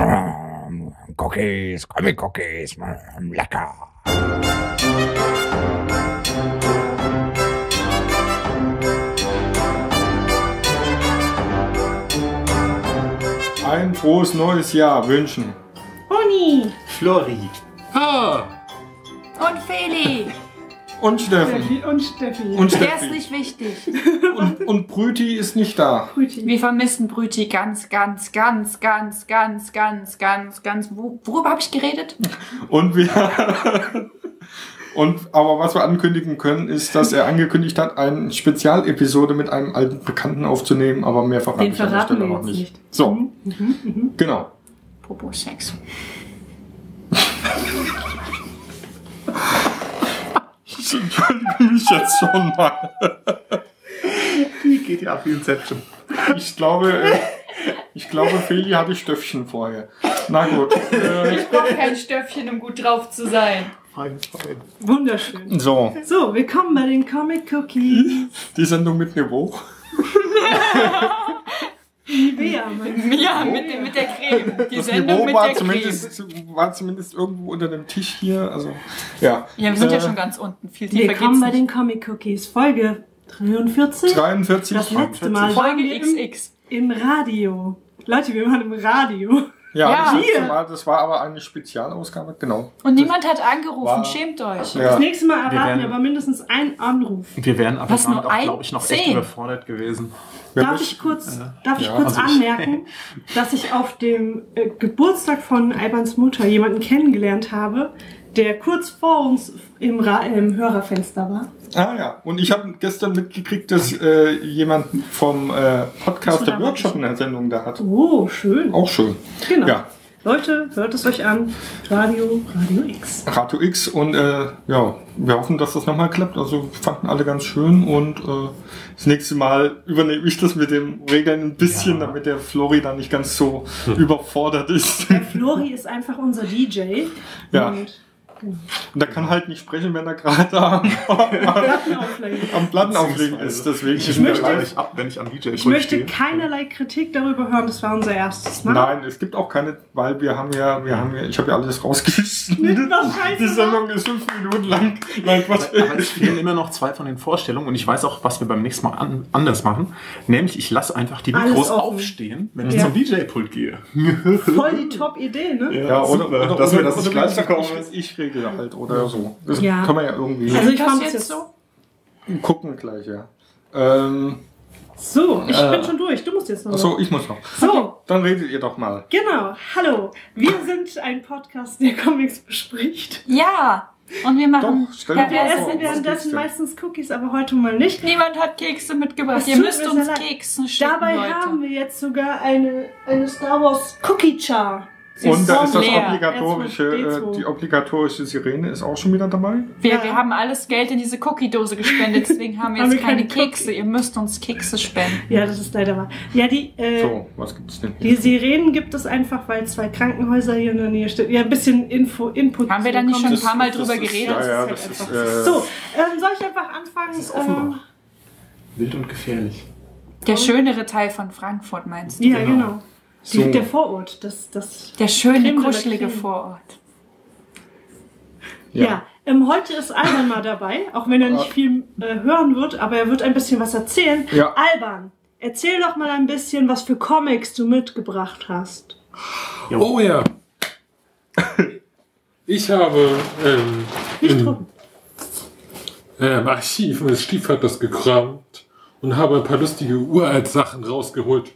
Cookies, Comic-Cookies, lecker. Ein frohes neues Jahr wünschen. Honi. Flori. Und Feli. Und Steffen. Und Steffi. Und Der Steffi. ist nicht wichtig. Und Brüti ist nicht da. Wir vermissen Brüti ganz. Worüber habe ich geredet? Und wir. Aber was wir ankündigen können, ist, dass er angekündigt hat, eine Spezialepisode mit einem alten Bekannten aufzunehmen, aber mehr verraten Den ich an der verraten Stelle wir noch jetzt nicht. nicht. So, genau. Popo-Sex. Ich entschuldige mich jetzt schon mal. Wie geht die ab wie Inception? Ich glaube, Feli hatte Stöffchen vorher. Na gut. Ich brauche kein Stöffchen, um gut drauf zu sein. Fein. Wunderschön. So, So, willkommen bei den Comic Cookies. die Sendung mit Niveau. Nivea, Ja, mit der Creme. Die Das Sendung Niveau mit war der Creme. zumindest irgendwo unter dem Tisch hier. Also, ja. Ja, wir sind ja schon ganz unten. Viel tiefer geht's Willkommen bei nicht. den Comic Cookies. Folge 43. 43. Das letzte Mal waren wir Folge XX. im Radio. Leute, wir waren im Radio. Ja, Ja. das letzte Mal, das war aber eine Spezialausgabe, genau. Und niemand hat angerufen. War- Schämt euch. Ja. Das nächste Mal erwarten werden- wir aber mindestens einen Anruf. Wir wären aber Was, damit nur auch, ein? glaube ich, noch echt 10? überfordert gewesen. Darf ich kurz also anmerken, dass ich auf dem Geburtstag von Albans Mutter jemanden kennengelernt habe, der kurz vor uns im Hörerfenster war. Ah ja, und ich habe gestern mitgekriegt, dass jemand vom Podcast der Workshop in der Sendung da hat. Oh, schön. Auch schön. Genau. Ja, Leute, hört es euch an. Radio X. Radio X und ja, wir hoffen, dass das nochmal klappt. Also fanden alle ganz schön und das nächste Mal übernehme ich das mit dem Regeln ein bisschen, damit der Flori dann nicht ganz so überfordert ist. Der Flori ist einfach unser DJ. Ja. Und Und der kann halt nicht sprechen, wenn er gerade am Plattenauflegen ist. Deswegen Ich möchte- möchte nicht ab, wenn ich am DJ ich möchte stehe. keinerlei Kritik darüber hören. Das war unser erstes Mal. Nein, es gibt auch keine, weil ich habe ja alles rausgeschnitten. Was scheiße Die Sendung ist 5 Minuten lang. Nein, Quatsch. Aber es fehlen immer noch 2 von den Vorstellungen und ich weiß auch, was wir beim nächsten Mal anders machen. Nämlich, ich lasse einfach die Alles Mikros offen. aufstehen, wenn ich Ja. zum DJ-Pult gehe. Voll die Top-Idee, ne? Ja, oder dass wir das nicht gleich ich, kommen. ich regel halt oder so. Das Ja. kann man ja irgendwie Also ich Das fand es jetzt jetzt so? gucken gleich, ja. so. Ich bin schon durch. Du musst jetzt noch. Achso, ich muss noch. So, Dann redet ihr doch mal. genau. Hallo. Wir sind ein Podcast, der Comics bespricht. Ja. Und wir machen. Doch, stell Ja, dir Wir mal wer vor. ist essen denn währenddessen denn? meistens Cookies, aber heute mal nicht. Niemand hat Kekse mitgebracht. Es Ihr tut müsst mir uns sehr leid. Kekse schicken, Dabei Leute. haben wir jetzt sogar eine Star Wars Cookie Jar. Sie Und da ist das leer. obligatorische, die obligatorische Sirene ist auch schon wieder dabei. Wir haben alles Geld in diese Cookie-Dose gespendet, deswegen haben wir Haben jetzt wir keine keine Kekse. Ihr müsst uns Kekse spenden. Ja, das ist leider wahr. Ja, So, was gibt's denn die hier? Sirenen gibt es einfach, weil 2 Krankenhäuser hier in der Nähe stehen. Ja, ein bisschen Input. Haben wir da nicht schon ein bekommen. paar Mal Das drüber ist- geredet? Ja, ja, Das das ist ist. halt einfach- So, soll ich einfach anfangen? Das ist offenbar. Wild und gefährlich. Der schönere Teil von Frankfurt, meinst du? Ja, genau. So. Der Vorort, das Der schöne, Creme de la kuschelige Creme. Vorort. Ja, heute ist Alban mal dabei, auch wenn er nicht viel hören wird, aber er wird ein bisschen was erzählen. Ja. Alban, erzähl doch mal ein bisschen, was für Comics du mitgebracht hast. Oh ja. Ich habe im Archiv meines Stiefvaters gekramt und habe ein paar lustige Uralt-Sachen rausgeholt.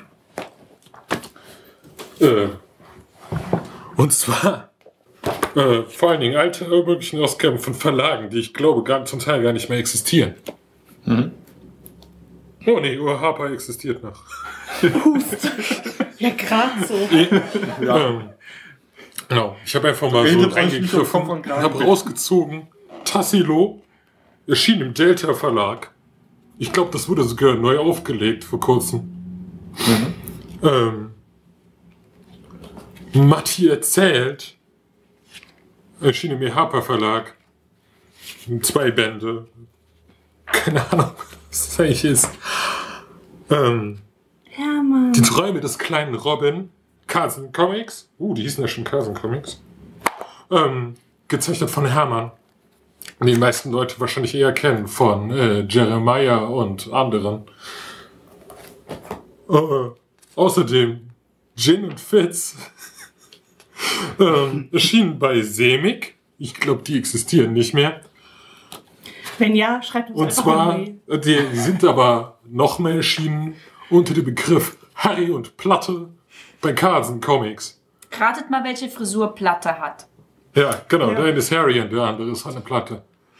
Und zwar vor allen Dingen alte möglichen Ausgaben von Verlagen, die ich glaube zum Teil gar nicht mehr existieren. Oh nee, Harper existiert noch. Ja, gerade so. Genau, ich habe einfach mal Redet so eigentlich nicht so reingegriffen Kopf und und Kragen. habe rausgezogen. Tassilo erschien im Delta Verlag. Ich glaube, das wurde sogar neu aufgelegt vor kurzem. Matti erzählt erschien im Harper Verlag. 2 Bände. Keine Ahnung, was das eigentlich ist. Ja, Mann. Die Träume des kleinen Robin. Carlsen Comics. Die hießen ja schon Carlsen Comics. Gezeichnet von Hermann. Den die meisten Leute wahrscheinlich eher kennen von Jeremiah und anderen. Außerdem Gin und Fitz erschienen bei Semik. Ich glaube, die existieren nicht mehr. Wenn ja, schreibt uns Und einfach zwar, eine Mail. die sind aber noch mehr erschienen unter dem Begriff Harry und Platte bei Carlsen Comics. Ratet mal, welche Frisur Platte hat. Ja, genau. Ja. Der eine ist Harry und der andere ist eine Platte.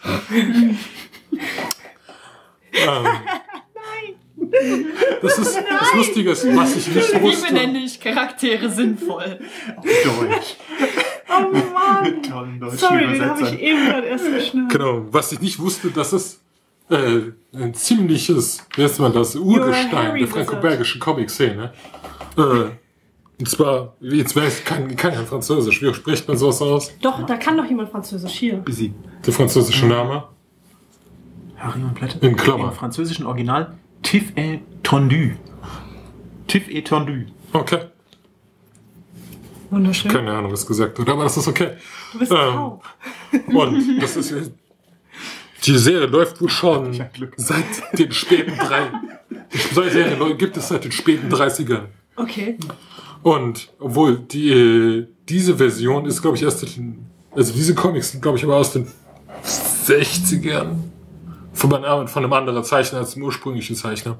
Das ist das Lustige, was ich nicht Wie wusste. benenne ich Charaktere sinnvoll? Deutsch. Oh Mann! Tollen deutschen Sorry, den habe Übersetzern. ich eben gerade erst geschnallt. Genau, was ich nicht wusste, dass es ein ziemliches, wie nennt man das, Urgestein Harry der franco-belgischen Comic-Szene. Und zwar, jetzt weiß ich kein Französisch. Wie spricht man sowas aus? Doch, da kann doch jemand Französisch hier. Sie. Der französische Name? Harry und Platte. In Klammer. Im französischen Original Tif et tendu. Tif et tendu. Okay. Wunderschön. Keine Ahnung, was gesagt wird, aber das ist okay. Du bist taub. Und das ist die Serie läuft wohl schon Ich hab Glück. seit den späten Die Serie gibt es seit den späten 30ern. Okay. Und obwohl diese Version ist, glaube ich, erst also diese Comics sind, glaube ich, aber aus den 60ern von einem anderen Zeichner als dem ursprünglichen Zeichner.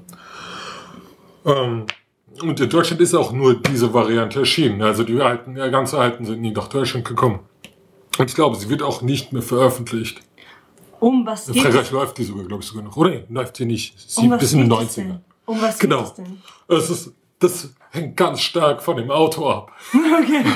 Und in Deutschland ist auch nur diese Variante erschienen. Also die ganz alten sind nie nach Deutschland gekommen. Und ich glaube, sie wird auch nicht mehr veröffentlicht. Um was In geht Frankreich es? läuft die sogar, glaube ich, sogar noch. Oder nee, läuft hier nicht. Um was Bis in den geht es 90ern. denn? Um was Genau. geht es denn? Das hängt ganz stark von dem Auto ab. Okay.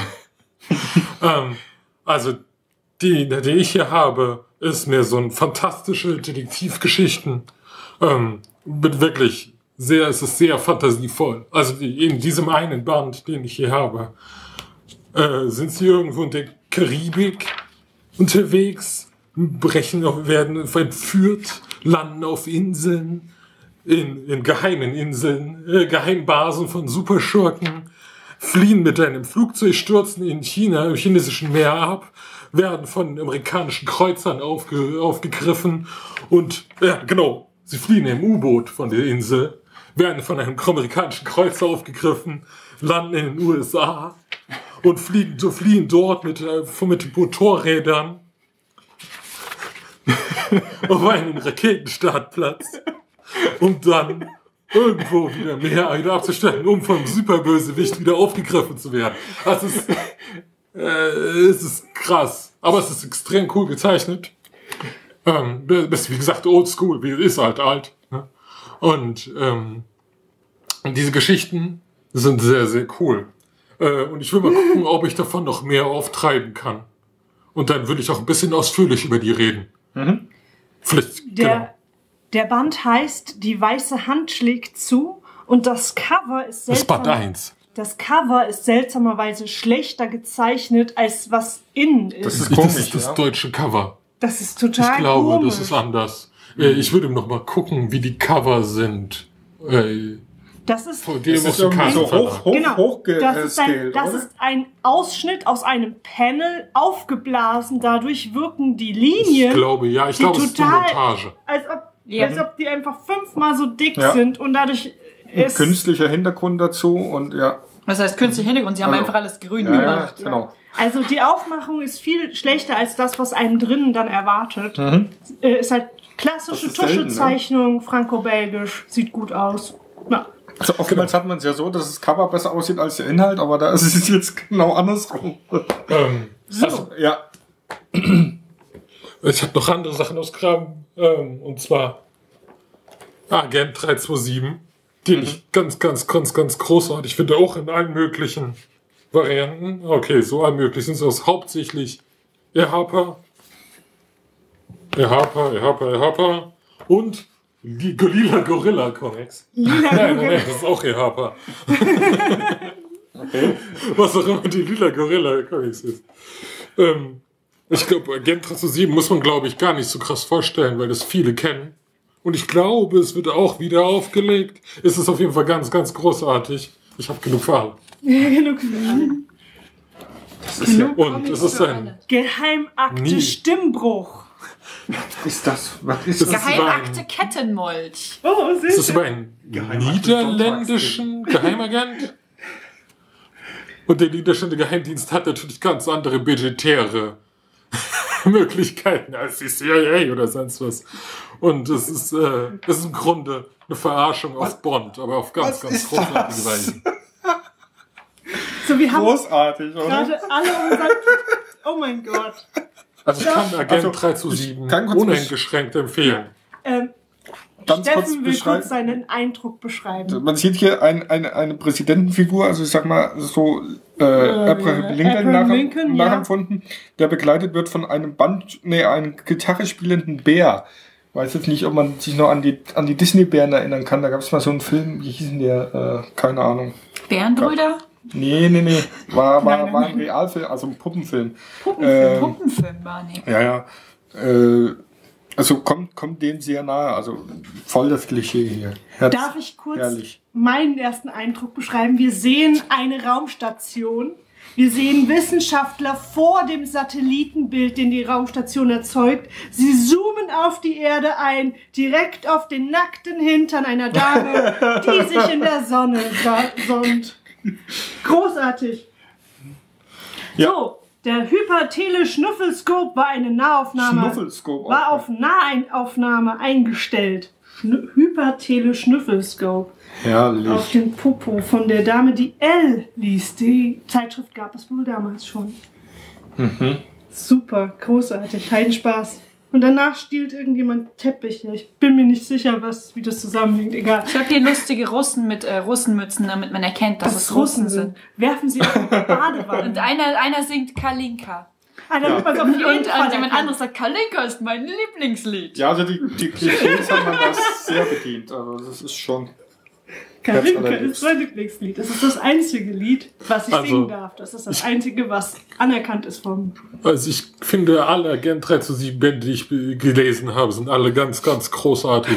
Also, die ich hier habe, ist mehr so ein fantastische Detektivgeschichten. Mit wirklich es ist sehr fantasievoll. Also in diesem einen Band, den ich hier habe, sind sie irgendwo in der Karibik unterwegs, werden entführt, landen auf Inseln, in geheimen Inseln, Geheimbasen von Superschurken, fliehen mit einem Flugzeug, stürzen in China, im chinesischen Meer ab, werden von amerikanischen Kreuzern aufgegriffen und, ja, genau, sie fliehen im U-Boot von der Insel, werden von einem amerikanischen Kreuzer aufgegriffen, landen in den USA und fliehen dort mit den Motorrädern auf einen Raketenstartplatz, um dann irgendwo wieder mehr abzustellen, um vom Superbösewicht wieder aufgegriffen zu werden. Also es ist krass, aber es ist extrem cool gezeichnet. Wie gesagt, oldschool, ist halt alt. Ne? Und diese Geschichten sind sehr, sehr cool. Und ich will mal gucken, ob ich davon noch mehr auftreiben kann. Und dann würde ich auch ein bisschen ausführlich über die reden. Mhm. Vielleicht, genau. Der Band heißt Die weiße Hand schlägt zu und das Cover ist Das ist Band 1. Das Cover ist seltsamerweise schlechter gezeichnet, als was innen ist. Das ist Das komisch, ist das ja. deutsche Cover. Das ist total Ich glaube, komisch. das ist anders. Ich würde noch mal gucken, wie die Cover sind. Das ist, Von dem Das aus ist dem irgendwie so Kassenverlag. hochgescaled, das ist ein Ausschnitt aus einem Panel, aufgeblasen. Dadurch wirken die Linien, Ich glaube, es ist eine total- Montage. als ob die einfach 5-mal so dick Ja. sind und dadurch ist... Künstlicher Hintergrund dazu und ja. Was heißt künstlicher Hintergrund? Sie haben Also, einfach alles grün Ja, gemacht. genau. Also die Aufmachung ist viel schlechter als das, was einem drinnen dann erwartet. Ist halt klassische Das ist selten, ne? Tuschezeichnung, franco-belgisch, sieht gut aus. Ja. Also oftmals hat man es ja so, dass das Cover besser aussieht als der Inhalt, aber da ist es jetzt genau andersrum. Also, ja. Ich habe noch andere Sachen ausgraben. Und zwar Agent 327, den ich ganz großartig finde, auch in allen möglichen Varianten. Okay, so allmöglich sind es hauptsächlich Harper und die Lila Gorilla Comics. Nein, das ist auch Harper. Okay. Was auch immer die Lila Gorilla Comics ist. Ich glaube, Agent 327 muss man, glaube ich, gar nicht so krass vorstellen, weil das viele kennen. Und ich glaube, es wird auch wieder aufgelegt. Es ist auf jeden Fall ganz großartig. Ich habe genug für alle. Genug. Das ist ja, Und es ist ein... Geheimakte Nie. Stimmbruch. Ist das? Was ist Das das? ist Geheimakte Kettenmolch. Oh, Ist das sehr über einen niederländischen Geheimagent? Und der niederländische Geheimdienst hat natürlich ganz andere budgetäre Möglichkeiten als die CIA oder sonst was. Und es ist im Grunde eine Verarschung auf Bond, aber auf ganz, ganz ist großartige das? Weise. So, wir haben Großartig, oder? gerade alle unseren... Oh mein Gott. Also ich kann Agent Also, 327 ich kann kurz uneingeschränkt empfehlen. Ganz kurz Steffen will beschreiben. kurz seinen Eindruck beschreiben. Man sieht hier eine Präsidentenfigur, also ich sag mal so Abraham Lincoln, Abraham Lincoln, ja. nachempfunden, der begleitet wird von einem einen Gitarre spielenden Bär. Weiß jetzt nicht, ob man sich noch an die Disney-Bären erinnern kann. Da gab es mal so einen Film, wie hieß denn der? Keine Ahnung. Bärenbrüder? Nee. War ein Realfilm, also ein Puppenfilm. Puppenfilm war nicht. Ja. Also kommt dem sehr nahe. Also voll das Klischee hier. Darf ich kurz herrlich. meinen ersten Eindruck beschreiben? Wir sehen eine Raumstation. Wir sehen Wissenschaftler vor dem Satellitenbild, den die Raumstation erzeugt. Sie zoomen auf die Erde ein, direkt auf den nackten Hintern einer Dame, die sich in der Sonne sonnt. Großartig. Ja. So, der Hypertele-Schnüffelscope war eine Nahaufnahme. Schnuffelscope auch, War auf Nahaufnahme eingestellt. Hypertele-Schnüffelscope. Herrlich. Auf den Popo von der Dame, die L liest. Die Zeitschrift gab es wohl damals schon. Super, großartig, kein Spaß. Und danach stiehlt irgendjemand Teppiche. Ich bin mir nicht sicher, wie das zusammenhängt. Egal. Ich habe hier lustige Russen mit Russenmützen, damit man erkennt, dass es Russen sind. Werfen sie auf die Badewanne. Und einer singt Kalinka. Damit man es auf jeden Und Fall jemand erkennt. anderes sagt, Kalinka ist mein Lieblingslied. Ja, also die Klischees haben man das sehr bedient. Also das ist schon... Karinka Herzallerliebst. ist mein Lieblingslied. Das ist das einzige Lied, was ich singen darf. Das ist das einzige, was anerkannt ist vom... Also ich finde, alle Agent 327 Bände, die ich gelesen habe, sind alle ganz, ganz großartig.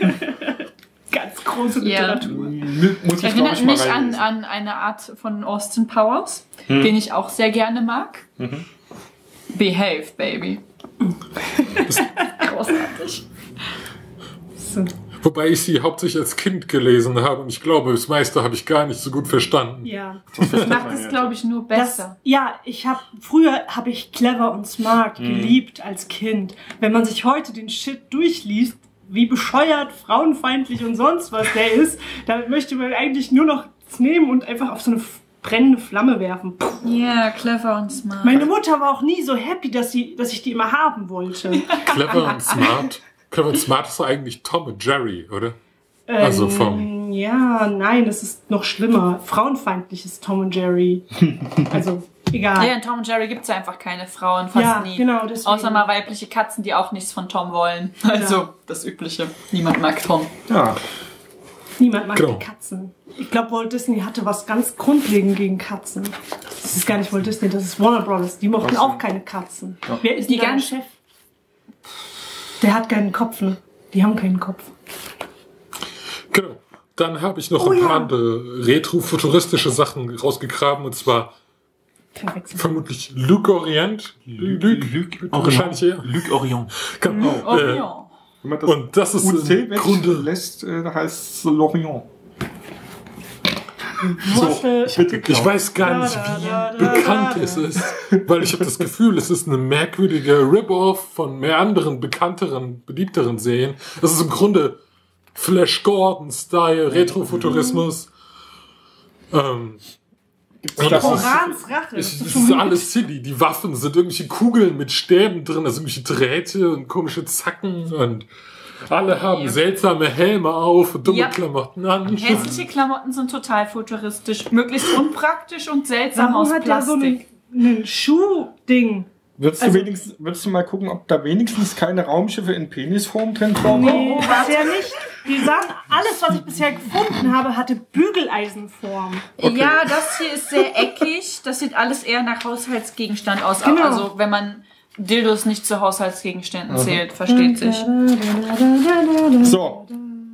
Ganz große Ja. Literatur. Muss ich, glaub Erinnert ich mal mich reinlesen. an eine Art von Austin Powers, den ich auch sehr gerne mag. Behave, Baby. Großartig. So. Wobei ich sie hauptsächlich als Kind gelesen habe und ich glaube, das meiste habe ich gar nicht so gut verstanden. Ja. Macht es, glaube ich, nur besser. Früher habe ich Clever und Smart geliebt als Kind. Wenn man sich heute den Shit durchliest, wie bescheuert, frauenfeindlich und sonst was der ist, dann möchte man eigentlich nur noch das nehmen und einfach auf so eine brennende Flamme werfen. Ja, clever und smart. Meine Mutter war auch nie so happy, dass ich die immer haben wollte. Clever und Smart. Clever und Smart ist doch eigentlich Tom und Jerry, oder? Also vom... Ja, nein, das ist noch schlimmer. Frauenfeindliches Tom und Jerry. Also, egal. Ja, in Tom und Jerry gibt es ja einfach keine Frauen, fast Ja, nie. genau, deswegen. Außer mal weibliche Katzen, die auch nichts von Tom wollen. Also, das Übliche. Niemand mag Tom. Ja. Niemand mag Genau. die Katzen. Ich glaube, Walt Disney hatte was ganz grundlegend gegen Katzen. Das ist gar nicht Walt Disney, das ist Warner Brothers. Die mochten auch keine Katzen. Ja. Wer ist Die die ganze ganz- Chef? Der hat keinen Kopf, ne? Die haben keinen Kopf. Genau. Dann habe ich noch ein paar andere retro-futuristische Sachen rausgegraben und zwar Verwechselt. vermutlich Luc Orient. Luc wahrscheinlich eher. Luc Orion. Genau. Oh, ja. Wenn man das Und das ist UC im Grunde... weglässt, heißt es Lorient. Wurstel. Ich weiß gar nicht, wie bekannt es ist, weil ich habe das Gefühl, es ist eine merkwürdige Rip-Off von mehr anderen bekannteren, beliebteren Serien. Das ist im Grunde Flash Gordon-Style, Retrofuturismus. Und das ist, Korans Rache. es ist alles silly. Die Waffen sind irgendwelche Kugeln mit Stäben drin, also irgendwelche Drähte und komische Zacken und alle haben seltsame Helme auf und dumme Ja. Klamotten an. Hässliche Klamotten sind total futuristisch. Möglichst unpraktisch und seltsam aus Warum hat er so Plastik. einen Schuh-Ding? Würdest du mal gucken, ob da wenigstens keine Raumschiffe in Penisform drin vorkommen? Nee, bisher nicht. Die sahen, alles, was ich bisher gefunden habe, hatte Bügeleisenform. Ja, das hier ist sehr eckig. Das sieht alles eher nach Haushaltsgegenstand aus. Genau. Also wenn man Dildos nicht zu Haushaltsgegenständen zählt, versteht sich. So.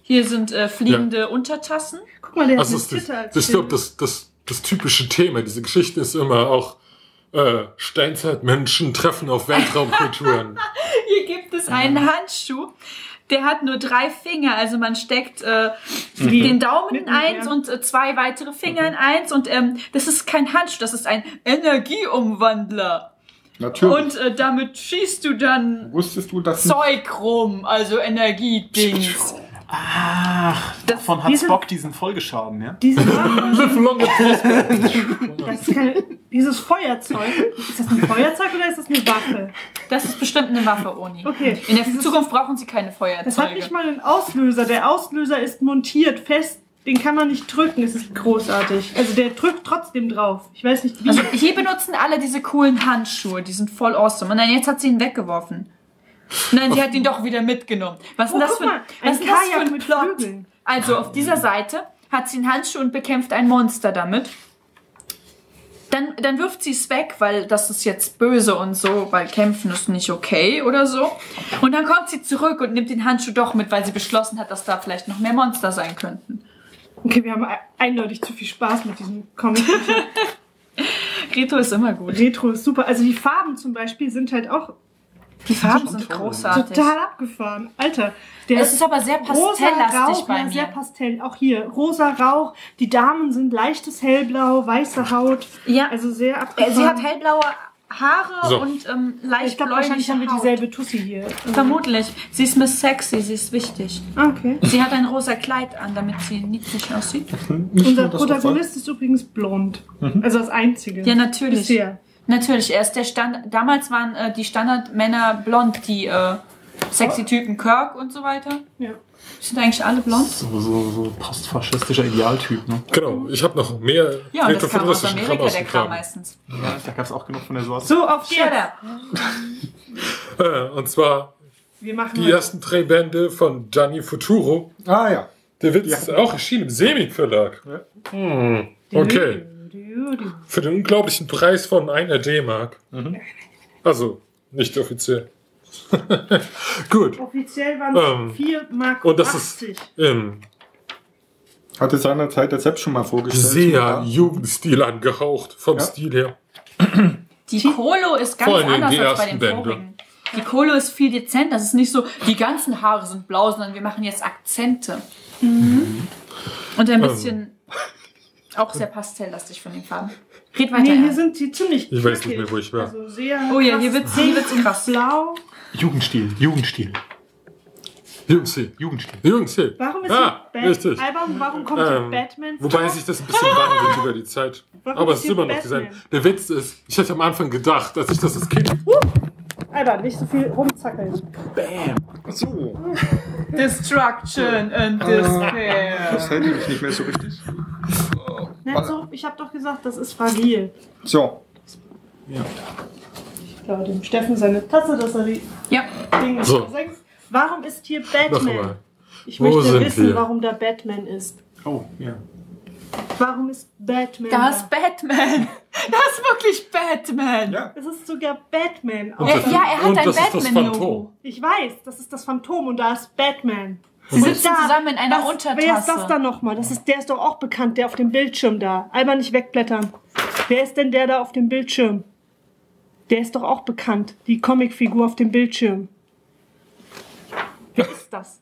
Hier sind fliegende Untertassen. Guck mal, der Also hat eine Zitter als ich glaube, Schild. das typische Thema dieser Geschichte ist immer auch Steinzeitmenschen treffen auf Weltraumkulturen. Hier gibt es einen Handschuh. Der hat nur 3 Finger, also man steckt den Daumen in eins und 2 weitere Finger in eins und das ist kein Handschuh, das ist ein Energieumwandler. Natürlich. Und damit schießt du dann Wusstest du das? Zeug rum, also Energiedings. Davon hat Spock diesen Folgeschaden, ja? Diese Waffe, das ist dieses Feuerzeug. Ist das ein Feuerzeug oder ist das eine Waffe? Das ist bestimmt eine Waffe, Oni. Okay. In der Zukunft brauchen sie keine Das hat Feuerzeuge. nicht mal einen Auslöser. Der Auslöser ist montiert fest. Den kann man nicht drücken. Das ist großartig. Also der drückt trotzdem drauf. Ich weiß nicht wie. Also hier benutzen alle diese coolen Handschuhe, die sind voll awesome. Und dann jetzt hat sie ihn weggeworfen. Nein, sie hat ihn doch wieder mitgenommen. Was ist denn das guck für mal, was ein ist denn das für Kajak ein mit Plot? Flügeln. Also auf dieser Seite hat sie einen Handschuh und bekämpft ein Monster damit. Dann wirft sie es weg, weil das ist jetzt böse und so, weil kämpfen ist nicht okay oder so. Und dann kommt sie zurück und nimmt den Handschuh doch mit, weil sie beschlossen hat, dass da vielleicht noch mehr Monster sein könnten. Okay, wir haben eindeutig zu viel Spaß mit diesem Comic. Retro ist immer gut. Retro ist super. Also die Farben zum Beispiel sind halt auch Die Farben sind großartig. total abgefahren. Alter, der Es ist aber sehr rosa pastelllastig Rauch, bei ja, mir. sehr pastell. Auch hier, rosa Rauch. Die Damen sind leichtes Hellblau, weiße Haut. Ja. Also sehr abgefahren. Sie hat hellblaue Haare So. und leicht Ich glaube, wahrscheinlich bläuliche haben wir Haut. dieselbe Tussi hier. Vermutlich. Sie ist Miss Sexy, sie ist wichtig. Okay. Sie hat ein rosa Kleid an, damit sie niedlich aussieht. Unser Protagonist ist übrigens blond. Also das Einzige. Ja, natürlich. Bisher. Natürlich, er ist der Damals waren die Standardmänner blond, die sexy Typen Kirk und so weiter. Ja. Sind eigentlich alle blond? So postfaschistischer Idealtyp, ne? Genau, ich habe noch mehr Ja, und das kam aus retrofuturistischen Amerika, Kram der Kram ausgegraben. meistens. Ja, da gab es auch genug von der Sorte. So, auf geht's. Shut up. Und zwar Wir machen die heute- ersten 3 Bände von Gianni Futuro. Ah ja. Der Witz ist auch erschienen im Semik-Verlag. Okay. Für den unglaublichen Preis von 1 D-Mark. Also, nicht offiziell. Gut. Offiziell waren es 4,80 Mark. Und das ist Hatte seinerzeit ja selbst schon mal vorgestellt. sehr Ja. Jugendstil angehaucht, vom Ja. Stil her. Die Kolo ist ganz Vor allem anders die als bei ersten den Bände. vorigen. Die Kolo ist viel dezent. Das ist nicht so, die ganzen Haare sind blau, sondern wir machen jetzt Akzente. Und ein bisschen auch sehr pastelllastig von den Farben. Red weiter. Nee, hier Ernst. sind sie ziemlich Ich weiß nicht knackig. mehr, wo ich war. Also sehr Oh ja, krass hier wird's pink, krass. Blau. Jugendstil. Jugendstil. Jugendstil. Warum ist Ah, hier richtig. Album, warum kommt hier Batman vor? Wobei sich das ein bisschen wandelt über die Zeit. Warum Aber ist es ist hier immer noch Batman? dieser. Der Witz ist, ich hätte am Anfang gedacht, dass ich das als Kind. Alter, nicht so viel rumzackeln. So, Destruction and Despair. das hält mich nicht mehr so richtig. Nicht so, ich habe doch gesagt, das ist fragil. So, Ich glaube, dem Steffen seine Tasse, dass er die Ja, Dinge So. versenkt. Warum ist hier Noch Batman? einmal. Ich Wo möchte sind wissen, wir? warum da Batman ist. Oh, ja. Warum ist Batman da ist Batman. Da ist wirklich Batman. ja. Es ist sogar Batman. Und Ja, das- er hat und ein das ist das Batman-Logo. Phantom. Ich weiß, das ist das Phantom und da ist Batman. Sie sitzen zusammen in einer Wer ist das Untertasse. da nochmal? Der ist doch auch bekannt, der auf dem Bildschirm da. Alba, nicht wegblättern. Wer ist denn der da auf dem Bildschirm? Der ist doch auch bekannt. Die Comicfigur auf dem Bildschirm. Wer ist das?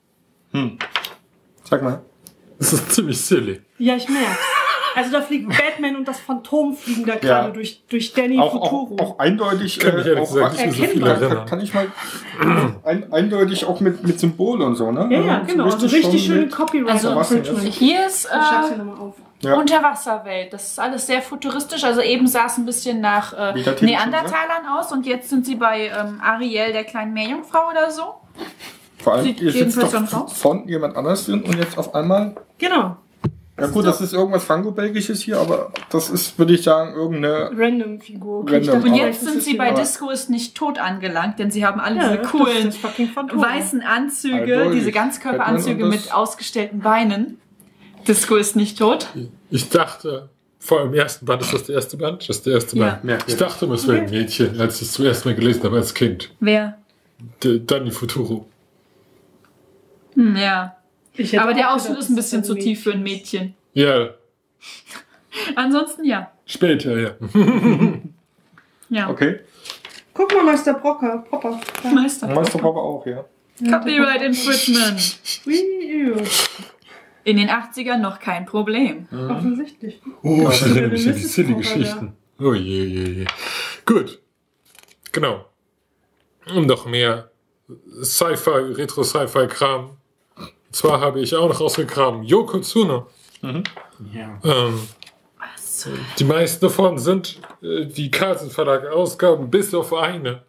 Sag mal. Das ist ziemlich silly. Ja, ich merk's. Also da fliegt Batman und das Phantom fliegen da gerade durch Danny Auch, Futuro. auch eindeutig. Kann mich ehrlich auch, gesagt nicht mehr so viel erkennbar. erinnern. kann ich mal eindeutig auch mit Symbol und so, ne? Ja, genau. Also richtig schon schöne mit- Copyright Also, Infringement. hier ist Ich schreib's hier nochmal auf. Ja. Unterwasserwelt. Das ist alles sehr futuristisch. Also eben sah es ein bisschen nach Wie der Titel Neandertalern aus und jetzt sind sie bei Ariel, der kleinen Meerjungfrau oder so. Vor allem, Sieht ihr sitzt jedenfalls doch so aus. von jemand anders drin und jetzt auf einmal. Genau. Ja gut, das ist irgendwas Franco-Belgisches hier, aber das ist, würde ich sagen, irgendeine. Random-Figur. Okay, Random. ich dachte, Und Aber jetzt sind sie bei Disco ist nicht tot angelangt, denn sie haben alle Ja, diese das coolen ist das fucking Phantom. weißen Anzüge, Eindeutig. diese Ganzkörperanzüge Batman und das- mit ausgestellten Beinen. Disco ist nicht tot. Ich dachte, vor dem ersten Band ist das der erste Band? Das ist der erste Ja. Band. Ich dachte, es wäre ein Mädchen, als ich es zum ersten Mal gelesen habe als Kind. Wer? Danny Futuro. Ja. Ich hätte Aber auch der gedacht, Ausflug ist ein das bisschen zu tief für ein Mädchen. Ja, Ansonsten ja. später, ja. Ja. Okay. Guck mal, Meister Popper. Meister. Meister Papa auch, ja. Copyright Infringement. Ui, In den 80ern noch kein Problem. offensichtlich. Oh, ich Ja, erinnere mich wir an die müssen Silly-Geschichten. Oh je. Gut. Genau. Und noch mehr Sci-Fi, Retro-Sci-Fi-Kram. Und zwar habe ich auch noch ausgegraben Yoko Tsuno. Ja. Die meisten davon sind die Carlsen Verlag Ausgaben, bis auf eine.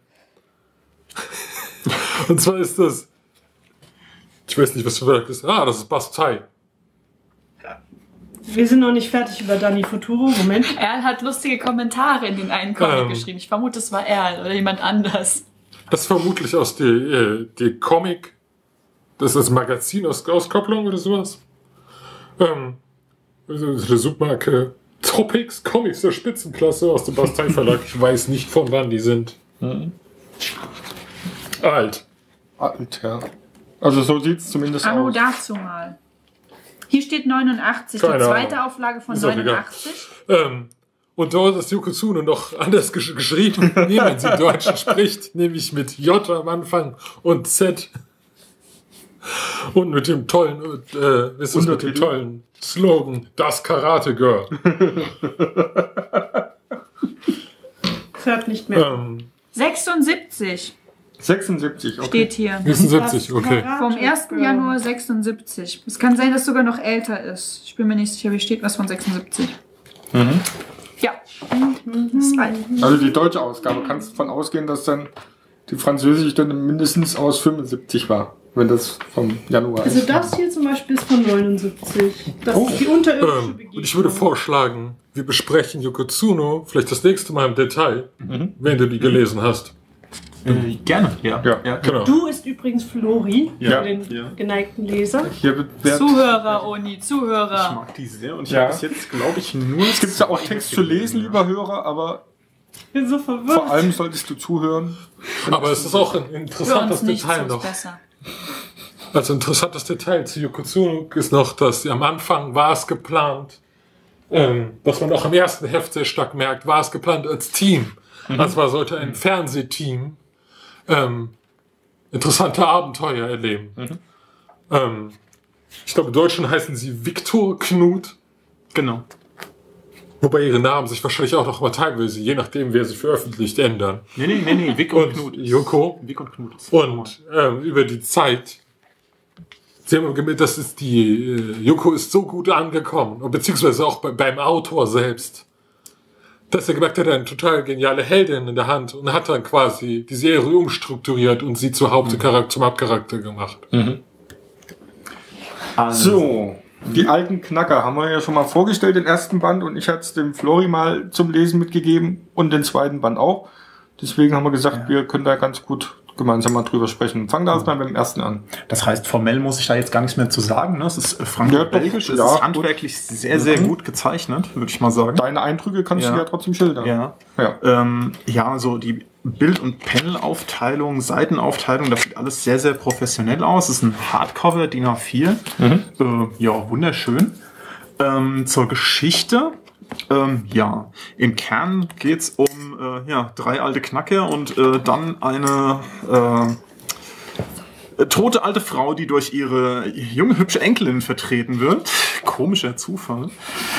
Und zwar ist das, ich weiß nicht, was für ein Verlag ist. Das ist Bastei. Wir sind noch nicht fertig über Danny Futuro. Moment. Erl hat lustige Kommentare in den einen Comic geschrieben. Ich vermute, es war Erl oder jemand anders. Das ist vermutlich aus der Comic, das ist das Magazin aus Auskopplung oder sowas. Also der Submarke Topics, Comics der Spitzenklasse aus dem Bastei Verlag. Ich weiß nicht, von wann die sind. Alt. Alter. Also so sieht es zumindest Anno aus. dazu mal. Hier steht 89, Keine die zweite Ahnung. Auflage von Ist auch egal. 89. Und dort ist Yoko Tsuno noch anders geschrieben, wie man sie Deutsch spricht, nämlich mit J am Anfang und Z. Und mit dem tollen, mit dem tollen Slogan, das Karate Girl. Das hört nicht mehr. 76 76, okay. steht hier. 76, okay. Vom 1. Januar 76. Es kann sein, dass es sogar noch älter ist. Ich bin mir nicht sicher, wie steht was von 76. Ja, das ist alt. Also die deutsche Ausgabe, kannst du davon ausgehen, dass dann die französische dann mindestens aus 75 war, wenn das vom Januar Also ist. das hier zum Beispiel ist von 79. Das ist die unterirdische Begegnung. Und ich würde vorschlagen, wir besprechen Yoko Tsuno vielleicht das nächste Mal im Detail, wenn du die gelesen hast. Gerne, ja. Genau. Du ist übrigens Flori, Ja. für den geneigten Leser. Hier wird Zuhörer, Oni, Ich Zuhörer. mag die sehr und ich Ja. habe bis jetzt, glaube ich, nur... es gibt ja auch Text zu lesen, lieber Hörer, aber Ich bin so verwirrt. vor allem solltest du zuhören. Aber es ist auch ein Für interessantes uns nicht, Detail so noch. ist besser. Also interessantes Detail zu Yoko Tsuno ist noch, dass am Anfang war es geplant, was man auch im ersten Heft sehr stark merkt, war es geplant als Team. Also man sollte ein Fernsehteam interessante Abenteuer erleben. Ich glaube, im Deutschen heißen sie Viktor Knut, Genau. wobei ihre Namen sich wahrscheinlich auch noch mal teilweise, je nachdem, wer sie veröffentlicht, ändern. Nee, Vic und Und Knut. Yoko. Vic und Knut. ist- Und über die Zeit, sie haben gemerkt, dass es Yoko ist so gut angekommen, und beziehungsweise auch beim Autor selbst, dass er gemerkt hat, er hat eine total geniale Heldin in der Hand und hat dann quasi die Serie umstrukturiert und sie zum Hauptcharakter gemacht. So, die alten Knacker haben wir ja schon mal vorgestellt, den ersten Band, und ich hatte es dem Flori mal zum Lesen mitgegeben und den zweiten Band auch. Deswegen haben wir gesagt, wir können da ganz gut gemeinsam mal drüber sprechen. Fangen wir erstmal mit dem ersten an. Das heißt, formell muss ich da jetzt gar nichts mehr zu sagen. Ne? Es ist Ja, franco-belgisch, doch, es ja, ist handwerklich sehr, sehr gut gezeichnet, würde ich mal sagen. Deine Eindrücke kannst du ja trotzdem schildern. Ja. Ja. So die Bild- und Panelaufteilung, Seitenaufteilung, das sieht alles sehr, sehr professionell aus. Es ist ein Hardcover, DIN A4. Ja, wunderschön. Zur Geschichte. Im Kern geht's um 3 alte Knacker und dann eine tote alte Frau, die durch ihre junge, hübsche Enkelin vertreten wird. Komischer Zufall.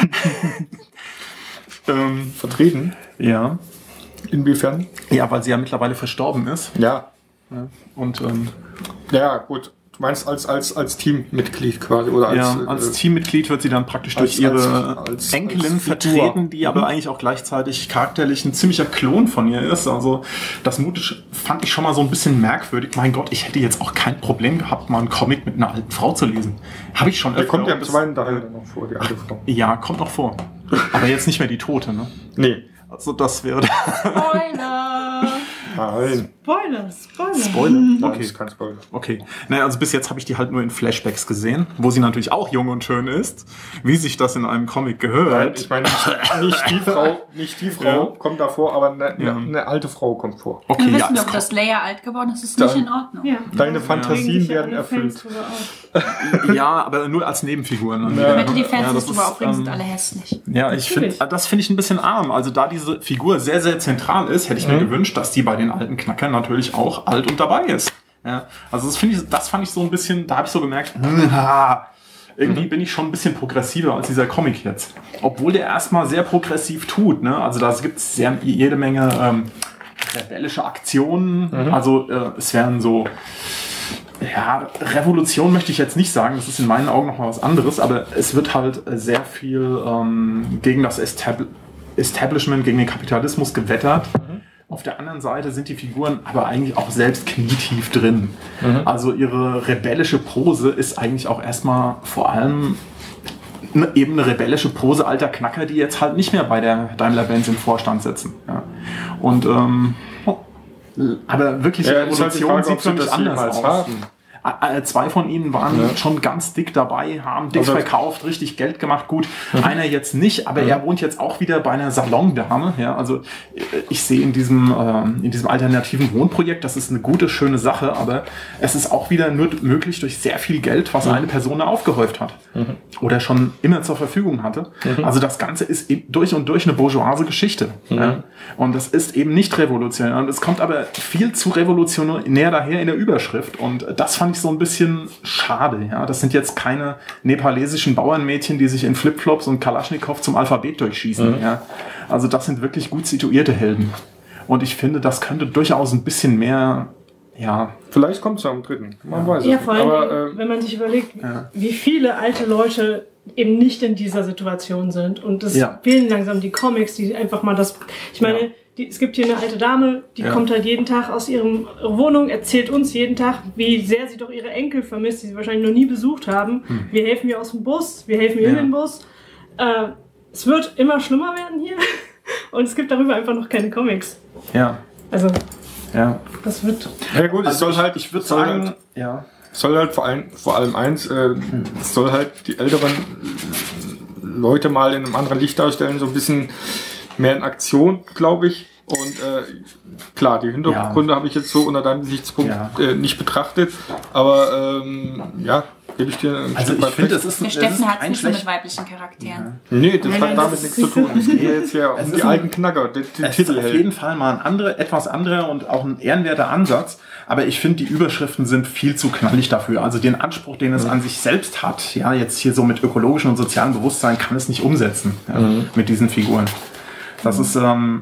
Vertreten? Ja. Inwiefern? Ja, weil sie ja mittlerweile verstorben ist. Ja. Und Ja, gut. Du meinst als Teammitglied quasi, oder als Teammitglied wird sie dann praktisch durch ihre Enkelin als vertreten, die aber eigentlich auch gleichzeitig charakterlich ein ziemlicher Klon von ihr ist. Also das fand ich schon mal so ein bisschen merkwürdig. Mein Gott, ich hätte jetzt auch kein Problem gehabt, mal einen Comic mit einer alten Frau zu lesen. Habe ich schon Der öfter. kommt ja im zweiten Teil dann noch vor, die alte Frau. Ja, kommt noch vor. Aber jetzt nicht mehr die Tote, ne? Nee. Also das wäre... Spoiler! Nein. Spoiler. Nein, Okay. ist kein Spoiler. Okay. Naja, also bis jetzt habe ich die halt nur in Flashbacks gesehen, wo sie natürlich auch jung und schön ist, wie sich das in einem Comic Nein, gehört. ich meine, nicht die Frau kommt da vor, aber eine alte Frau kommt vor. Okay, Wir ja, wissen es doch, dass Leia alt geworden ist. Das ist nicht in Ordnung. Ja. Deine Fantasien Eigentlich werden alle Fans erfüllt. drüber auf. kommt, ja, aber nur als Nebenfiguren. Damit die Fans Ja, das sich drüber ist, aufregen, sind alle hässlich. Ja, das finde ich ein bisschen arm. Also da diese Figur sehr, sehr zentral ist, hätte ich mir gewünscht, dass die bei den alten Knackern natürlich auch alt und dabei ist. Ja, also das fand ich so ein bisschen, da habe ich so gemerkt, irgendwie bin ich schon ein bisschen progressiver als dieser Comic jetzt. Obwohl der erstmal sehr progressiv tut. Ne? Also da gibt es jede Menge rebellische Aktionen. Also es werden so, ja, Revolution möchte ich jetzt nicht sagen, das ist in meinen Augen noch mal was anderes, aber es wird halt sehr viel gegen das Establishment, gegen den Kapitalismus gewettert. Auf der anderen Seite sind die Figuren aber eigentlich auch selbst knietief drin. Also ihre rebellische Pose ist eigentlich auch erstmal vor allem eben eine rebellische Pose alter Knacker, die jetzt halt nicht mehr bei der Daimler-Benz im Vorstand sitzen. Ja. Und aber wirklich Ja, ist halt die Revolution Frage, ob sieht für sie mich das anders jemals aus. haben. Zwei von ihnen waren schon ganz dick dabei, haben dick Also- verkauft, richtig Geld gemacht. Gut, einer jetzt nicht, aber er wohnt jetzt auch wieder bei einer Salondame. Ja, also ich sehe in diesem alternativen Wohnprojekt, das ist eine gute, schöne Sache, aber es ist auch wieder nur möglich durch sehr viel Geld, was eine Person da aufgehäuft hat oder schon immer zur Verfügung hatte. Also das Ganze ist durch und durch eine bourgeoise Geschichte. Ja? Und das ist eben nicht revolutionär. Und es kommt aber viel zu revolutionär daher in der Überschrift. Und das fand ich so ein bisschen schade. Ja? Das sind jetzt keine nepalesischen Bauernmädchen, die sich in Flipflops und Kalaschnikow zum Alphabet durchschießen. Ja? Also das sind wirklich gut situierte Helden. Und ich finde, das könnte durchaus ein bisschen mehr, ja, Vielleicht kommt es ja am 3. Man weiß es Ja, nicht. vor allem, Aber wenn man sich überlegt, wie viele alte Leute eben nicht in dieser Situation sind. Und es fehlen langsam die Comics, die einfach mal das... Ich meine, es gibt hier eine alte Dame, die kommt halt jeden Tag aus ihrer Wohnung, erzählt uns jeden Tag, wie sehr sie doch ihre Enkel vermisst, die sie wahrscheinlich noch nie besucht haben. Wir helfen ihr aus dem Bus, wir helfen ihr in den Bus. Es wird immer schlimmer werden hier. Und es gibt darüber einfach noch keine Comics. ja, Also, ja. das wird... ja gut, es soll halt, Ich würde soll sagen, halt, ja. soll halt vor allem eins, es soll halt die älteren Leute mal in einem anderen Licht darstellen, so ein bisschen mehr in Aktion, glaube ich. Und klar, die Hintergründe habe ich jetzt so unter deinem Gesichtspunkt nicht betrachtet, aber gebe ich dir ein Also Stück ich weit finde, recht. es ist Der Steffen hat ein nicht so mit schlecht. weiblichen Charakteren. Nee, das hat nein, damit das nichts ist zu tun. Es geht jetzt ja um Es die ist ein- alten Knacker, den Es ist auf Titelhelden. jeden Fall mal ein etwas anderer und auch ein ehrenwerter Ansatz, aber ich finde, die Überschriften sind viel zu knallig dafür. Also den Anspruch, den es an sich selbst hat, ja, jetzt hier so mit ökologischem und sozialem Bewusstsein, kann es nicht umsetzen mit diesen Figuren. Das ist,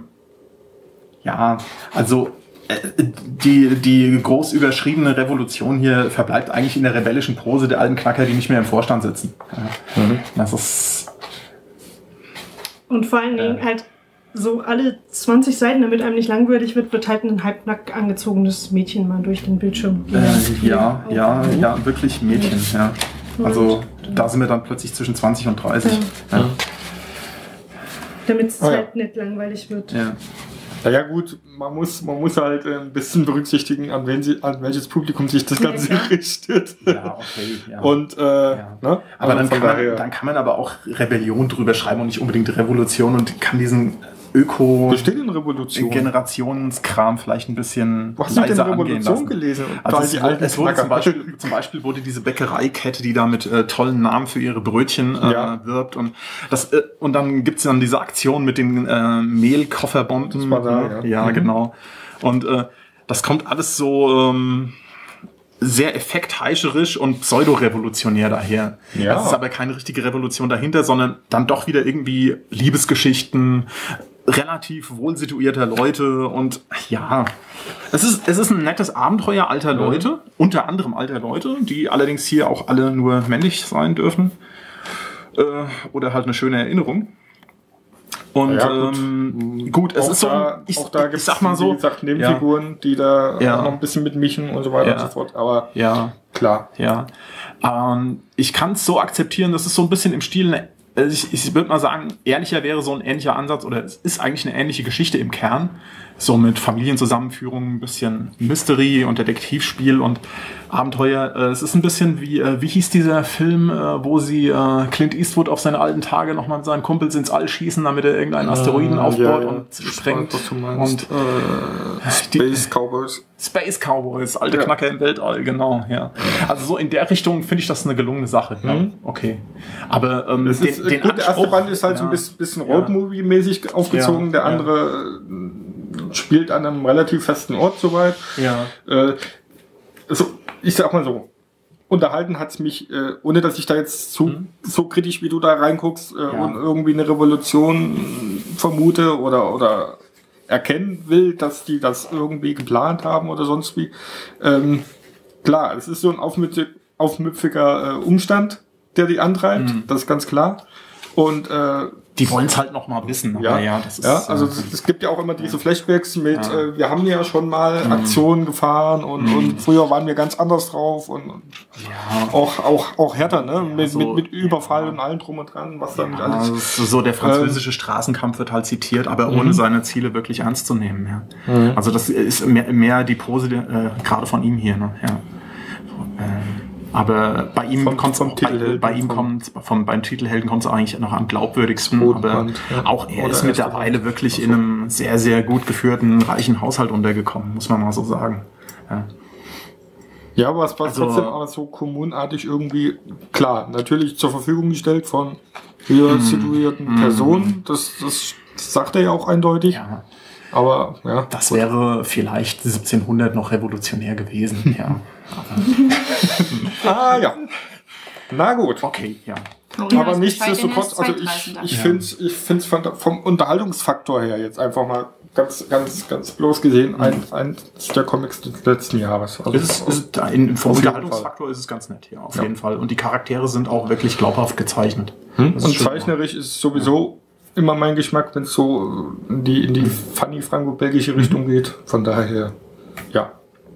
also die groß überschriebene Revolution hier verbleibt eigentlich in der rebellischen Prose der alten Knacker, die nicht mehr im Vorstand sitzen. Ja. Das ist... Und vor allen Dingen halt so alle 20 Seiten, damit einem nicht langweilig wird halt ein halbnackt angezogenes Mädchen mal durch den Bildschirm. Ja, wirklich Mädchen, ja. Also da sind wir dann plötzlich zwischen 20 und 30. Ja. Damit es Oh ja. halt nicht langweilig wird. Ja. Ja gut, man muss halt ein bisschen berücksichtigen, an welches Publikum sich das Ganze richtet. Ja, okay. Ja. Und ne? aber Also dann von daher- dann kann man aber auch Rebellion drüber schreiben und nicht unbedingt Revolution und kann diesen besteht in Revolution. Generationskram vielleicht ein bisschen Was hast du denn leiser angehen Revolution lassen. gelesen? Also Da die alten es wurde Knacker. zum Beispiel wurde diese Bäckereikette, die da mit tollen Namen für ihre Brötchen wirbt und und dann gibt's dann diese Aktion mit den Mehlkofferbomben. Das war da, ja. Genau. Und das kommt alles so sehr effektheischerisch und pseudo-revolutionär daher. Ja. Das ist aber keine richtige Revolution dahinter, sondern dann doch wieder irgendwie Liebesgeschichten, relativ wohlsituierter Leute und ja, es ist ein nettes Abenteuer alter Leute, unter anderem alter Leute, die allerdings hier auch alle nur männlich sein dürfen oder halt eine schöne Erinnerung. Und Ja, gut, es Auch ist so, da, ich gibt's, sag mal so, wie gesagt, Nebenfiguren, die da Ja. noch ein bisschen mitmischen und so weiter Ja. und so fort. Aber ja. klar. Ja, ich kann es so akzeptieren, das ist so ein bisschen im Stil ich würde mal sagen, ehrlicher wäre so ein ähnlicher Ansatz, oder es ist eigentlich eine ähnliche Geschichte im Kern. So mit Familienzusammenführung, ein bisschen Mystery und Detektivspiel und Abenteuer. Es ist ein bisschen wie hieß dieser Film, wo sie Clint Eastwood auf seine alten Tage nochmal mit seinen Kumpels ins All schießen, damit er irgendeinen Asteroiden aufbaut und sprengt. Und Space Cowboys. Space Cowboys, alte Knacker im Weltall, genau, ja. Also so in der Richtung finde ich das eine gelungene Sache. Ja. Okay. Aber der erste Band ist halt so ein bisschen Roadmovie-mäßig aufgezogen, der andere spielt an einem relativ festen Ort soweit. Ja. Also, ich sag mal so, unterhalten hat's mich, ohne dass ich da jetzt so kritisch wie du da reinguckst und irgendwie eine Revolution vermute oder erkennen will, dass die das irgendwie geplant haben oder sonst wie. Klar, es ist so ein aufmüpfiger Umstand, der die antreibt, das ist ganz klar. Und die wollen es halt noch mal wissen. Das ist, also es gibt ja auch immer diese Flashbacks mit, wir haben ja schon mal Aktionen gefahren und früher waren wir ganz anders drauf und auch härter, ne? Mit Überfall und allem drum und dran, was dann alles. So der französische Straßenkampf wird halt zitiert, aber ohne seine Ziele wirklich ernst zu nehmen. Ja. Also das ist mehr die Pose gerade von ihm hier. Ne? Ja. Aber bei ihm beim Titelhelden kommt es eigentlich noch am glaubwürdigsten. Aber auch er ist mittlerweile wirklich in einem sehr, sehr gut geführten, reichen Haushalt untergekommen, muss man mal so sagen. Ja, aber es war trotzdem aber so kommunartig irgendwie, klar, natürlich zur Verfügung gestellt von höher situierten Personen. Das sagt er ja auch eindeutig. Ja. Aber ja. Das wäre vielleicht 1700 noch revolutionär gewesen, ja. Ja. Na gut. Okay, ja. Aber nichtsdestotrotz, also ich finde es vom Unterhaltungsfaktor her jetzt einfach mal ganz bloß gesehen eins der Comics des letzten Jahres. Also vom Unterhaltungsfaktor ist es ganz nett, ja, auf jeden Fall. Und die Charaktere sind auch wirklich glaubhaft gezeichnet. Und zeichnerisch ist es sowieso immer mein Geschmack, wenn es so in die funny franco-belgische Richtung geht. Von daher, ja.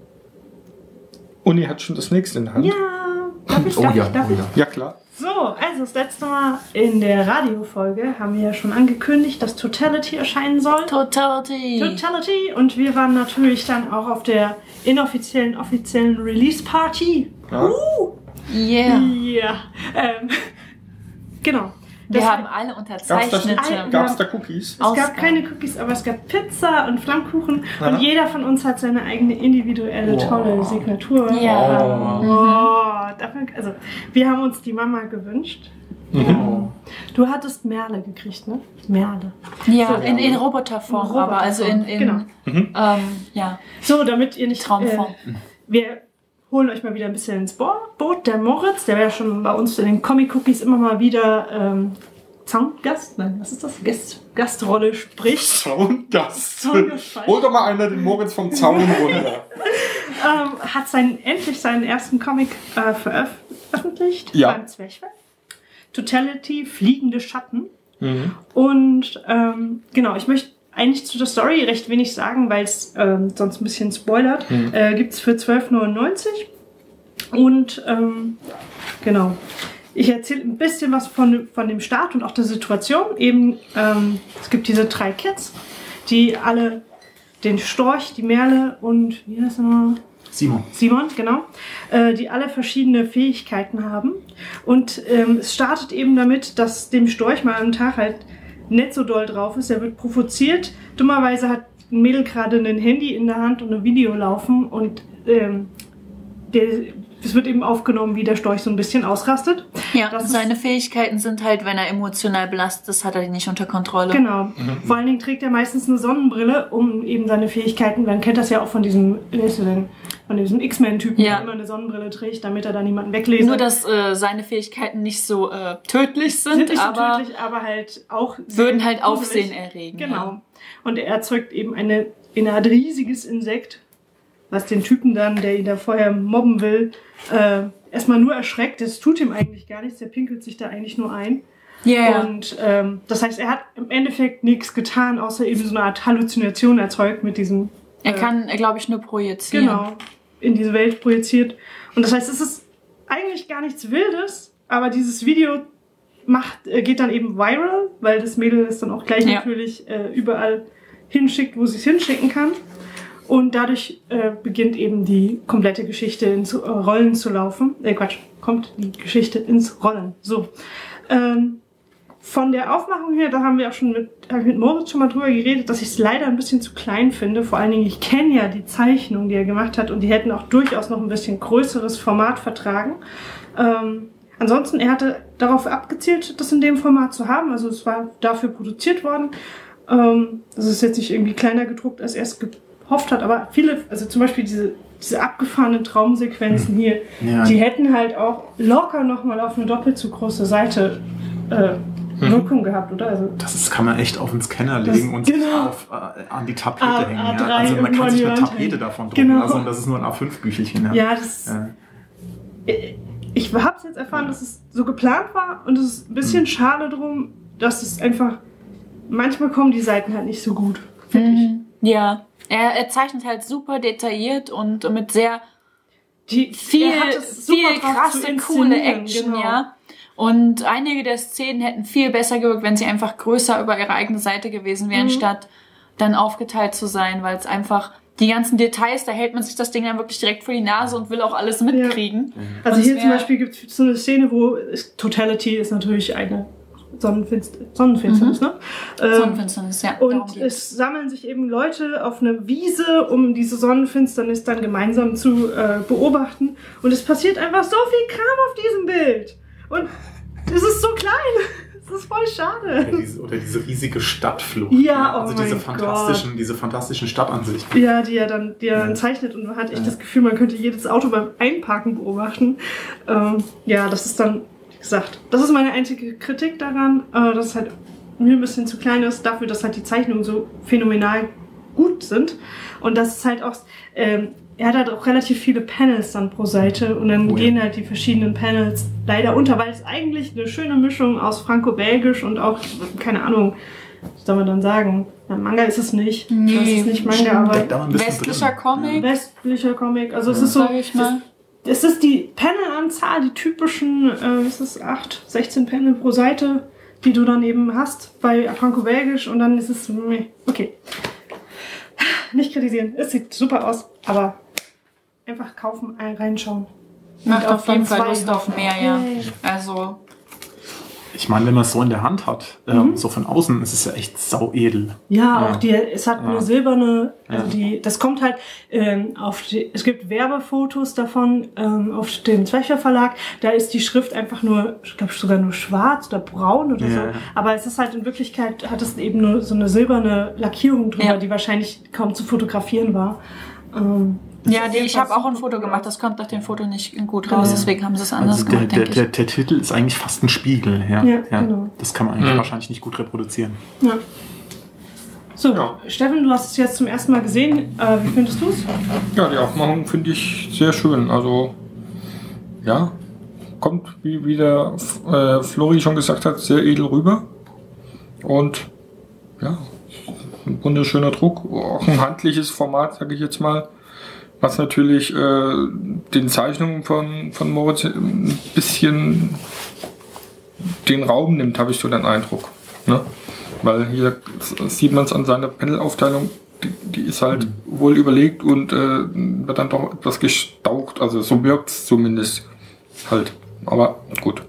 Uni hat schon das nächste in der Hand. Ja, darf ich? Ja, klar. So, also das letzte Mal in der Radiofolge haben wir ja schon angekündigt, dass Totality erscheinen soll. Totality! Und wir waren natürlich dann auch auf der offiziellen Release-Party. Ja. Ja. Genau. Wir haben alle unterzeichnet. Gab es da Cookies? Es gab keine Cookies, aber es gab Pizza und Flammkuchen. Ja. Und jeder von uns hat seine eigene individuelle, tolle Signatur. Ja. Also, wir haben uns die Mama gewünscht. Du hattest Merle gekriegt, ne? Merle. Ja, so, in Roboterform, aber also in ja. So, damit ihr nicht... Traumform. Wir holen euch mal wieder ein bisschen ins Boot. Der Moritz, der wäre schon bei uns in den Comic-Cookies immer mal wieder Soundgast. Nein, was ist das? Gastrolle spricht. Soundgast. Hol doch mal einer den Moritz vom Zaun runter. Hat endlich seinen ersten Comic veröffentlicht. Ja. Beim Zwerchfell. Totality, fliegende Schatten. Und genau, ich möchte eigentlich zu der Story recht wenig sagen, weil es sonst ein bisschen spoilert. Gibt es für 12,99 €. Und genau, ich erzähle ein bisschen was von dem Start und auch der Situation. Eben, es gibt diese 3 Kids, die alle den Storch, die Merle und wie heißt er noch? Simon, genau. Die alle verschiedene Fähigkeiten haben. Und es startet eben damit, dass dem Storch mal am Tag halt nicht so doll drauf ist. Er wird provoziert. Dummerweise hat ein Mädel gerade ein Handy in der Hand und ein Video laufen und es wird eben aufgenommen, wie der Storch so ein bisschen ausrastet. Ja, seine Fähigkeiten sind halt, wenn er emotional belastet ist, hat er die nicht unter Kontrolle. Genau. Vor allen Dingen trägt er meistens eine Sonnenbrille, um eben seine Fähigkeiten, man kennt das ja auch von diesem X-Men-Typen, der immer eine Sonnenbrille trägt, damit er da niemanden weglässt. Nur, dass seine Fähigkeiten nicht so tödlich sind, aber halt auch würden halt Aufsehen erregen. Genau. Ja. Und er erzeugt eben eine Art riesiges Insekt, was den Typen dann, der ihn da vorher mobben will, erstmal nur erschreckt. Das tut ihm eigentlich gar nichts, der pinkelt sich da eigentlich nur ein. Yeah. Und das heißt, er hat im Endeffekt nichts getan, außer eben so eine Art Halluzination erzeugt mit diesem... Er kann, glaube ich, nur projizieren. Genau, in diese Welt projiziert. Und das heißt, es ist eigentlich gar nichts Wildes, aber dieses Video geht dann eben viral, weil das Mädel es dann auch gleich natürlich überall hinschickt, wo sie es hinschicken kann. Und dadurch beginnt eben die komplette Geschichte ins Rollen zu laufen. Kommt die Geschichte ins Rollen. So. Von der Aufmachung her, da haben wir auch schon mit Moritz schon mal drüber geredet, dass ich es leider ein bisschen zu klein finde. Vor allen Dingen, ich kenne ja die Zeichnung, die er gemacht hat, und die hätten auch durchaus noch ein bisschen größeres Format vertragen. Ansonsten, er hatte darauf abgezielt, das in dem Format zu haben. Also es war dafür produziert worden. Das ist jetzt nicht irgendwie kleiner gedruckt, als er es gehofft hat, aber viele, also zum Beispiel diese abgefahrenen Traumsequenzen hier, die hätten halt auch locker nochmal auf eine doppelt so große Seite Wirkung gehabt, oder? Also das kann man echt auf den Scanner legen und an die Tapete hängen. A3 Also man kann sich eine Tapete davon drucken lassen, und das ist nur ein A5-Büchelchen. Ich habe es jetzt erfahren, dass es so geplant war, und es ist ein bisschen schade drum, dass es einfach, manchmal kommen die Seiten halt nicht so gut, finde ich. Ja, er zeichnet halt super detailliert und mit sehr viel krasse, coole Action, ja. Und einige der Szenen hätten viel besser gewirkt, wenn sie einfach größer über ihre eigene Seite gewesen wären, statt dann aufgeteilt zu sein, weil es einfach die ganzen Details, da hält man sich das Ding dann wirklich direkt vor die Nase und will auch alles mitkriegen. Ja. Also hier zum Beispiel gibt es so eine Szene, wo Totality ist natürlich eine Sonnenfinsternis, ne? Sonnenfinsternis, ja. Und es sammeln sich eben Leute auf einer Wiese, um diese Sonnenfinsternis dann gemeinsam zu beobachten. Und es passiert einfach so viel Kram auf diesem Bild. Und es ist so klein. Das ist voll schade. Ja, oder diese riesige Stadtflucht. Ja, also diese fantastischen Stadtansichten. Ja, die er dann zeichnet, und man hat echt das Gefühl, man könnte jedes Auto beim Einparken beobachten. Das ist dann, wie gesagt, das ist meine einzige Kritik daran, dass es halt mir ein bisschen zu klein ist, dafür, dass halt die Zeichnungen so phänomenal gut sind. Und dass es halt auch, er hat halt auch relativ viele Panels dann pro Seite, und dann gehen halt die verschiedenen Panels leider unter, weil es eigentlich eine schöne Mischung aus Franco-Belgisch und auch, keine Ahnung, was soll man dann sagen? Ja, Manga ist es nicht. Nee, das ist nicht Manga, aber westlicher Comic. Westlicher Comic. Also es ist so, es ist die Panelanzahl, die typischen, 16 Panel pro Seite, die du dann eben hast bei Franco-Belgisch, und dann ist es, okay. Nicht kritisieren, es sieht super aus, aber einfach kaufen, reinschauen. Macht auf jeden Fall Lust auf mehr, ja. Also. Ich meine, wenn man es so in der Hand hat, so von außen, ist es ja echt sauedel. Ja, auch es hat eine silberne, also das kommt halt es gibt Werbefotos davon auf dem Zwerchfell Verlag, da ist die Schrift einfach nur, ich glaube sogar nur schwarz oder braun oder so, aber es ist halt in Wirklichkeit, hat es eben nur so eine silberne Lackierung drüber, die wahrscheinlich kaum zu fotografieren war. Ich habe auch ein Foto gemacht, das kommt nach dem Foto nicht gut raus, deswegen haben sie es anders gemacht, denke ich. Der Titel ist eigentlich fast ein Spiegel, genau. Das kann man eigentlich wahrscheinlich nicht gut reproduzieren. Ja. So, Steffen, du hast es jetzt zum ersten Mal gesehen, wie findest du es? Ja, die Aufmachung finde ich sehr schön, also ja, kommt, wie der Flori schon gesagt hat, sehr edel rüber, und ja, ein wunderschöner Druck, auch ein handliches Format, sage ich jetzt mal, was natürlich den Zeichnungen von Moritz ein bisschen den Raum nimmt, habe ich so den Eindruck. Ne? Weil hier sieht man es an seiner Panelaufteilung, die ist halt wohl überlegt und wird dann doch etwas gestaucht, also so wirkt es zumindest halt. Aber gut.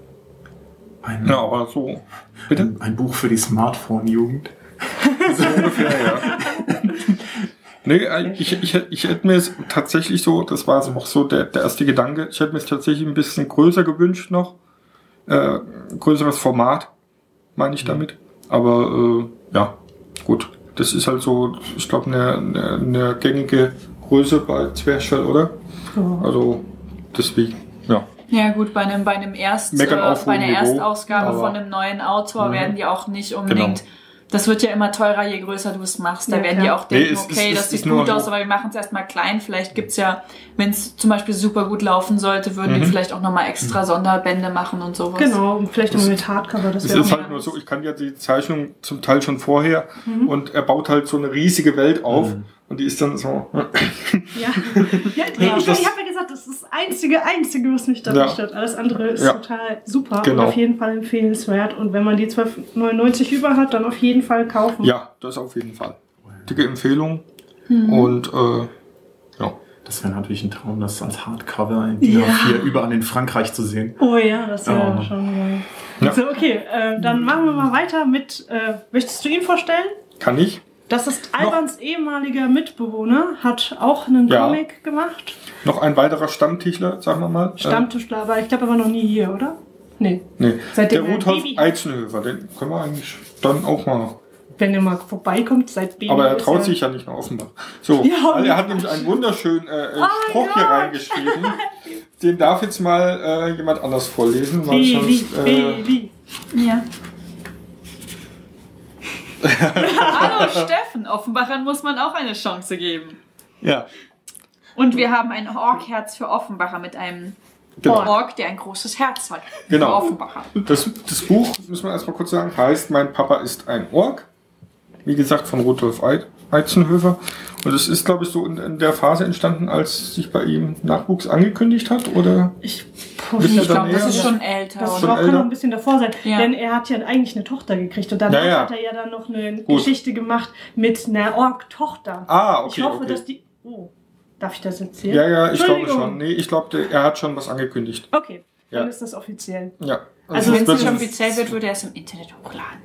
Aber so. Bitte? Ein Buch für die Smartphone-Jugend. So ungefähr, ja. Nee, ich hätte mir es tatsächlich so, das war auch so der erste Gedanke, ich hätte mir es tatsächlich ein bisschen größer gewünscht noch. Größeres Format, meine ich damit. Aber ja, gut. Das ist halt so, ich glaube, eine gängige Größe bei Zwerchfell, oder? Also deswegen, ja. Ja gut, bei einer Erstausgabe von einem neuen Autor werden die auch nicht unbedingt... Das wird ja immer teurer, je größer du es machst. Da werden die auch denken, das sieht gut aus, aber wir machen es erstmal klein. Vielleicht gibt's ja, wenn es zum Beispiel super gut laufen sollte, würden die vielleicht auch nochmal extra Sonderbände machen und sowas. Genau, und vielleicht auch mit Hardcover. Das ist halt nur so, ich kann ja die Zeichnung zum Teil schon vorher und er baut halt so eine riesige Welt auf Und die ist dann so. Ja, ich habe ja gesagt, das ist das Einzige, was mich da stört. Alles andere ist total super und auf jeden Fall empfehlenswert. Und wenn man die 12,99 über hat, dann auf jeden Fall kaufen. Ja, das auf jeden Fall. Dicke Empfehlung. Und ja. Das wäre natürlich ein Traum, das als Hardcover in DIN A4 überall in Frankreich zu sehen. Oh ja, das wäre schon geil. Ja. So, okay, dann machen wir mal weiter mit, möchtest du ihn vorstellen? Kann ich. Das ist Albans ehemaliger Mitbewohner, hat auch einen Comic gemacht. Noch ein weiterer Stammtischler, sagen wir mal. Stammtischler, aber ich glaube, er war noch nie hier, oder? Nee. Der Rudolf Eizenhöfer, den können wir eigentlich dann auch mal... Wenn er mal vorbeikommt, seit Baby. Aber er traut sich ja nicht nach Offenbach. So, er hat nämlich einen wunderschönen Spruch hier reingeschrieben. Den darf jetzt mal jemand anders vorlesen. Weil Baby. Ja. Hallo Steffen, Offenbachern muss man auch eine Chance geben. Ja. Und wir haben ein Ork-Herz für Offenbacher mit einem Ork, der ein großes Herz hat. Genau. Für Offenbacher. Das Buch, müssen wir erstmal kurz sagen, heißt Mein Papa ist ein Ork. Wie gesagt, von Rudolf Eizenhöfer. Und es ist, glaube ich, so in der Phase entstanden, als sich bei ihm Nachwuchs angekündigt hat, oder? Ich glaube, das ist schon älter. Das kann noch ein bisschen davor sein. Ja. Denn er hat ja eigentlich eine Tochter gekriegt. Und danach hat er ja dann noch eine Geschichte gemacht mit einer Ork-Tochter. Ah, okay. Ich hoffe, dass die... Oh, darf ich das erzählen? Ja, ich glaube schon. Nee, ich glaube, er hat schon was angekündigt. Okay, dann ist das offiziell. Ja. Also wenn es nicht offiziell wird, würde er es im Internet hochladen.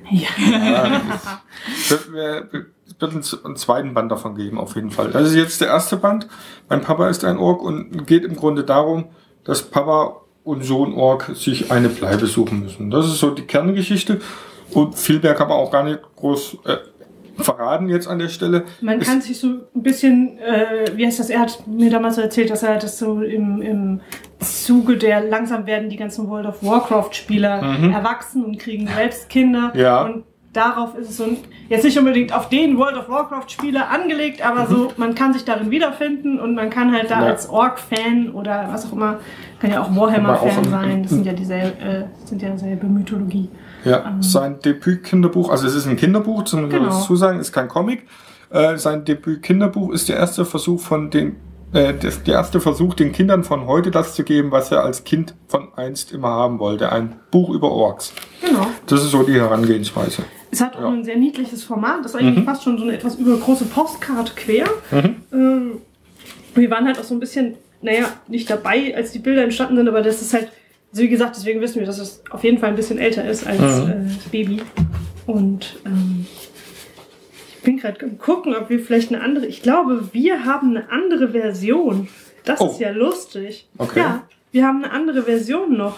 Es wird einen zweiten Band davon geben, auf jeden Fall. Das ist jetzt der erste Band. Mein Papa ist ein Ork und geht im Grunde darum, dass Papa und Sohn Ork sich eine Bleibe suchen müssen. Das ist so die Kerngeschichte. Und viel mehr kann man auch gar nicht groß verraten jetzt an der Stelle. Man kann sich so ein bisschen, wie heißt das, er hat mir damals so erzählt, dass er das so im Zuge der, langsam werden die ganzen World of Warcraft Spieler erwachsen und kriegen selbst Kinder. Ja. Und darauf ist es so, jetzt nicht unbedingt auf den World of Warcraft Spieler angelegt, aber so, man kann sich darin wiederfinden und man kann halt da als Ork-Fan oder was auch immer, kann ja auch Warhammer-Fan sein, das sind ja dieselbe Mythologie. Ja, sein Debüt-Kinderbuch, also es ist ein Kinderbuch, zum dazu sagen, ist kein Comic. Sein Debüt-Kinderbuch ist der erste Versuch den Kindern von heute das zu geben, was er als Kind von einst immer haben wollte. Ein Buch über Orks. Genau. Das ist so die Herangehensweise. Es hat auch ein sehr niedliches Format. Das ist eigentlich fast schon so eine etwas übergroße Postkarte quer. Wir waren halt auch so ein bisschen, nicht dabei, als die Bilder entstanden sind, aber das ist halt, also wie gesagt, deswegen wissen wir, dass es auf jeden Fall ein bisschen älter ist als Baby. Und ich bin gerade am gucken, ob wir vielleicht eine andere... Ich glaube, wir haben eine andere Version. Das ist ja lustig. Okay. Ja, wir haben eine andere Version noch.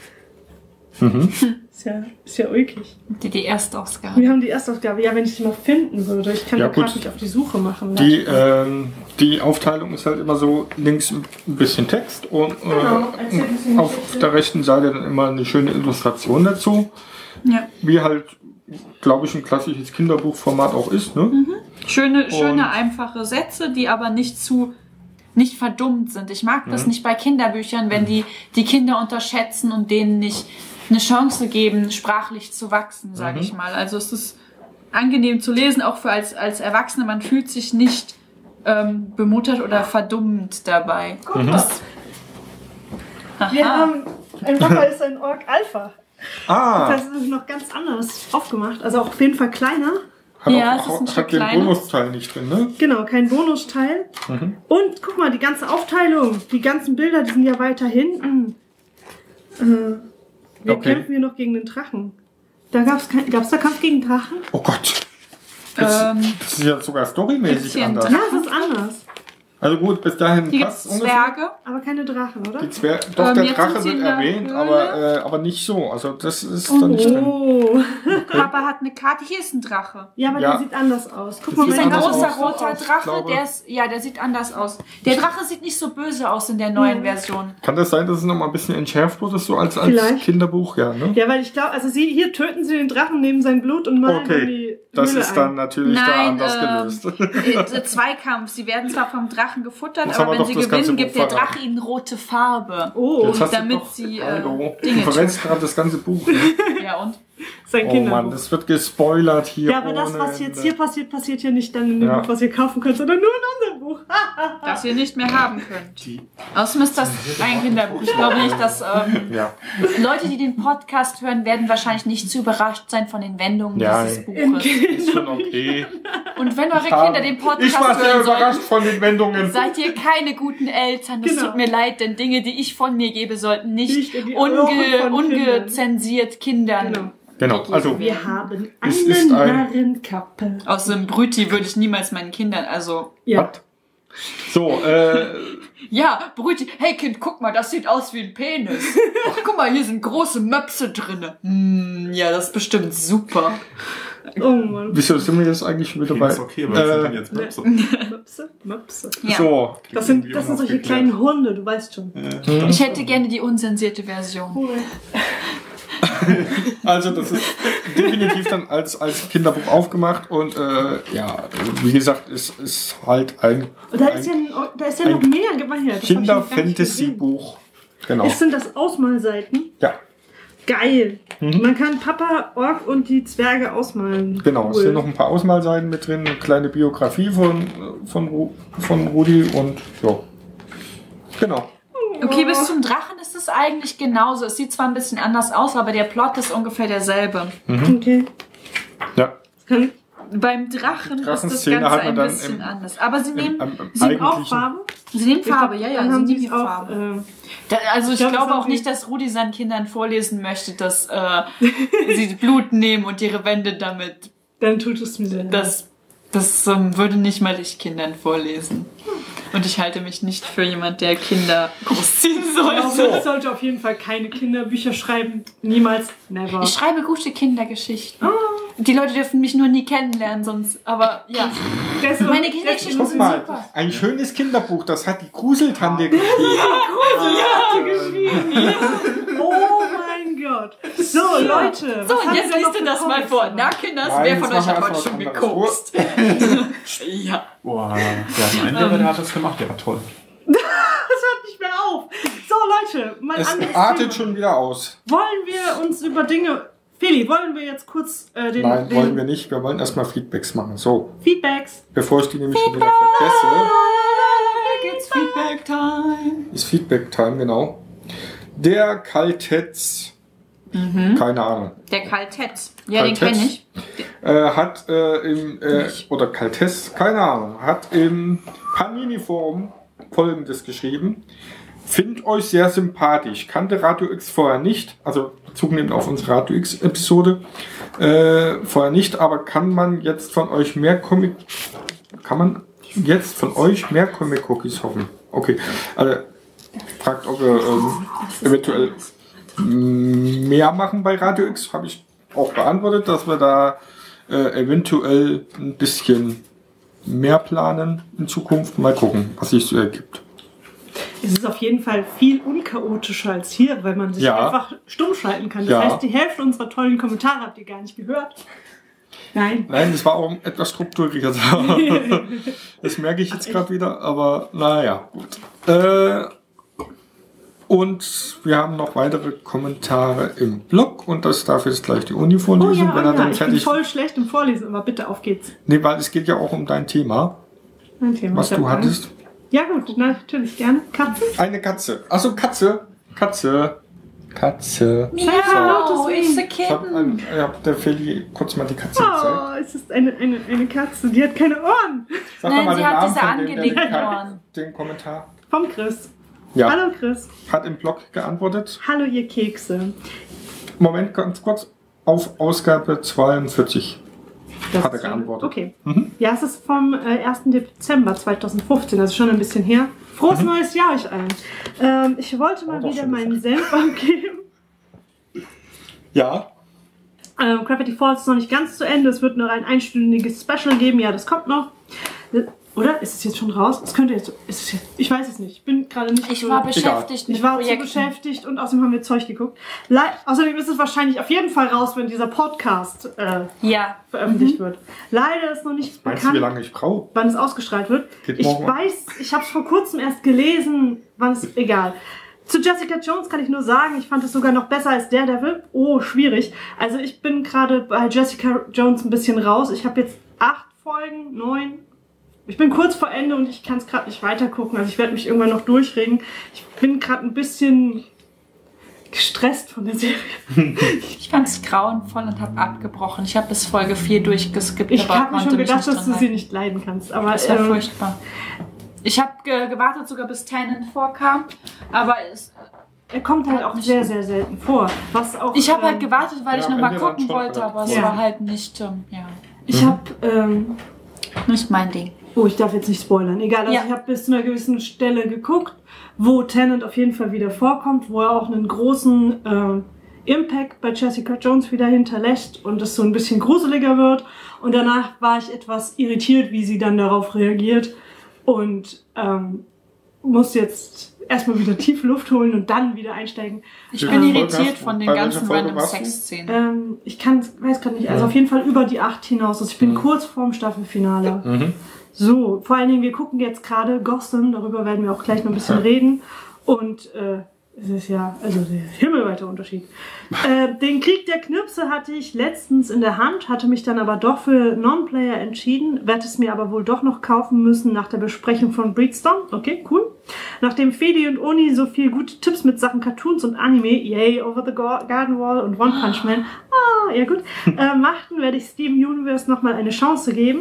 Ist ja ulkig. Die Erstausgabe. Wir haben die Erstausgabe. Ja, wenn ich sie mal finden würde. Ich kann gerade nicht auf die Suche machen. Die Aufteilung ist halt immer so, links ein bisschen Text und auf der rechten Seite dann immer eine schöne Illustration dazu. Ja. Wie halt, glaube ich, ein klassisches Kinderbuchformat auch ist. Ne? Schöne, einfache Sätze, die aber nicht verdummt sind. Ich mag das nicht bei Kinderbüchern, wenn die Kinder unterschätzen und denen nicht eine Chance geben, sprachlich zu wachsen, sage ich mal. Also es ist angenehm zu lesen, auch für als Erwachsene. Man fühlt sich nicht bemuttert oder verdummt dabei. Wir haben, ein Papa ist ein Ork Alpha. Das ist noch ganz anders aufgemacht. Also auch auf jeden Fall kleiner. Hat den Bonusteil nicht drin, ne? Genau, kein Bonusteil. Und guck mal, die ganze Aufteilung, die ganzen Bilder, die sind ja weiter hinten. Wir kämpfen hier noch gegen den Drachen. Gab's da Kampf gegen Drachen? Oh Gott. Das ist ja sogar storymäßig anders. Ja, das ist anders. Also gut, bis dahin die passt ungefähr. Zwerge. Aber keine Drachen, oder? Doch, der Drache wird erwähnt, aber nicht so. Also das ist da nicht drin. Okay. Papa hat eine Karte, hier ist ein Drache. Ja, aber der sieht anders aus. Guck mal, hier ist ein großer roter Drache, der sieht anders aus. Der Drache sieht nicht so böse aus in der neuen Version. Kann das sein, dass es nochmal ein bisschen entschärft wurde, so als Kinderbuch? Ja, ne? Ja, weil ich glaube, also hier töten sie den Drachen, nehmen sein Blut und malen die das Höhle ist dann natürlich da anders gelöst. Zweikampf. Sie werden zwar vom Drachen gefuttert, aber wenn sie gewinnen, gibt der Drache ihnen rote Farbe. Oh, damit sie du verwendest gerade das ganze Buch. Ja, und? Sein Oh Kinderbuch. Mann, das wird gespoilert hier. Ja, aber das, was ohne jetzt Ende. hier passiert, passiert ja nicht dann in dem Buch, was ihr kaufen könnt, sondern nur in unserem Buch. Das ihr nicht mehr haben könnt. Außerdem ist das ein Kinderbuch. Ich glaube nicht, dass Ja, Leute, die den Podcast hören, werden wahrscheinlich nicht zu überrascht sein von den Wendungen Ja, dieses nee. Buches. ist schon okay. Und wenn eure Kinder den Ich war Podcast sehr hören überrascht sollen, von den Wendungen. seid ihr keine guten Eltern. Das Genau. tut mir leid, denn Dinge, die ich von mir gebe, sollten Nicht nicht in die Ohren von ungezensiert Kindern. Genau. Genau, also Wir haben Es ist eine ein- Narrenkappe. Aus dem Brüti würde ich niemals meinen Kindern, also... Ja. was? So, Ja, Brüti, hey Kind, guck mal, das sieht aus wie ein Penis. Ach, guck mal, hier sind große Möpse drinne. Ja, das ist bestimmt super. Oh Mann. wieso sind wir jetzt eigentlich wieder bei... ist okay, aber was sind denn jetzt Möpse? Möpse, Möpse. Ja. So, Das sind solche kleinen Hunde, du weißt schon. Ich hätte gerne die unzensierte Version. also das ist definitiv dann als Kinderbuch aufgemacht und ja, wie gesagt, es ist halt ein Da ist ja noch mehr. Gib mal her. Das hab ich noch gar nicht gesehen. Kinder-Fantasy-Buch. Genau. Sind das Ausmalseiten? Ja, Geil. Man kann Papa, Ork und die Zwerge ausmalen. genau. Es Cool. sind noch ein paar Ausmalseiten mit drin, eine kleine Biografie von Rudi und ja. Genau. Okay, bis zum Drachen ist es eigentlich genauso. Es sieht zwar ein bisschen anders aus, aber der Plot ist ungefähr derselbe. Okay. Ja. Kann, Beim Drachen ist das Drachenszene Ganze hat man ein dann bisschen im- anders. Aber sie nehmen, sie nehmen auch eigentlichen- Farbe? sie nehmen Farbe, ja, Dann ja, haben sie sie nehmen es auch. Farbe. Also ich glaub, das glaube haben auch sie- nicht, dass Rudi seinen Kindern vorlesen möchte, dass sie Blut nehmen und ihre Wände damit. Dann tut es mir sehr leid. Das würde nicht mal ich Kindern vorlesen. Und ich halte mich nicht für jemand, der Kinder großziehen sollte. Ich sollte auf jeden Fall keine Kinderbücher schreiben. Niemals. Never. Ich schreibe gute Kindergeschichten. Die Leute dürfen mich nur nie kennenlernen, sonst. Aber ja. Meine Kindergeschichten Guck sind mal, super. ein schönes Kinderbuch, das hat die Gruseltante geschrieben. Oh mein Gott. So, Leute. So, was und haben jetzt wir noch liest du für das mal Comics vor. dabei? Na, Kinders, Nein, wer von jetzt euch hat machen wir heute schon erst mal was gekokst? Ja. Boah, wir hatten einen Lehrer, der hat das gemacht, der war toll. Das hört nicht mehr auf. So, Leute, mal Es anderes artet Thema. schon wieder aus. Wollen wir uns über Dinge... Feli, wollen wir jetzt kurz Nein, wollen wir nicht. Wir wollen erstmal Feedbacks machen. So, Feedbacks... bevor ich die nämlich schon wieder vergesse, It's Feedback Time. ist Feedback-Time, genau. Der Kaltetz, keine Ahnung, Der Kaltetz. Ja, den Kaltetz. kenne ich. hat oder Kaltess, keine Ahnung, hat im Panini-Forum Folgendes geschrieben. Find euch sehr sympathisch. Kannte Radio X vorher nicht, also Bezug nehmend auf unsere Radio X-Episode, vorher nicht, aber kann man jetzt von euch mehr Comic-Cookies hoffen? Okay, also fragt, ob wir eventuell mehr machen bei Radio X, habe ich auch beantwortet, dass wir da eventuell ein bisschen mehr planen in Zukunft. Mal gucken, was sich so ergibt. Es ist auf jeden Fall viel unchaotischer als hier, weil man sich Ja. einfach stumm schalten kann. Das Ja. heißt, die Hälfte unserer tollen Kommentare habt ihr gar nicht gehört. Nein. Nein, das war auch etwas strukturierter. Das merke ich jetzt gerade wieder, aber naja, gut. Und wir haben noch weitere Kommentare im Blog und das darf jetzt gleich die Uni Oh vorlesen, ja, wenn er dann ich bin fertig. voll schlecht im Vorlesen, aber bitte, auf geht's. Nee, weil es geht ja auch um dein Thema, Ein Thema. was du hattest. Ja gut, natürlich, gerne. Katzen? Eine Katze. Achso, Katze. Katze. Miau, it's a Ich hab, kitten. der Feli kurz mal die Katze gezeigt. Oh, es ist eine Katze, die hat keine Ohren. Sag Nein, doch mal sie den hat Namen diese von dem, angelegten der Ohren. den Kommentar. Vom Chris. Ja, Hallo Chris. hat im Blog geantwortet. Hallo ihr Kekse. Moment, ganz kurz. Auf Ausgabe 42 hat er ist schon- geantwortet. Okay. Ja, es ist vom 1. Dezember 2015, also schon ein bisschen her. Frohes neues Jahr euch allen. Ich wollte mal doch wieder schon meinen Senf abgeben. Ja, Gravity Falls ist noch nicht ganz zu Ende. Es wird noch ein einstündiges Special geben. Ja, das kommt noch. Oder? Ist es jetzt schon raus? Es könnte jetzt. Ist es jetzt, ich weiß es nicht. Ich bin gerade nicht. Ich so- war beschäftigt mit Ich war zu Projekten. beschäftigt und außerdem haben wir Zeug geguckt. Außerdem ist es wahrscheinlich auf jeden Fall raus, wenn dieser Podcast Ja. veröffentlicht wird. Leider ist noch nicht meinst du, wie bekannt, lange ich brauche? wann es ausgestrahlt wird. Geht Ich morgen. weiß, ich habe es vor kurzem erst gelesen, wann es, egal. Zu Jessica Jones kann ich nur sagen, ich fand es sogar noch besser als Daredevil. Oh, schwierig. Also ich bin gerade bei Jessica Jones ein bisschen raus. Ich habe jetzt 8 Folgen, 9. Ich bin kurz vor Ende und ich kann es gerade nicht weitergucken. Also ich werde mich irgendwann noch durchregen. Ich bin gerade ein bisschen gestresst von der Serie. Ich fand es grauenvoll und habe abgebrochen. Ich habe bis Folge 4 durchgeskippt. Ich habe mir schon gedacht, dass du sie nicht leiden kannst. Aber das war furchtbar. Ich habe gewartet sogar bis Tennant vorkam, aber er kommt halt auch sehr, sehr selten vor. Was auch, ich habe halt gewartet, weil ich nochmal gucken schon wollte, aber es war halt nicht, ich habe nicht mein Ding. Oh, ich darf jetzt nicht spoilern. Egal, also ich habe bis zu einer gewissen Stelle geguckt, wo Tennant auf jeden Fall wieder vorkommt, wo er auch einen großen Impact bei Jessica Jones wieder hinterlässt und es so ein bisschen gruseliger wird. Und danach war ich etwas irritiert, wie sie dann darauf reagiert und muss jetzt erstmal wieder tiefe Luft holen und dann wieder einsteigen. Ich bin irritiert von den ganzen random Sex-Szenen. Ich weiß gerade nicht, also auf jeden Fall über die 8 hinaus. Also ich bin kurz vorm Staffelfinale. So, vor allen Dingen, wir gucken jetzt gerade Gotham, darüber werden wir auch gleich noch ein bisschen reden. Und es ist ja, also der himmelweite Unterschied. Den Krieg der Knirpse hatte ich letztens in der Hand, hatte mich dann aber doch für Non-Player entschieden, werde es mir aber wohl doch noch kaufen müssen nach der Besprechung von Breedstorm. Okay, cool. Nachdem Fedi und Oni so viel gute Tipps mit Sachen Cartoons und Anime, yay, Over the Garden Wall und One Punch Man, ja gut, machten, werde ich Steven Universe nochmal eine Chance geben.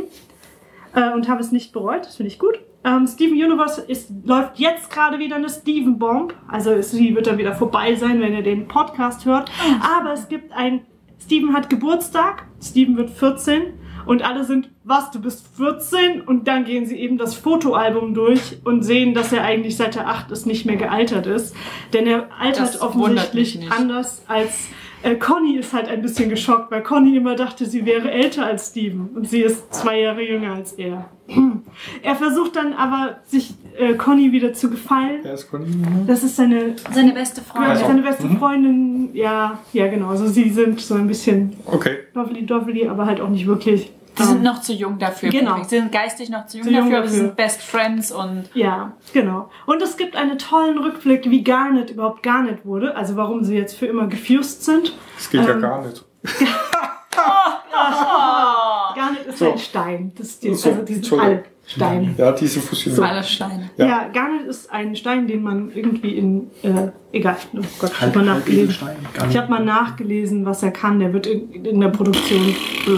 Und habe es nicht bereut, das finde ich gut. Steven Universe läuft jetzt gerade wieder eine Steven Bomb, also sie wird dann wieder vorbei sein, wenn ihr den Podcast hört. Aber es gibt Steven hat Geburtstag, Steven wird 14 und alle sind, was, du bist 14? Und dann gehen sie eben das Fotoalbum durch und sehen, dass er eigentlich seit der 8 ist nicht mehr gealtert ist. Denn er altert offensichtlich anders als Conny ist halt ein bisschen geschockt, weil Conny immer dachte, sie wäre älter als Steven und sie ist 2 Jahre jünger als er. Er versucht dann aber, sich Conny wieder zu gefallen. Wer ist Conny? Das ist seine beste Freundin. Seine beste Freundin, ja, genau. Also sie sind so ein bisschen Doffeli, aber halt auch nicht wirklich. Die sind noch zu jung dafür. Genau. Sie sind geistig noch zu jung dafür, aber sie sind Best Friends und... Ja, genau. Und es gibt einen tollen Rückblick, wie Garnet überhaupt Garnet wurde. Also warum sie jetzt für immer gefused sind. Das geht ja gar nicht. Garnet ist ein Stein. Die sind alle Steine. Ja, diese Fusion. Alle Steine. Ja, Garnet ist ein Stein, den man irgendwie in... egal, oh Gott, ich habe mal nachgelesen. Ich habe mal nachgelesen, was er kann. Der wird in der Produktion...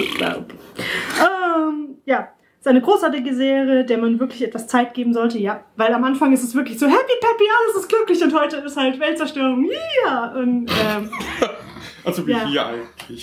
ja, ist eine großartige Serie, der man wirklich etwas Zeit geben sollte, ja. Weil am Anfang ist es wirklich so happy, peppy, alles ist glücklich und heute ist halt Weltzerstörung, ja. Und, also wie hier eigentlich.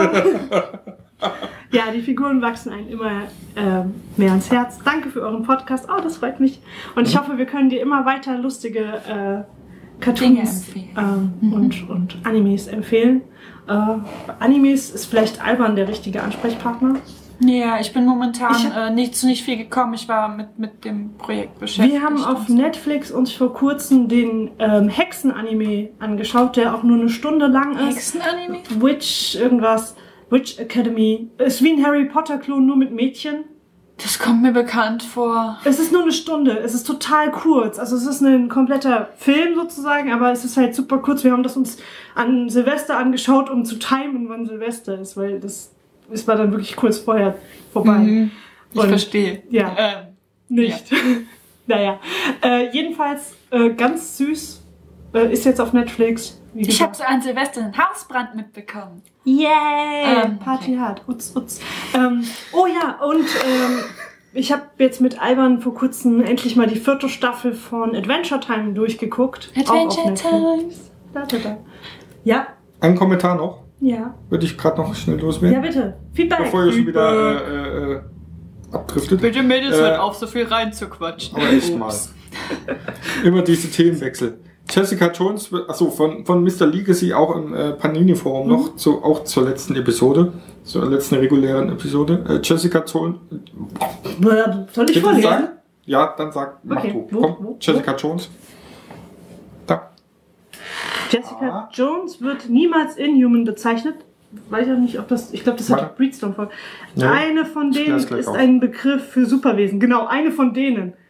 Ja, die Figuren wachsen einem immer mehr ans Herz. Danke für euren Podcast, oh, das freut mich. Und ich hoffe, wir können dir immer weiter lustige Cartoons und Animes empfehlen. Animes ist vielleicht Alban der richtige Ansprechpartner. Ja, ich bin momentan nicht viel gekommen. Ich war mit dem Projekt beschäftigt. Wir haben auf Netflix uns vor kurzem den Hexen-Anime angeschaut, der auch nur 1 Stunde lang ist. Hexen-Anime? Witch Academy. Ist wie ein Harry Potter-Klon, nur mit Mädchen. Das kommt mir bekannt vor. Es ist nur 1 Stunde. Es ist total kurz. Also es ist ein kompletter Film sozusagen, aber es ist halt super kurz. Wir haben das uns an Silvester angeschaut, um zu timen, wann Silvester ist, weil es war dann wirklich kurz vorher vorbei. Ich verstehe. Ja. Nicht. Ja. Naja. Jedenfalls ganz süß. Ist jetzt auf Netflix. Ich habe so an Silvester einen Hausbrand mitbekommen. Yay! Party hard. Utz. Oh ja, und ich habe jetzt mit Alban vor kurzem endlich mal die 4. Staffel von Adventure Time durchgeguckt. Adventure Time. Da. Ja. Ein Kommentar noch. Ja. Würde ich gerade noch schnell loswerden. Ja, bitte. Feedback. Bevor ihr schon wieder abdriftet. Bitte Mädels, hört auf, so viel reinzuquatschen. Aber echt mal. Immer diese Themenwechsel. Jessica Jones, achso, von Mr. Legacy auch im Panini-Forum noch, auch zur letzten Episode, zur letzten regulären Episode. Jessica Jones. Soll ich vorlesen? Sagen? Ja, dann mach okay. du. Komm, Jessica Jones. Da. Jessica Jones wird niemals Inhuman bezeichnet. Weiß ich auch nicht, ob das. Ich glaube, das hat Breedstorm vor. Ja, eine von denen ist ein Begriff für Superwesen. Genau, eine von denen.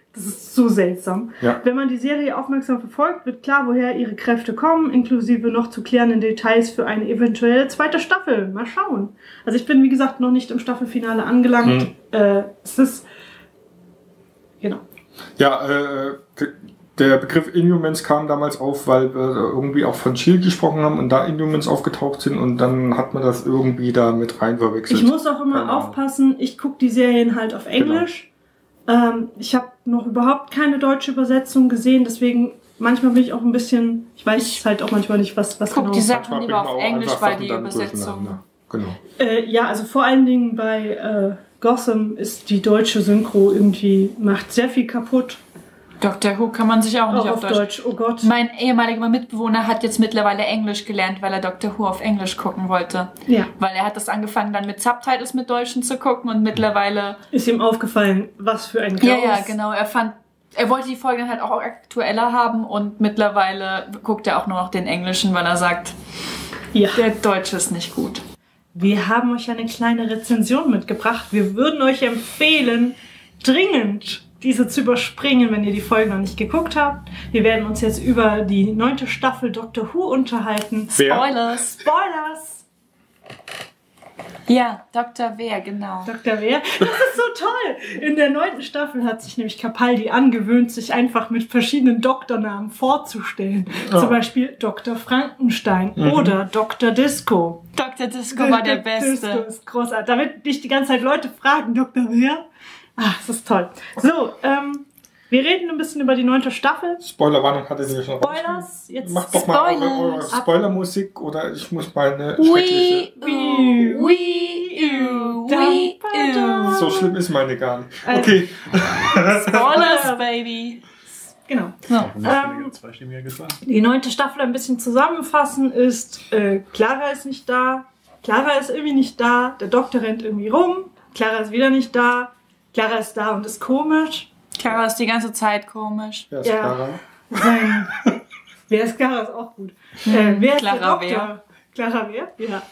Das ist so seltsam. Ja. Wenn man die Serie aufmerksam verfolgt, wird klar, woher ihre Kräfte kommen, inklusive noch zu klärenden Details für eine eventuelle zweite Staffel. Mal schauen. Also ich bin, wie gesagt, noch nicht im Staffelfinale angelangt. Es ist... Genau. Ja, der Begriff Inhumans kam damals auf, weil wir irgendwie auch von S.H.I.E.L.D. gesprochen haben und da Inhumans aufgetaucht sind und dann hat man das irgendwie da mit rein verwechselt. Ich muss auch immer aufpassen, ich gucke die Serien halt auf Englisch. Ich habe noch überhaupt keine deutsche Übersetzung gesehen, deswegen manchmal bin ich auch ein bisschen, ich weiß halt auch manchmal nicht, was guck genau. die Sachen Manchmal lieber bringt man auf auch Englisch, einfach weil Sachen die dann Übersetzung... durcheinander. Genau. Ja, also vor allen Dingen bei Gotham ist die deutsche Synchro irgendwie, macht sehr viel kaputt. Doctor Who kann man sich auch nicht Auch auf Deutsch. Oh Gott. Mein ehemaliger Mitbewohner hat jetzt mittlerweile Englisch gelernt, weil er Doctor Who auf Englisch gucken wollte. Ja. Weil er hat das angefangen, dann mit Subtitles mit Deutschen zu gucken und mittlerweile... Ist ihm aufgefallen, was für ein Chaos. Ja, genau. Er wollte die Folge dann halt auch aktueller haben und mittlerweile guckt er auch nur noch den Englischen, weil er sagt, Ja. der Deutsche ist nicht gut. Wir haben euch eine kleine Rezension mitgebracht. Wir würden euch empfehlen, dringend diese zu überspringen, wenn ihr die Folge noch nicht geguckt habt. Wir werden uns jetzt über die 9. Staffel Doctor Who unterhalten. Spoilers. Spoilers! Ja, Dr. Wer, genau. Dr. Wer? Das ist so toll! In der 9. Staffel hat sich nämlich Capaldi angewöhnt, sich einfach mit verschiedenen Doktornamen vorzustellen. Zum Beispiel Dr. Frankenstein oder Dr. Disco. Dr. Disco war der Beste. Disco ist großartig. Damit dich die ganze Zeit Leute fragen, Dr. Wer? Ah, das ist toll. So, wir reden ein bisschen über die 9. Staffel. Spoilerwarnung hatte sie schon. Spoilers, jetzt Macht doch mal eure Spoilermusik oder ich muss meine schreckliche... So schlimm ist meine gar nicht. Okay. Spoilers, Baby. Genau. So. Zweistimmiger Gesang. Die 9. Staffel ein bisschen zusammenfassen ist, Clara ist nicht da, Clara ist irgendwie nicht da, der Doktor rennt irgendwie rum, Clara ist wieder nicht da, Clara ist da und ist komisch. Clara ist die ganze Zeit komisch. Ja, Ja. Clara. Wer ist Clara? Ist auch gut. Wer ist Clara der Doktor? wer? Clara wer? Ja.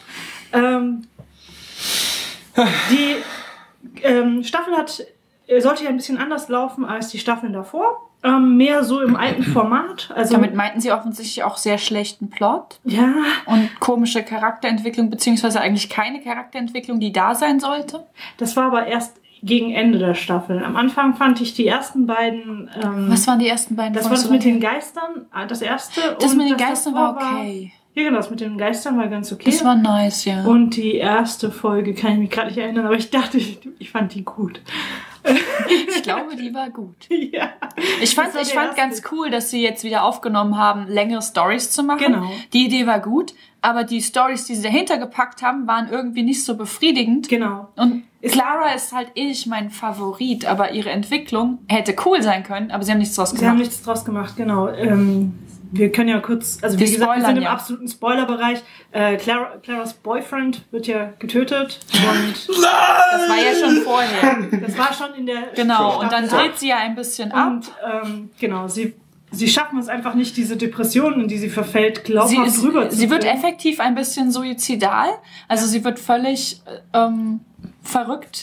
Die Staffel sollte ja ein bisschen anders laufen als die Staffeln davor. Mehr so im alten Format. Also, Damit meinten sie offensichtlich auch sehr schlechten Plot ja, und komische Charakterentwicklung, beziehungsweise eigentlich keine Charakterentwicklung, die da sein sollte. das war aber erst gegen Ende der Staffel. Am Anfang fand ich die ersten beiden... Was waren die ersten beiden? das war das mit den Geistern, das erste. Das und mit den Geistern war davor okay. Ja, genau, das mit den Geistern war ganz okay. Das war nice, ja. Und die erste Folge kann ich mich gerade nicht erinnern, aber ich dachte, ich fand die gut. Ich glaube, die war gut. Ja. Ich fand Das war der ganz erste. cool, dass sie jetzt wieder aufgenommen haben, längere Stories zu machen. Genau. Die Idee war gut, aber die Stories, die sie dahinter gepackt haben, waren irgendwie nicht so befriedigend. Genau. Und Clara ist halt mein Favorit, aber ihre Entwicklung hätte cool sein können, aber sie haben nichts draus Sie haben gemacht. nichts draus gemacht, genau. Wir können ja kurz, also wie Wir gesagt, wir sind spoilern, im ja. absoluten Spoilerbereich. Claras Boyfriend wird ja getötet und Das war ja schon vorher. das war schon in der Genau, und dann Staffel dreht sie ja ein bisschen ab. und genau, sie schaffen es einfach nicht, diese Depression, in die sie verfällt, glaubhaft rüberzubringen. Sie wird effektiv ein bisschen suizidal, also sie wird völlig verrückt.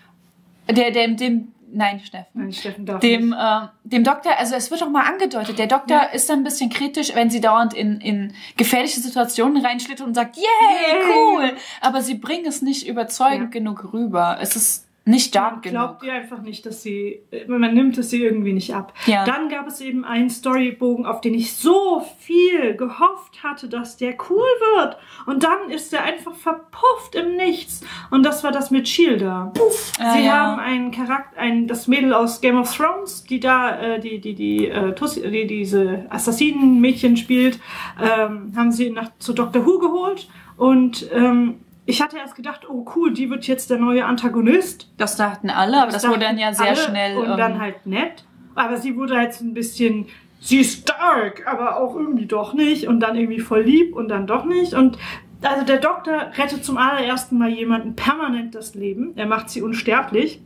Nein, Steffen. Nein, Steffen darf nicht. Dem Doktor, also es wird auch mal angedeutet, der Doktor ist dann ein bisschen kritisch, wenn sie dauernd in gefährliche Situationen reinschlittert und sagt, yay, cool, aber sie bringen es nicht überzeugend genug rüber. Es ist nicht dark Man genug. glaubt ihr einfach nicht, man nimmt es sie irgendwie nicht ab. Ja. Dann gab es eben einen Storybogen, auf den ich so viel gehofft hatte, dass der cool wird. Und dann ist der einfach verpufft im Nichts. Und das war das mit Shielda. Sie haben einen Charakter, das Mädel aus Game of Thrones, die da, diese Assassinenmädchen spielt, haben sie zu Doctor Who geholt. Und, ich hatte erst gedacht, oh cool, die wird jetzt der neue Antagonist. Das dachten alle, aber das wurde dann ja sehr alle schnell. Und dann halt nett. Aber sie wurde halt so ein bisschen, sie ist dark, aber auch irgendwie doch nicht. Und dann irgendwie voll lieb und dann doch nicht. Und also der Doktor rettet zum allerersten Mal jemanden permanent das Leben. Er macht sie unsterblich.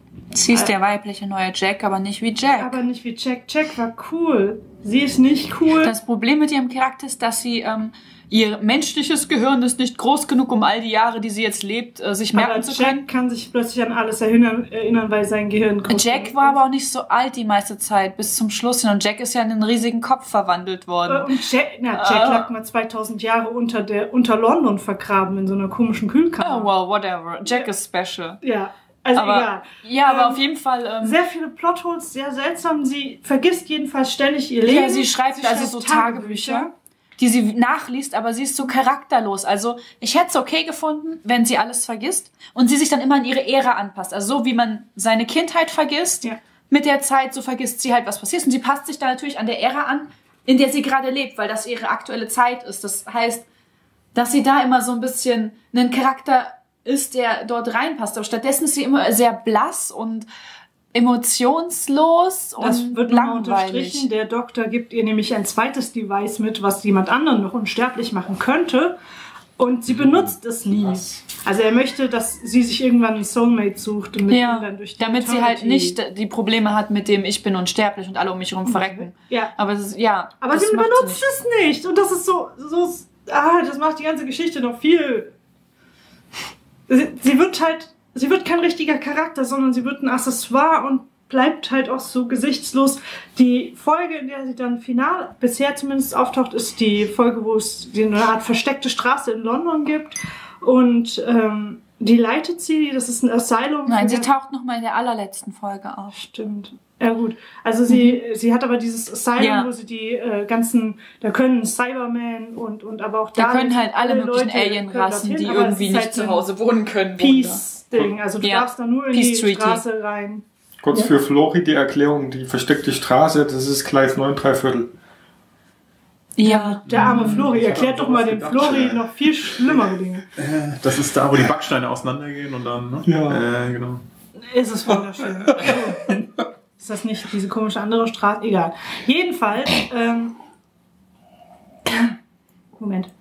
Sie ist der weibliche neue Jack, aber nicht wie Jack. Aber nicht wie Jack. Jack war cool. Sie ist nicht cool. Das Problem mit ihrem Charakter ist, dass sie ihr menschliches Gehirn ist nicht groß genug, um all die Jahre, die sie jetzt lebt, sich merken zu können. Jack kann sich plötzlich an alles erinnern, weil sein Gehirn groß Jack ist. war aber auch nicht so alt die meiste Zeit, bis zum Schluss hin. Und Jack ist ja in einen riesigen Kopf verwandelt worden. Und Jack lag mal 2000 Jahre unter London vergraben in so einer komischen Kühlkammer. Oh, well, whatever. Jack ist special. Ja. Also aber, egal. Ja, aber auf jeden Fall... sehr viele Plotholes, sehr seltsam. Sie vergisst jedenfalls ständig ihr Leben. Ja, sie schreibt so Tagebücher, die sie nachliest, aber sie ist so charakterlos. Also ich hätte es okay gefunden, wenn sie alles vergisst und sie sich dann immer an ihre Ära anpasst. Also so wie man seine Kindheit vergisst, mit der Zeit, so vergisst sie halt, was passiert. Und sie passt sich da natürlich an der Ära an, in der sie gerade lebt, weil das ihre aktuelle Zeit ist. Das heißt, dass sie da immer so ein bisschen einen Charakter ist, der dort reinpasst. Aber stattdessen ist sie immer sehr blass und emotionslos und das wird nochmal unterstrichen. Der Doktor gibt ihr nämlich ein zweites Device mit, was jemand anderen noch unsterblich machen könnte. Und sie benutzt es nie. Also er möchte, dass sie sich irgendwann einen Soulmate sucht und mit ihm dann durch die damit sie halt nicht die Probleme hat mit dem ich bin unsterblich und alle um mich herum verrecken. Ja. Aber aber sie benutzt es nicht. Und das ist das macht die ganze Geschichte noch viel. Sie wird kein richtiger Charakter, sondern sie wird ein Accessoire und bleibt halt auch so gesichtslos. Die Folge, in der sie dann final bisher zumindest auftaucht, ist die Folge, wo es eine Art versteckte Straße in London gibt. Und die leitet sie, das ist ein Asylum. Nein, sie taucht noch mal in der allerletzten Folge auf. Stimmt. Ja gut, also sie hat aber dieses Asylum, wo sie die da können Cybermen und aber auch da können halt alle möglichen Alienrassen, die irgendwie nicht halt zu Hause wohnen können. Peace-Ding, also du darfst da nur in die Straße rein. Kurz für Flori die Erklärung, die versteckte Straße, das ist Gleis 9 3/4. Ja. Der arme Flori, erklärt doch mal dem Flori noch viel schlimmere Dinge. Das ist da, wo die Backsteine auseinandergehen und dann, ne? Ja. Genau. Ist es wunderschön. Ist das nicht diese komische andere Straße? Egal. Jedenfalls, Moment.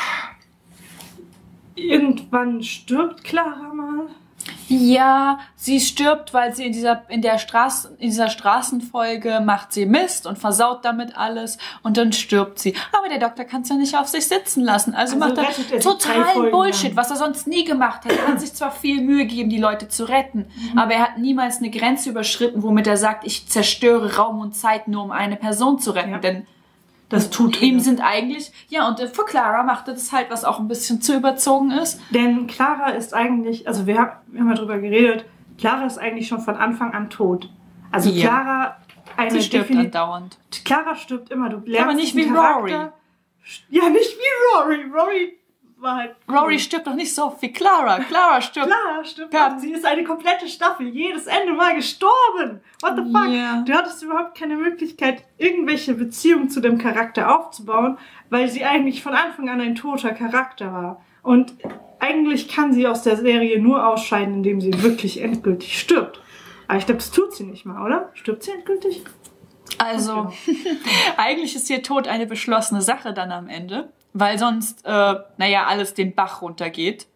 Irgendwann stirbt Clara mal. Ja, sie stirbt, weil sie in dieser Straßenfolge macht sie Mist und versaut damit alles und dann stirbt sie. Aber der Doktor kann es ja nicht auf sich sitzen lassen. Also macht er totalen Bullshit, was er sonst nie gemacht hat. Er hat sich zwar viel Mühe gegeben, die Leute zu retten, aber er hat niemals eine Grenze überschritten, womit er sagt, ich zerstöre Raum und Zeit nur, um eine Person zu retten. Denn das tut ihm sind eigentlich, und für Clara macht er das halt, was auch ein bisschen zu überzogen ist. Denn Clara ist eigentlich, also wir haben ja drüber geredet, Clara ist eigentlich schon von Anfang an tot. Also Clara, sie stirbt andauernd. Clara stirbt immer, du lernst aber nicht wie Rory. Ja, nicht wie Rory. Rory war halt cool. Rory stirbt doch nicht so oft wie Clara. Clara stirbt. Sie ist eine komplette Staffel, jedes Ende mal gestorben. What the fuck? Yeah. Du hattest überhaupt keine Möglichkeit, irgendwelche Beziehungen zu dem Charakter aufzubauen, weil sie eigentlich von Anfang an ein toter Charakter war. Und eigentlich kann sie aus der Serie nur ausscheiden, indem sie wirklich endgültig stirbt. Aber ich glaube, das tut sie nicht mal, oder? Stirbt sie endgültig? Also, eigentlich ist ihr Tod eine beschlossene Sache dann am Ende. Weil sonst, alles den Bach runtergeht.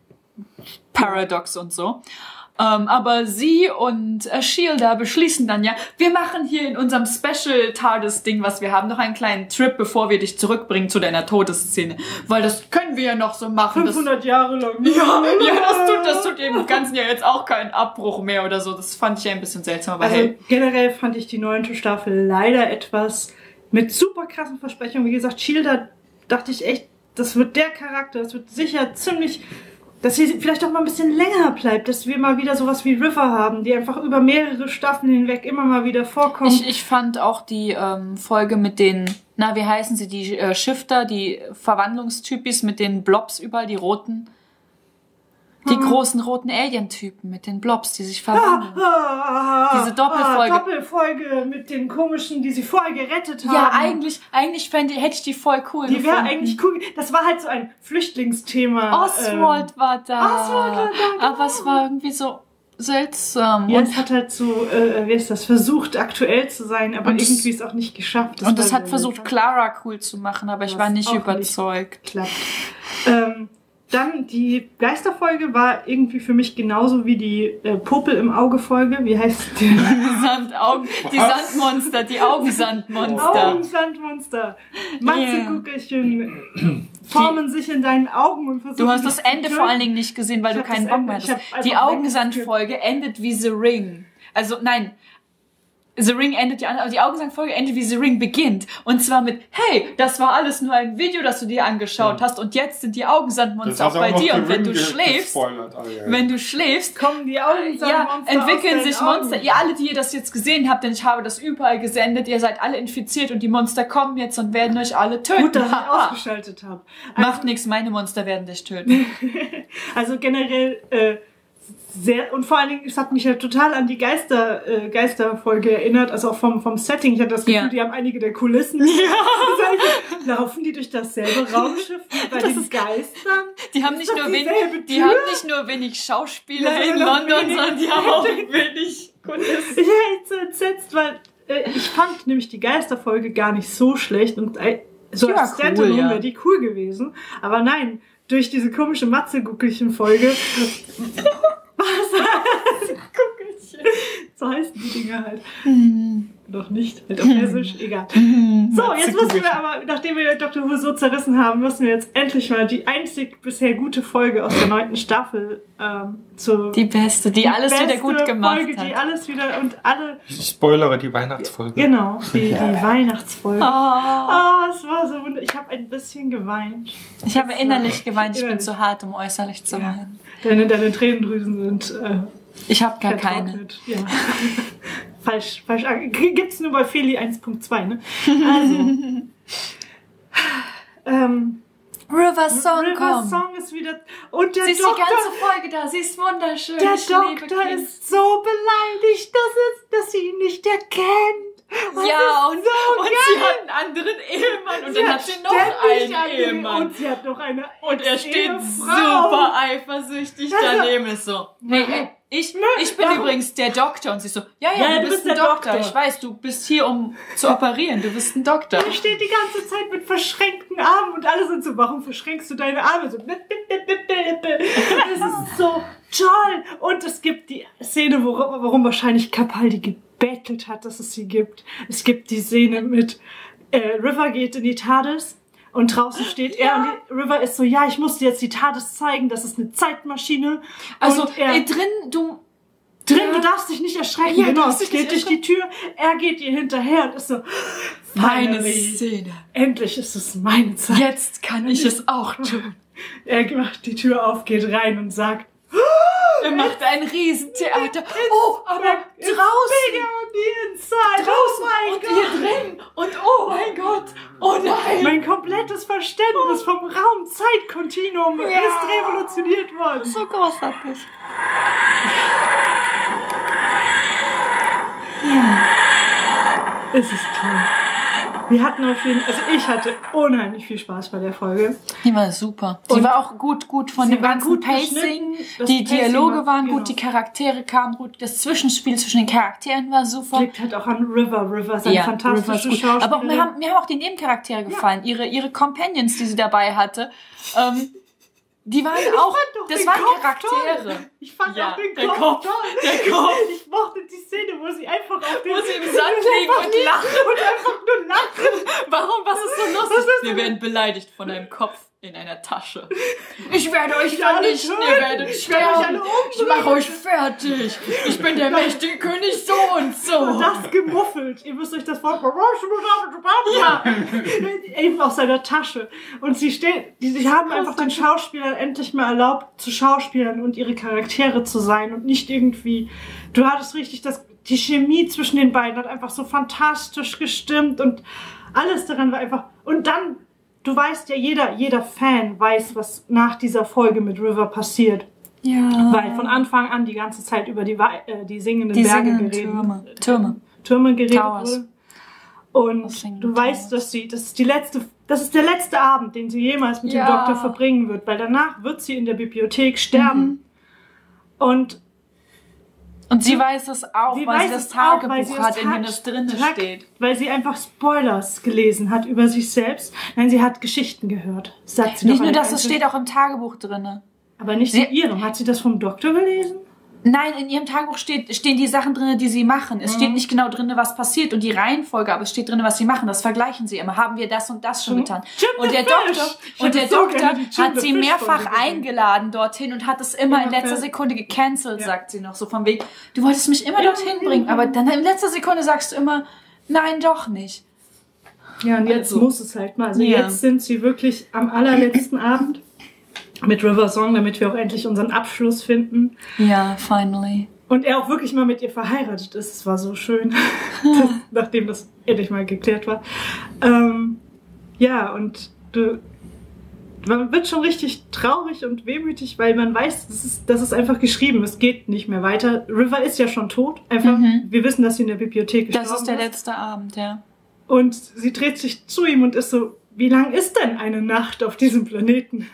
Paradox und so. Aber sie und Shielda beschließen dann wir machen hier in unserem Special TARDIS-Ding, was wir haben, noch einen kleinen Trip, bevor wir dich zurückbringen zu deiner Todesszene. Weil das können wir ja noch so machen. 500 Jahre lang. Das tut dem Ganzen ja jetzt auch keinen Abbruch mehr oder so. Das fand ich ja ein bisschen seltsam. Aber generell fand ich die 9. Staffel leider etwas mit super krassen Versprechungen. Wie gesagt, Shielda dachte ich echt, das wird der Charakter, das wird sicher ziemlich, dass sie vielleicht auch mal ein bisschen länger bleibt, dass wir mal wieder sowas wie River haben, die einfach über mehrere Staffeln hinweg immer mal wieder vorkommt. Ich fand auch die Folge mit den, wie heißen sie, die Shifter, die Verwandlungstypis mit den Blobs überall, die roten. Die großen roten Alien-Typen mit den Blobs, die sich verwandeln. Diese Doppelfolge. Doppelfolge mit den komischen, die sie vorher gerettet haben. Ja, eigentlich hätte ich die voll cool gefunden. Die wäre eigentlich cool. Das war halt so ein Flüchtlingsthema. Oswald war da. Aber es war irgendwie so seltsam. Ja, es hat halt so, versucht aktuell zu sein, aber irgendwie ist auch nicht geschafft. Es hat versucht, Clara cool zu machen, aber ich war nicht überzeugt. Klappt. Dann die Geisterfolge war irgendwie für mich genauso wie die Popel im Auge-Folge. Wie heißt die? Sandaugen, die Sandmonster, die Augensandmonster. Augensandmonster. Matzeguckerchen formen sich in deinen Augen und versuchen... Du hast das Ende vor allen Dingen nicht gesehen, weil du keinen Bock mehr hattest. Die Augensandfolge endet wie The Ring. Also, nein... The Ring endet ja, also die Augensandfolge endet wie The Ring beginnt. Und zwar mit, hey, das war alles nur ein Video, das du dir angeschaut hast und jetzt sind die Augensandmonster auch bei dir. Und wenn du schläfst, kommen die Augensandmonster entwickeln sich Monster. Augen. Ihr alle, die ihr das jetzt gesehen habt, denn ich habe das überall gesendet, ihr seid alle infiziert und die Monster kommen jetzt und werden euch alle töten. Gut, dass ich ausgeschaltet habe. Macht nichts, meine Monster werden dich töten. Also generell sehr, und vor allen Dingen, es hat mich ja total an die Geisterfolge erinnert, also auch vom Setting. Ich hatte das Gefühl, die haben einige der Kulissen. Ja. Laufen die durch dasselbe Raumschiff wie bei den Geistern? Die haben nicht nur wenig Schauspieler in London, sondern die haben auch wenig Kulissen. Ich war jetzt so entsetzt, weil ich fand nämlich die Geisterfolge gar nicht so schlecht und so als Standalone wäre die cool gewesen. Aber nein, durch diese komische Matzeguckelchen-Folge so heißen die Dinger halt. Doch nicht, halt auf Hessisch, egal. So, jetzt müssen wir aber, nachdem wir Dr. Who so zerrissen haben, müssen wir jetzt endlich mal die einzig bisher gute Folge aus der 9. Staffel die beste, die alles wieder gut gemacht Folge, hat. Die alles wieder und alle... Ich spoilere die Weihnachtsfolge. Genau, die Weihnachtsfolge. Es war so wunderbar. Ich habe ein bisschen geweint. Ich habe innerlich geweint, ich bin zu hart, um äußerlich zu weinen. Deine Tränendrüsen sind... ich habe gar keine. Ja. falsch. Gibt's nur bei Feli 1.2, ne? Also. River Song ist wieder. Und der sie ist Doktor, die ganze Folge da. Sie ist wunderschön. Der Doktor ist so beleidigt, dass sie ihn nicht erkennt. Ja, und sie hat einen anderen Ehemann und dann hat sie noch einen Ehemann. Und sie hat noch eine und er steht super eifersüchtig daneben. Ist so, hey, ich bin übrigens der Doktor. Und sie so, ja, du bist ein Doktor. Ich weiß, du bist hier, um zu operieren. Du bist ein Doktor. Er steht die ganze Zeit mit verschränkten Armen und alle sind so, warum verschränkst du deine Arme? So, das ist so toll. Und es gibt die Szene, warum wahrscheinlich Capaldi gebettelt hat, dass es sie gibt. Es gibt die Szene mit River geht in die TARDIS und draußen steht er und die River ist so, ja, ich muss dir jetzt die TARDIS zeigen, das ist eine Zeitmaschine. Also und du darfst dich nicht erschrecken. Ja, genau, es geht durch die Tür, er geht ihr hinterher und ist so, meine Szene. Endlich ist es meine Zeit. Jetzt kann ich es auch tun. Er macht die Tür auf, geht rein und sagt, er macht ein Riesentheater. Oh, aber draußen. Draußen und hier drin. Und oh mein Gott. Oh nein. Mein komplettes Verständnis vom Raum-Zeit-Kontinuum ist revolutioniert worden. So großartig. Es ist toll. Wir hatten ich hatte unheimlich viel Spaß bei der Folge. Die war super. Die war auch gut von dem ganzen Pacing. Die Dialoge waren gut, die Charaktere kamen gut. Das Zwischenspiel zwischen den Charakteren war super. Liegt halt auch an River. River ist ein fantastischer Schauspieler. Aber mir haben auch die Nebencharaktere gefallen. Ihre Companions, die sie dabei hatte. Die waren auch, das waren Charaktere. Ich fand auch den Kopf toll. Ich mochte die Szene, wo sie einfach wo sie im Sand liegen und lachen. Und einfach nur lachen. Warum? Was ist so lustig? Wir werden beleidigt von einem Kopf in einer Tasche. Ich werde euch vernichten, ihr werdet sterben. Ich mache euch fertig. Ich bin der mächtige König so und so. Und das gemuffelt. Ihr müsst euch das vorstellen. Ja. Eben aus seiner Tasche. Und sie haben einfach den Schauspielern endlich mal erlaubt, zu schauspielern und ihre Charaktere zu sein und nicht irgendwie, du hattest richtig die Chemie zwischen den beiden hat einfach so fantastisch gestimmt und alles daran war einfach, und dann, du weißt ja, jeder Fan weiß, was nach dieser Folge mit River passiert. Ja. Weil von Anfang an die ganze Zeit über die singenden Berge geredet. Türme geredet wurde. Und du weißt, das ist der letzte Abend, den sie jemals mit dem Doktor verbringen wird, weil danach wird sie in der Bibliothek sterben. Und Und sie weiß es auch, Sie weil weiß sie das es auch, weil Tagebuch sie hat, das in dem das drin steht. Weil sie einfach Spoilers gelesen hat über sich selbst. Nein, sie hat Geschichten gehört. Sagt sie Nicht doch nur an das, der es steht auch im Tagebuch drin. Aber nicht in ihrem. Hat sie das vom Doktor gelesen? Nein, in ihrem Tagebuch stehen die Sachen drin, die sie machen. Es steht nicht genau drin, was passiert und die Reihenfolge, aber es steht drin, was sie machen. Das vergleichen sie immer. Haben wir das und das schon getan? Und der Doktor hat sie mehrfach eingeladen dorthin und hat es immer in letzter Sekunde gecancelt, sagt sie noch. So vom Weg, du wolltest mich immer dorthin bringen, aber dann in letzter Sekunde sagst du immer, nein, doch nicht. Ja, und jetzt muss es halt mal. Also jetzt sind sie wirklich am allerletzten Abend mit River Song, damit wir auch endlich unseren Abschluss finden. Ja, finally. Und er auch wirklich mal mit ihr verheiratet ist. Es war so schön, nachdem das endlich mal geklärt war. Ja, und man wird schon richtig traurig und wehmütig, weil man weiß, das ist einfach geschrieben. Es geht nicht mehr weiter. River ist ja schon tot. Einfach, wir wissen, dass sie in der Bibliothek gestorben ist. Das ist der letzte Abend, ja. Und sie dreht sich zu ihm und ist so, wie lang ist denn eine Nacht auf diesem Planeten?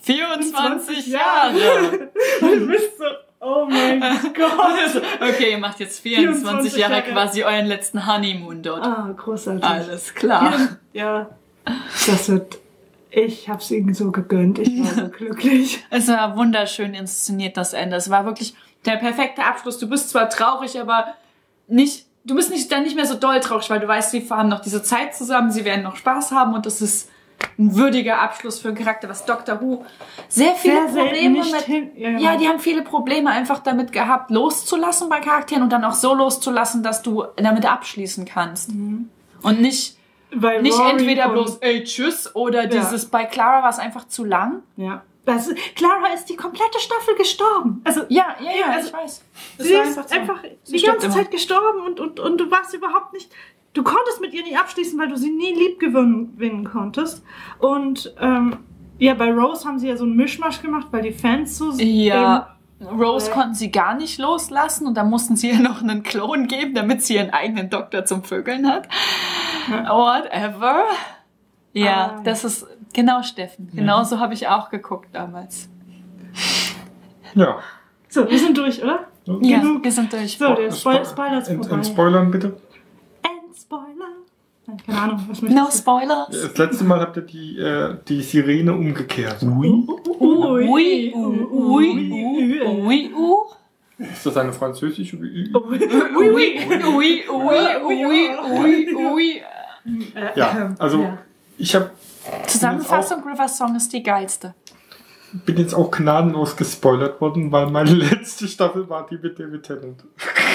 24 Jahre. Und du bist so, oh mein Gott. Okay, ihr macht jetzt 24 Jahre quasi euren letzten Honeymoon dort. Ah, großartig. Alles klar. Ja, das wird... Ich hab's ihnen so gegönnt. Ich war so glücklich. Es war wunderschön inszeniert, das Ende. Es war wirklich der perfekte Abschluss. Du bist zwar traurig, aber du bist dann nicht mehr so doll traurig, weil du weißt, sie haben noch diese Zeit zusammen, sie werden noch Spaß haben und das ist ein würdiger Abschluss für einen Charakter, was Doctor Who sehr viele Probleme die haben viele Probleme einfach damit gehabt, loszulassen bei Charakteren und dann auch so loszulassen, dass du damit abschließen kannst. Und nicht entweder bloß tschüss oder dieses, bei Clara war es einfach zu lang. Ja. Clara ist die komplette Staffel gestorben. Also, ja, also, ich weiß. Sie ist einfach die ganze Zeit gestorben und du warst überhaupt nicht... Du konntest mit ihr nicht abschließen, weil du sie nie lieb gewinnen konntest. Und bei Rose haben sie ja so einen Mischmasch gemacht, weil die Fans so... Rose konnten sie gar nicht loslassen und dann mussten sie ihr noch einen Klon geben, damit sie ihren eigenen Doktor zum Vögeln hat. Whatever. Ja, das ist... Genau, Steffen. Genau so habe ich auch geguckt damals. Ja. So, wir sind durch, oder? Ja, wir sind durch. So, der Spoiler ist vorbei. Spoilern bitte. Spoiler. Nein, keine Ahnung, was möchtest No spoilers. Das letzte Mal habt ihr die Sirene umgekehrt. Ist das eine französische? Ja, also ich habe... Zusammenfassung, River Song ist die geilste. Bin jetzt auch gnadenlos gespoilert worden, weil meine letzte Staffel war die mit David Tennant.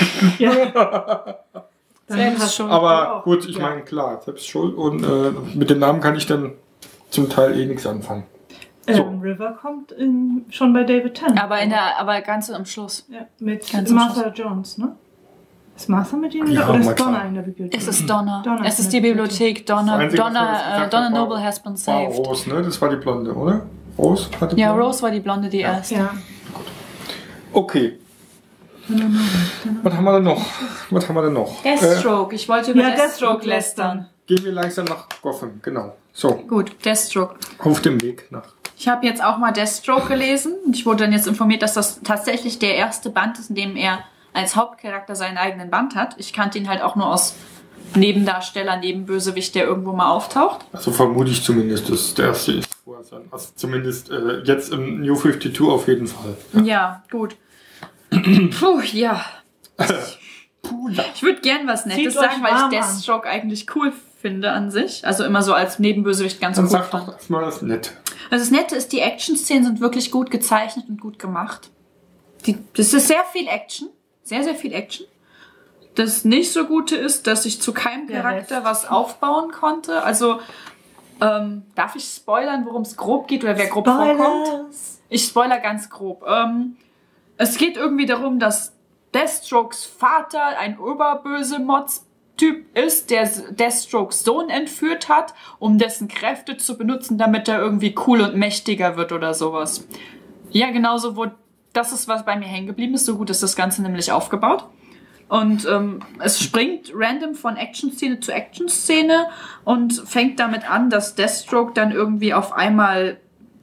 Selbst schuld. Aber gut, ich meine, klar, selbst schuld. Und mit dem Namen kann ich dann zum Teil nichts anfangen. So. River kommt schon bei David Tennant. Aber ganz am Schluss. Ja, mit ganz Martha Jones, ne? Ist Martha mit ihm oder ist Donna in der Bibliothek? Es ist Donna. Es ist die Bibliothek. Donna Noble has been saved. War Rose, ne? Das war die Blonde, oder? Rose hatte Blonde? Ja, Rose war die Blonde, die erste. Ja. Gut. Okay. Was haben wir denn noch? Deathstroke. Ich wollte über Deathstroke lästern. Gehen wir langsam nach Gotham, genau. So. Gut, Deathstroke. Auf dem Weg nach. Ich habe jetzt auch mal Deathstroke gelesen und ich wurde dann jetzt informiert, dass das tatsächlich der erste Band ist, in dem er als Hauptcharakter seinen eigenen Band hat. Ich kannte ihn halt auch nur aus Nebendarsteller, Nebenbösewicht, der irgendwo mal auftaucht. Also vermute ich zumindest, dass der erste ist. Also zumindest jetzt im New 52 auf jeden Fall. Ja, gut. Puh, ja. Ich würde gern was Nettes sagen, weil ich Deathstroke eigentlich cool finde an sich. Also immer so als Nebenbösewicht ganz gut. Dann sag doch erstmal das Nette. Also das Nette ist, die Action-Szenen sind wirklich gut gezeichnet und gut gemacht. Das ist sehr viel Action. Sehr, sehr viel Action. Das nicht so Gute ist, dass ich zu keinem Charakter was aufbauen konnte. Also, darf ich spoilern, worum es grob geht oder wer grob vorkommt? Ich spoiler ganz grob. Es geht irgendwie darum, dass Deathstrokes Vater ein oberböse Mods-Typ ist, der Deathstrokes Sohn entführt hat, um dessen Kräfte zu benutzen, damit er irgendwie cool und mächtiger wird oder sowas. Ja, genauso das ist, was bei mir hängen geblieben ist. So gut ist das Ganze nämlich aufgebaut. Und es springt random von Action-Szene zu Action-Szene und fängt damit an, dass Deathstroke dann irgendwie auf einmal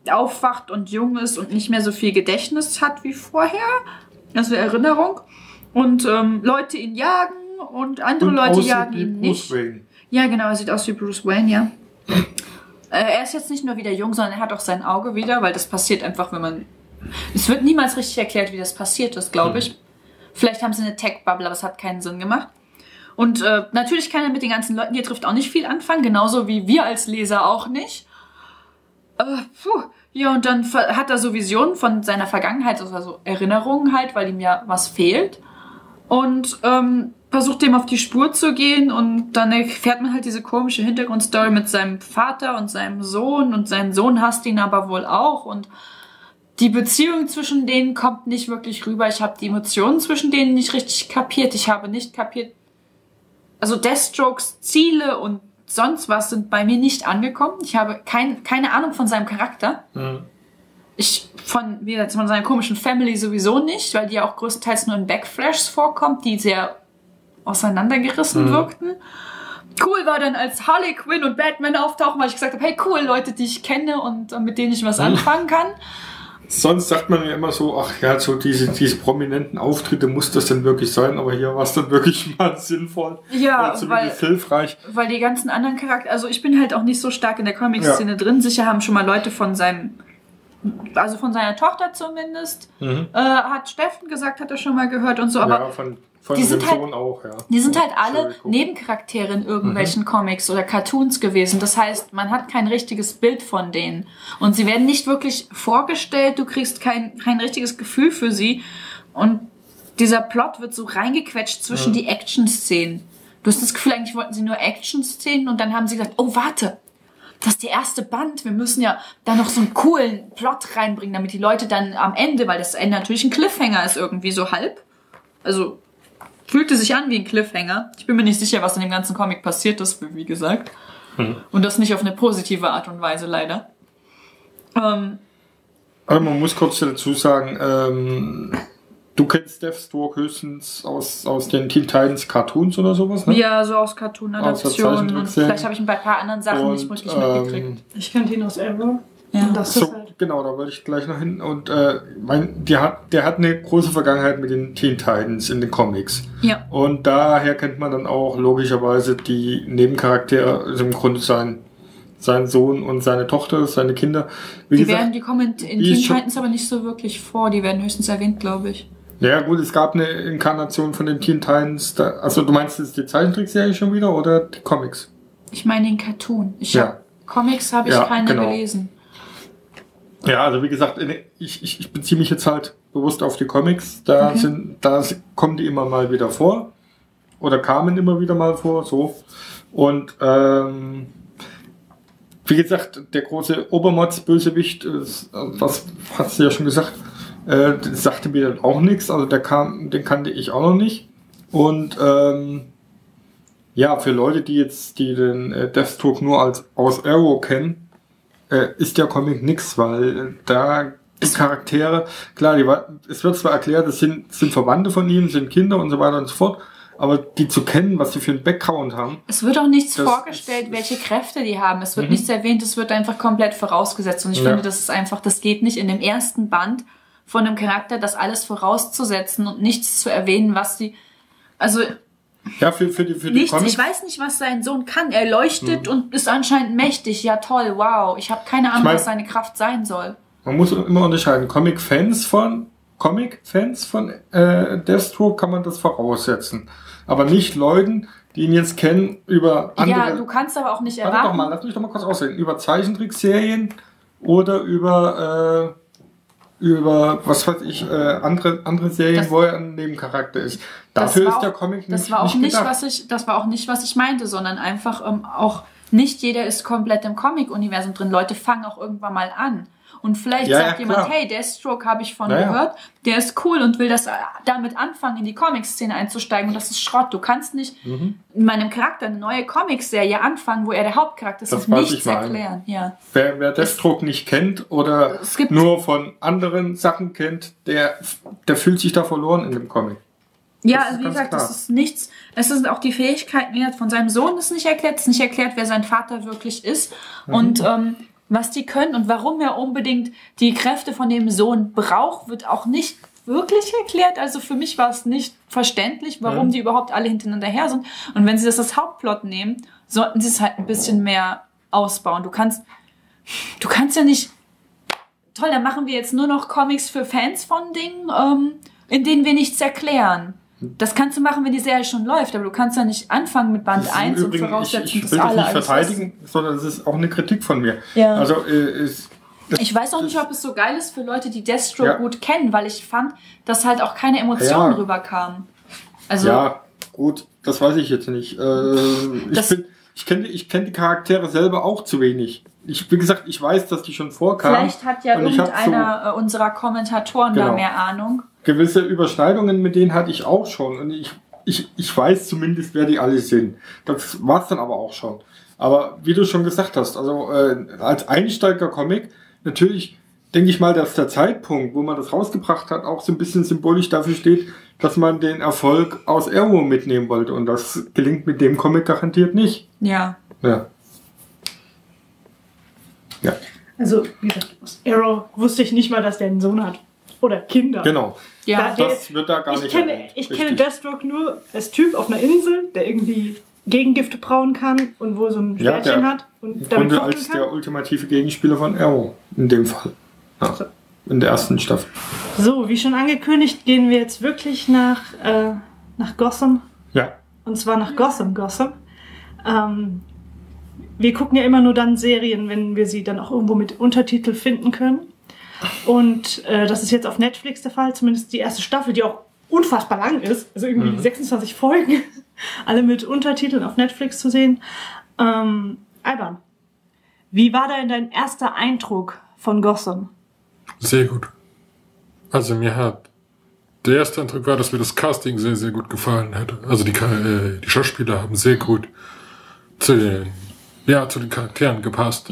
aufwacht und jung ist und nicht mehr so viel Gedächtnis hat wie vorher. Also Erinnerung. Und Leute ihn jagen und andere Leute jagen ihn nicht. Wayne. Ja, genau, er sieht aus wie Bruce Wayne, ja. Er ist jetzt nicht nur wieder jung, sondern er hat auch sein Auge wieder, weil das passiert einfach, wenn man... Es wird niemals richtig erklärt, wie das passiert ist, glaube ich. Vielleicht haben sie eine Tech-Bubble, aber es hat keinen Sinn gemacht. Und natürlich kann er mit den ganzen Leuten, die er trifft, auch nicht viel anfangen, genauso wie wir als Leser auch nicht. Ja, und dann hat er so Visionen von seiner Vergangenheit, also Erinnerungen halt, weil ihm ja was fehlt. Und versucht dem auf die Spur zu gehen und dann erfährt man halt diese komische Hintergrundstory mit seinem Vater und seinem Sohn und sein Sohn hasst ihn aber wohl auch und die Beziehung zwischen denen kommt nicht wirklich rüber. Ich habe die Emotionen zwischen denen nicht richtig kapiert. Ich habe nicht kapiert, also Deathstrokes Ziele und sonst was sind bei mir nicht angekommen. Ich habe keine Ahnung von seinem Charakter. Mhm. Von seiner komischen Family sowieso nicht, weil die ja auch größtenteils nur in Backflashs vorkommt, die sehr auseinandergerissen wirkten. Cool war dann, als Harley Quinn und Batman auftauchen, weil ich gesagt habe, hey cool, Leute, die ich kenne und mit denen ich was anfangen kann. Sonst sagt man ja immer so, ach ja, so diese prominenten Auftritte, muss das denn wirklich sein? Aber hier war es dann wirklich mal sinnvoll. Ja, hilfreich. Weil die ganzen anderen Charaktere, also ich bin halt auch nicht so stark in der Comic-Szene drin. Sicher haben schon mal Leute von seiner Tochter zumindest, hat Steffen gesagt, hat er schon mal gehört und so, aber ja, von die sind dem halt, Sohn auch, ja. Die sind halt alle Nebencharaktere in irgendwelchen Comics oder Cartoons gewesen. Das heißt, man hat kein richtiges Bild von denen. Und sie werden nicht wirklich vorgestellt, du kriegst kein richtiges Gefühl für sie. Und dieser Plot wird so reingequetscht zwischen die Action-Szenen. Du hast das Gefühl, eigentlich wollten sie nur Action-Szenen und dann haben sie gesagt, oh warte, das ist der erste Band, wir müssen ja da noch so einen coolen Plot reinbringen, damit die Leute dann am Ende, weil das Ende natürlich ein Cliffhanger ist irgendwie so halb. Also fühlte sich an wie ein Cliffhanger. Ich bin mir nicht sicher, was in dem ganzen Comic passiert ist, wie gesagt. Und das nicht auf eine positive Art und Weise, leider. Also man muss kurz dazu sagen, du kennst Deathstroke höchstens aus den Teen Titans Cartoons oder sowas, ne? Ja, so aus Cartoon-Adaptionen. Und vielleicht habe ich ein paar anderen Sachen nicht richtig mitgekriegt. Ich kannte ihn aus Arrow. Ja. Das so, ist halt genau, da wollte ich gleich noch hin. Und der hat eine große Vergangenheit mit den Teen Titans in den Comics. Ja. Und daher kennt man dann auch logischerweise die Nebencharaktere, also im Grunde sein Sohn und seine Tochter, seine Kinder. Die kommen in Teen Titans aber nicht so wirklich vor, die werden höchstens erwähnt, glaube ich. Ja gut, es gab eine Inkarnation von den Teen Titans. Also du meinst jetzt die Zeichentrickserie schon wieder oder die Comics? Ich meine den Cartoon. Comics habe ich keine gelesen. Ja, also wie gesagt, ich beziehe mich jetzt halt bewusst auf die Comics. Da kommen die immer mal wieder vor. Oder kamen immer wieder mal vor, so. Und wie gesagt, der große Obermods-Bösewicht, was hast du ja schon gesagt, das sagte mir dann auch nichts. Also den kannte ich auch noch nicht. Und für Leute, die den Deathstroke nur aus Arrow kennen, ist der Comic nix, weil da die Charaktere, klar, es wird zwar erklärt, es sind Verwandte von ihm, sind Kinder und so weiter und so fort, aber die zu kennen, was sie für einen Background haben. Es wird auch nichts vorgestellt, welche Kräfte die haben. Es wird nichts erwähnt, es wird einfach komplett vorausgesetzt. Und ich finde, das geht nicht in dem ersten Band von einem Charakter, das alles vorauszusetzen und nichts zu erwähnen, was die, also ja, für die nichts. Comics. Ich weiß nicht, was sein Sohn kann. Er leuchtet und ist anscheinend mächtig. Ja, toll, wow. Ich habe keine Ahnung, was seine Kraft sein soll. Man muss immer unterscheiden. Comic-Fans von Deathstroke kann man das voraussetzen. Aber nicht Leuten, die ihn jetzt kennen über andere... Ja, du kannst aber auch nicht erwarten... Warte doch mal, lass mich doch mal kurz ausreden. Über Zeichentrickserien oder über was weiß ich, andere Serien, wo er ein Nebencharakter ist. Dafür ist der Comic nicht gedacht. Das war auch nicht, was ich meinte, sondern einfach auch nicht jeder ist komplett im Comic-Universum drin. Leute fangen auch irgendwann mal an. Und vielleicht sagt jemand, hey, Deathstroke habe ich gehört, der ist cool und will damit anfangen, in die Comic-Szene einzusteigen und das ist Schrott. Du kannst nicht in meinem Charakter eine neue Comic-Serie anfangen, wo er der Hauptcharakter ist und nichts erklären. Ja. Wer Deathstroke nicht kennt oder nur von anderen Sachen kennt, der fühlt sich da verloren in dem Comic. Ja, also wie gesagt, das ist nichts. Es sind auch die Fähigkeiten von seinem Sohn ist nicht erklärt. Es ist nicht erklärt, wer sein Vater wirklich ist. Und was die können und warum er unbedingt die Kräfte von dem Sohn braucht, wird auch nicht wirklich erklärt. Also für mich war es nicht verständlich, warum die überhaupt alle hintereinander her sind. Und wenn sie das als Hauptplot nehmen, sollten sie es halt ein bisschen mehr ausbauen. Du kannst ja nicht, toll, dann machen wir jetzt nur noch Comics für Fans von Dingen, in denen wir nichts erklären. Das kannst du machen, wenn die Serie schon läuft, aber du kannst ja nicht anfangen mit Band 1 und voraussetzen, dass alle alles... Ich will das nicht verteidigen, sondern es ist auch eine Kritik von mir. Ja. Also, ich weiß auch nicht, ob es so geil ist für Leute, die Deathstroke gut kennen, weil ich fand, dass halt auch keine Emotionen rüberkamen. Also, ja, gut, das weiß ich jetzt nicht. Ich kenn die Charaktere selber auch zu wenig. Wie gesagt, ich weiß, dass die schon vorkamen. Vielleicht hat ja irgendeiner unserer Kommentatoren da mehr Ahnung. Gewisse Überschneidungen mit denen hatte ich auch schon. Und ich weiß zumindest, wer die alle sind. Das war's dann aber auch schon. Aber wie du schon gesagt hast, also als Einsteiger-Comic, natürlich denke ich mal, dass der Zeitpunkt, wo man das rausgebracht hat, auch so ein bisschen symbolisch dafür steht, dass man den Erfolg aus Arrow mitnehmen wollte. Und das gelingt mit dem Comic garantiert nicht. Ja. Also, wie gesagt, aus Arrow wusste ich nicht mal, dass der einen Sohn hat. Oder Kinder. Genau. Ja, das wird da gar nicht erwähnt. Ich kenne Deathstroke nur als Typ auf einer Insel, der irgendwie Gegengifte brauen kann und wo so ein Schwertchen hat. Und damit Grunde als der ultimative Gegenspieler von Arrow, in dem Fall. Ja, so. In der ersten Staffel. So, wie schon angekündigt, gehen wir jetzt wirklich nach Gotham. Ja. Und zwar nach Gotham. Wir gucken ja immer nur dann Serien, wenn wir sie dann auch irgendwo mit Untertitel finden können. Und das ist jetzt auf Netflix der Fall, zumindest die erste Staffel, die auch unfassbar lang ist, also irgendwie 26 Folgen, alle mit Untertiteln auf Netflix zu sehen. Alban, wie war denn dein erster Eindruck von Gotham? Sehr gut. Also der erste Eindruck war, dass mir das Casting sehr, sehr gut gefallen hätte. Also die Schauspieler haben sehr gut zu den Charakteren gepasst.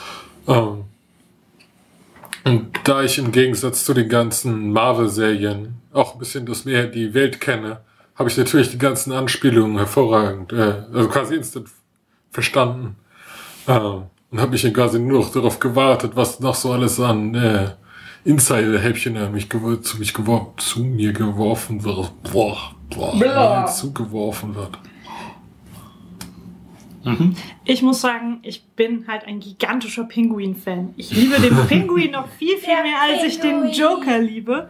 Und da ich im Gegensatz zu den ganzen Marvel-Serien auch ein bisschen mehr die Welt kenne, habe ich natürlich die ganzen Anspielungen hervorragend, also quasi instant verstanden. Und habe mich quasi nur noch darauf gewartet, was noch so alles an Insider-Häppchen zu mir geworfen wird. Zugeworfen wird. Ich muss sagen, ich bin halt ein gigantischer Pinguin-Fan. Ich liebe den Pinguin noch viel, viel mehr, als ich den Joker liebe.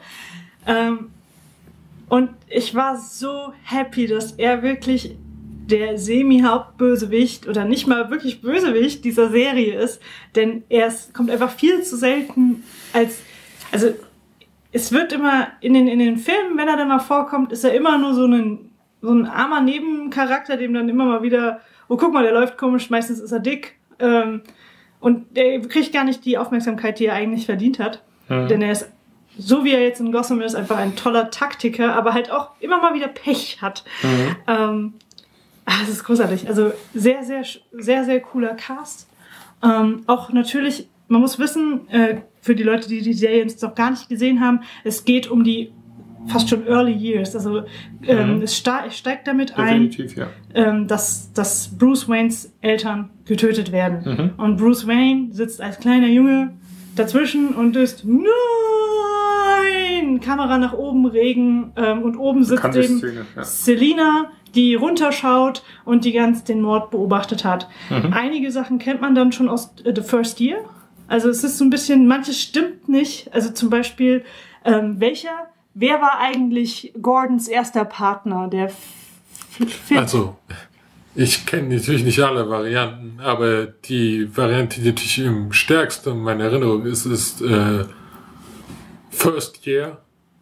Und ich war so happy, dass er wirklich der Semi-Hauptbösewicht oder nicht mal wirklich Bösewicht dieser Serie ist. Denn kommt einfach viel zu selten also es wird immer in den Filmen, wenn er dann mal vorkommt, ist er immer nur so ein armer Nebencharakter, dem dann immer mal wieder, oh guck mal, der läuft komisch, meistens ist er dick. Und der kriegt gar nicht die Aufmerksamkeit, die er eigentlich verdient hat. Denn er ist, so wie er jetzt in Gotham ist, einfach ein toller Taktiker, aber halt auch immer mal wieder Pech hat. Das ist großartig. Also sehr, sehr, sehr, sehr cooler Cast. Auch natürlich, man muss wissen, für die Leute, die die Serie jetzt noch gar nicht gesehen haben, es geht um die fast schon Early Years. Also es steigt damit definitiv, ein, dass Bruce Waynes Eltern getötet werden. Und Bruce Wayne sitzt als kleiner Junge dazwischen und ist nein! Kamera nach oben, Regen und oben sitzt eben Selina, die runterschaut und die den Mord beobachtet hat. Einige Sachen kennt man dann schon aus The First Year. Also es ist so ein bisschen, manches stimmt nicht. Also zum Beispiel, wer war eigentlich Gordons erster Partner? Also, ich kenne natürlich nicht alle Varianten, aber die Variante, die natürlich im stärksten in meiner Erinnerung ist First Year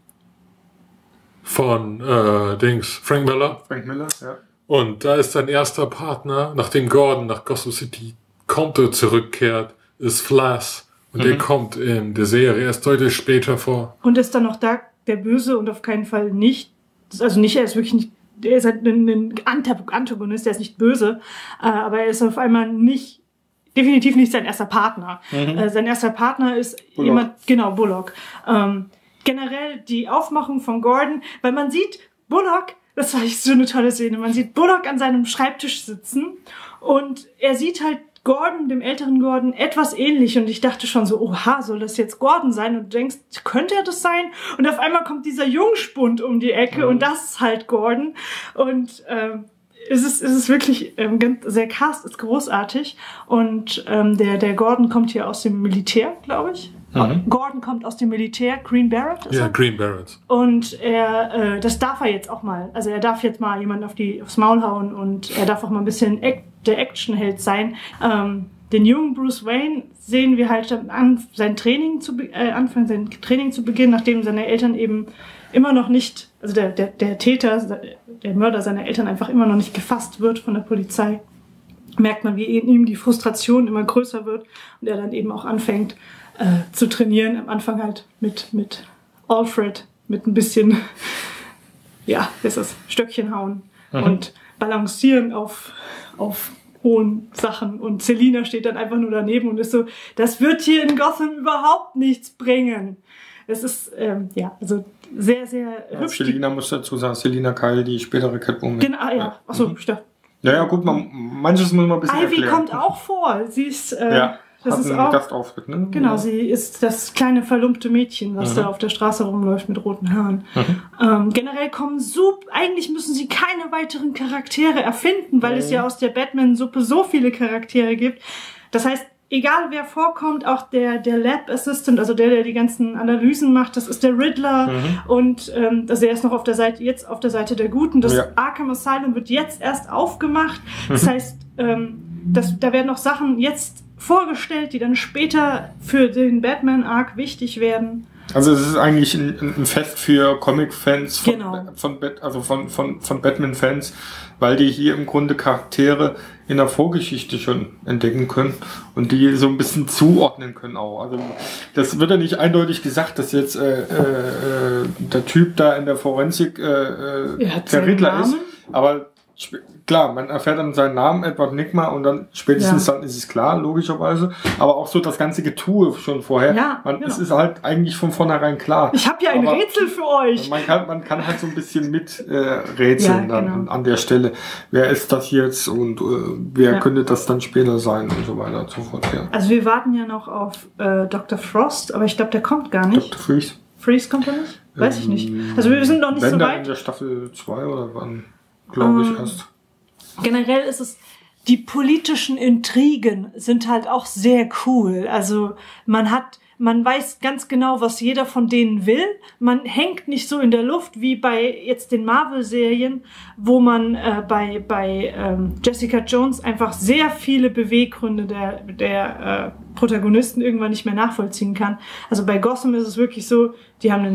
von Frank Miller. Frank Miller, ja. Und da ist sein erster Partner, nachdem Gordon nach Gotham City zurückkehrt, ist Flash. Und der kommt in der Serie erst deutlich später vor. Und ist dann noch da der Böse und auf keinen Fall nicht. Also nicht, er ist wirklich nicht, er ist halt ein Antagonist, der ist nicht böse, aber er ist auf einmal definitiv nicht sein erster Partner. Sein erster Partner ist Bullock. Generell die Aufmachung von Gordon, weil man sieht Bullock, das war echt so eine tolle Szene, man sieht Bullock an seinem Schreibtisch sitzen und er sieht halt Gordon, dem älteren Gordon, etwas ähnlich und ich dachte schon so, oha, soll das jetzt Gordon sein? Und du denkst, könnte er das sein? Und auf einmal kommt dieser Jungspund um die Ecke und das ist halt Gordon. Und es ist wirklich der Cast ist großartig und der Gordon kommt hier aus dem Militär, glaube ich. Gordon kommt aus dem Militär, Green Beret ist Ja, er? Green Beret. Und das darf er jetzt auch mal. Also er darf jetzt mal jemanden aufs Maul hauen und er darf auch mal ein bisschen der Actionheld sein. Den jungen Bruce Wayne sehen wir halt an, sein Training zu beginnen, nachdem seine Eltern eben immer noch nicht, also der Täter, der Mörder seiner Eltern einfach immer noch nicht gefasst wird von der Polizei. Merkt man, wie in ihm die Frustration immer größer wird und er dann eben auch anfängt zu trainieren. Am Anfang halt mit Alfred, mit ein bisschen, ja, das ist Stöckchen hauen und balancieren auf hohen Sachen. Und Selina steht dann einfach nur daneben und ist so, das wird hier in Gotham überhaupt nichts bringen. Es ist, also sehr, sehr hübsch. Selina muss dazu sagen, Selina Kyle, die spätere Catwoman. Genau, ja. Achso, stimmt. Ja, gut, manches muss man ein bisschen Ivy erklären. kommt auch vor. Sie ist, das ist ist auch, ein Gastauftritt, ne? genau, sie ist das kleine verlumpte Mädchen, was da auf der Straße rumläuft mit roten Haaren. Generell eigentlich müssen sie keine weiteren Charaktere erfinden, weil es ja aus der Batman-Suppe so viele Charaktere gibt. Das heißt, egal wer vorkommt, auch der Lab Assistant, also der die ganzen Analysen macht, das ist der Riddler und also er ist noch auf der Seite der Guten. Das Arkham Asylum wird jetzt erst aufgemacht. Das heißt, da werden noch Sachen jetzt vorgestellt, die dann später für den Batman-Arc wichtig werden. Also es ist eigentlich ein Fest für Comic-Fans von Batman-Fans, weil die hier im Grunde Charaktere in der Vorgeschichte schon entdecken können und die so ein bisschen zuordnen können auch. Also das wird ja nicht eindeutig gesagt, dass jetzt der Typ da in der Forensik der Riddler ist, aber klar, man erfährt dann seinen Namen, Edward Nygma, und dann spätestens dann ist es klar, logischerweise. Aber auch so das ganze Getue schon vorher. Ja, Es ist halt eigentlich von vornherein klar. Ich habe ja ein Rätsel für euch. Man kann halt so ein bisschen mit rätseln dann an der Stelle. Wer ist das jetzt und wer könnte das dann später sein und so weiter und so fort. Ja. Also wir warten ja noch auf Dr. Frost, aber ich glaube, der kommt gar nicht. Dr. Freeze. Freeze kommt er nicht? Weiß ich nicht. Also wir sind noch nicht so weit. In der Staffel 2 oder wann? Glaube ich erst. Generell ist es, die politischen Intrigen sind halt auch sehr cool. Also man weiß ganz genau, was jeder von denen will. Man hängt nicht so in der Luft wie bei jetzt den Marvel-Serien, wo man bei Jessica Jones einfach sehr viele Beweggründe der Protagonisten irgendwann nicht mehr nachvollziehen kann. Also bei Gotham ist es wirklich so, die haben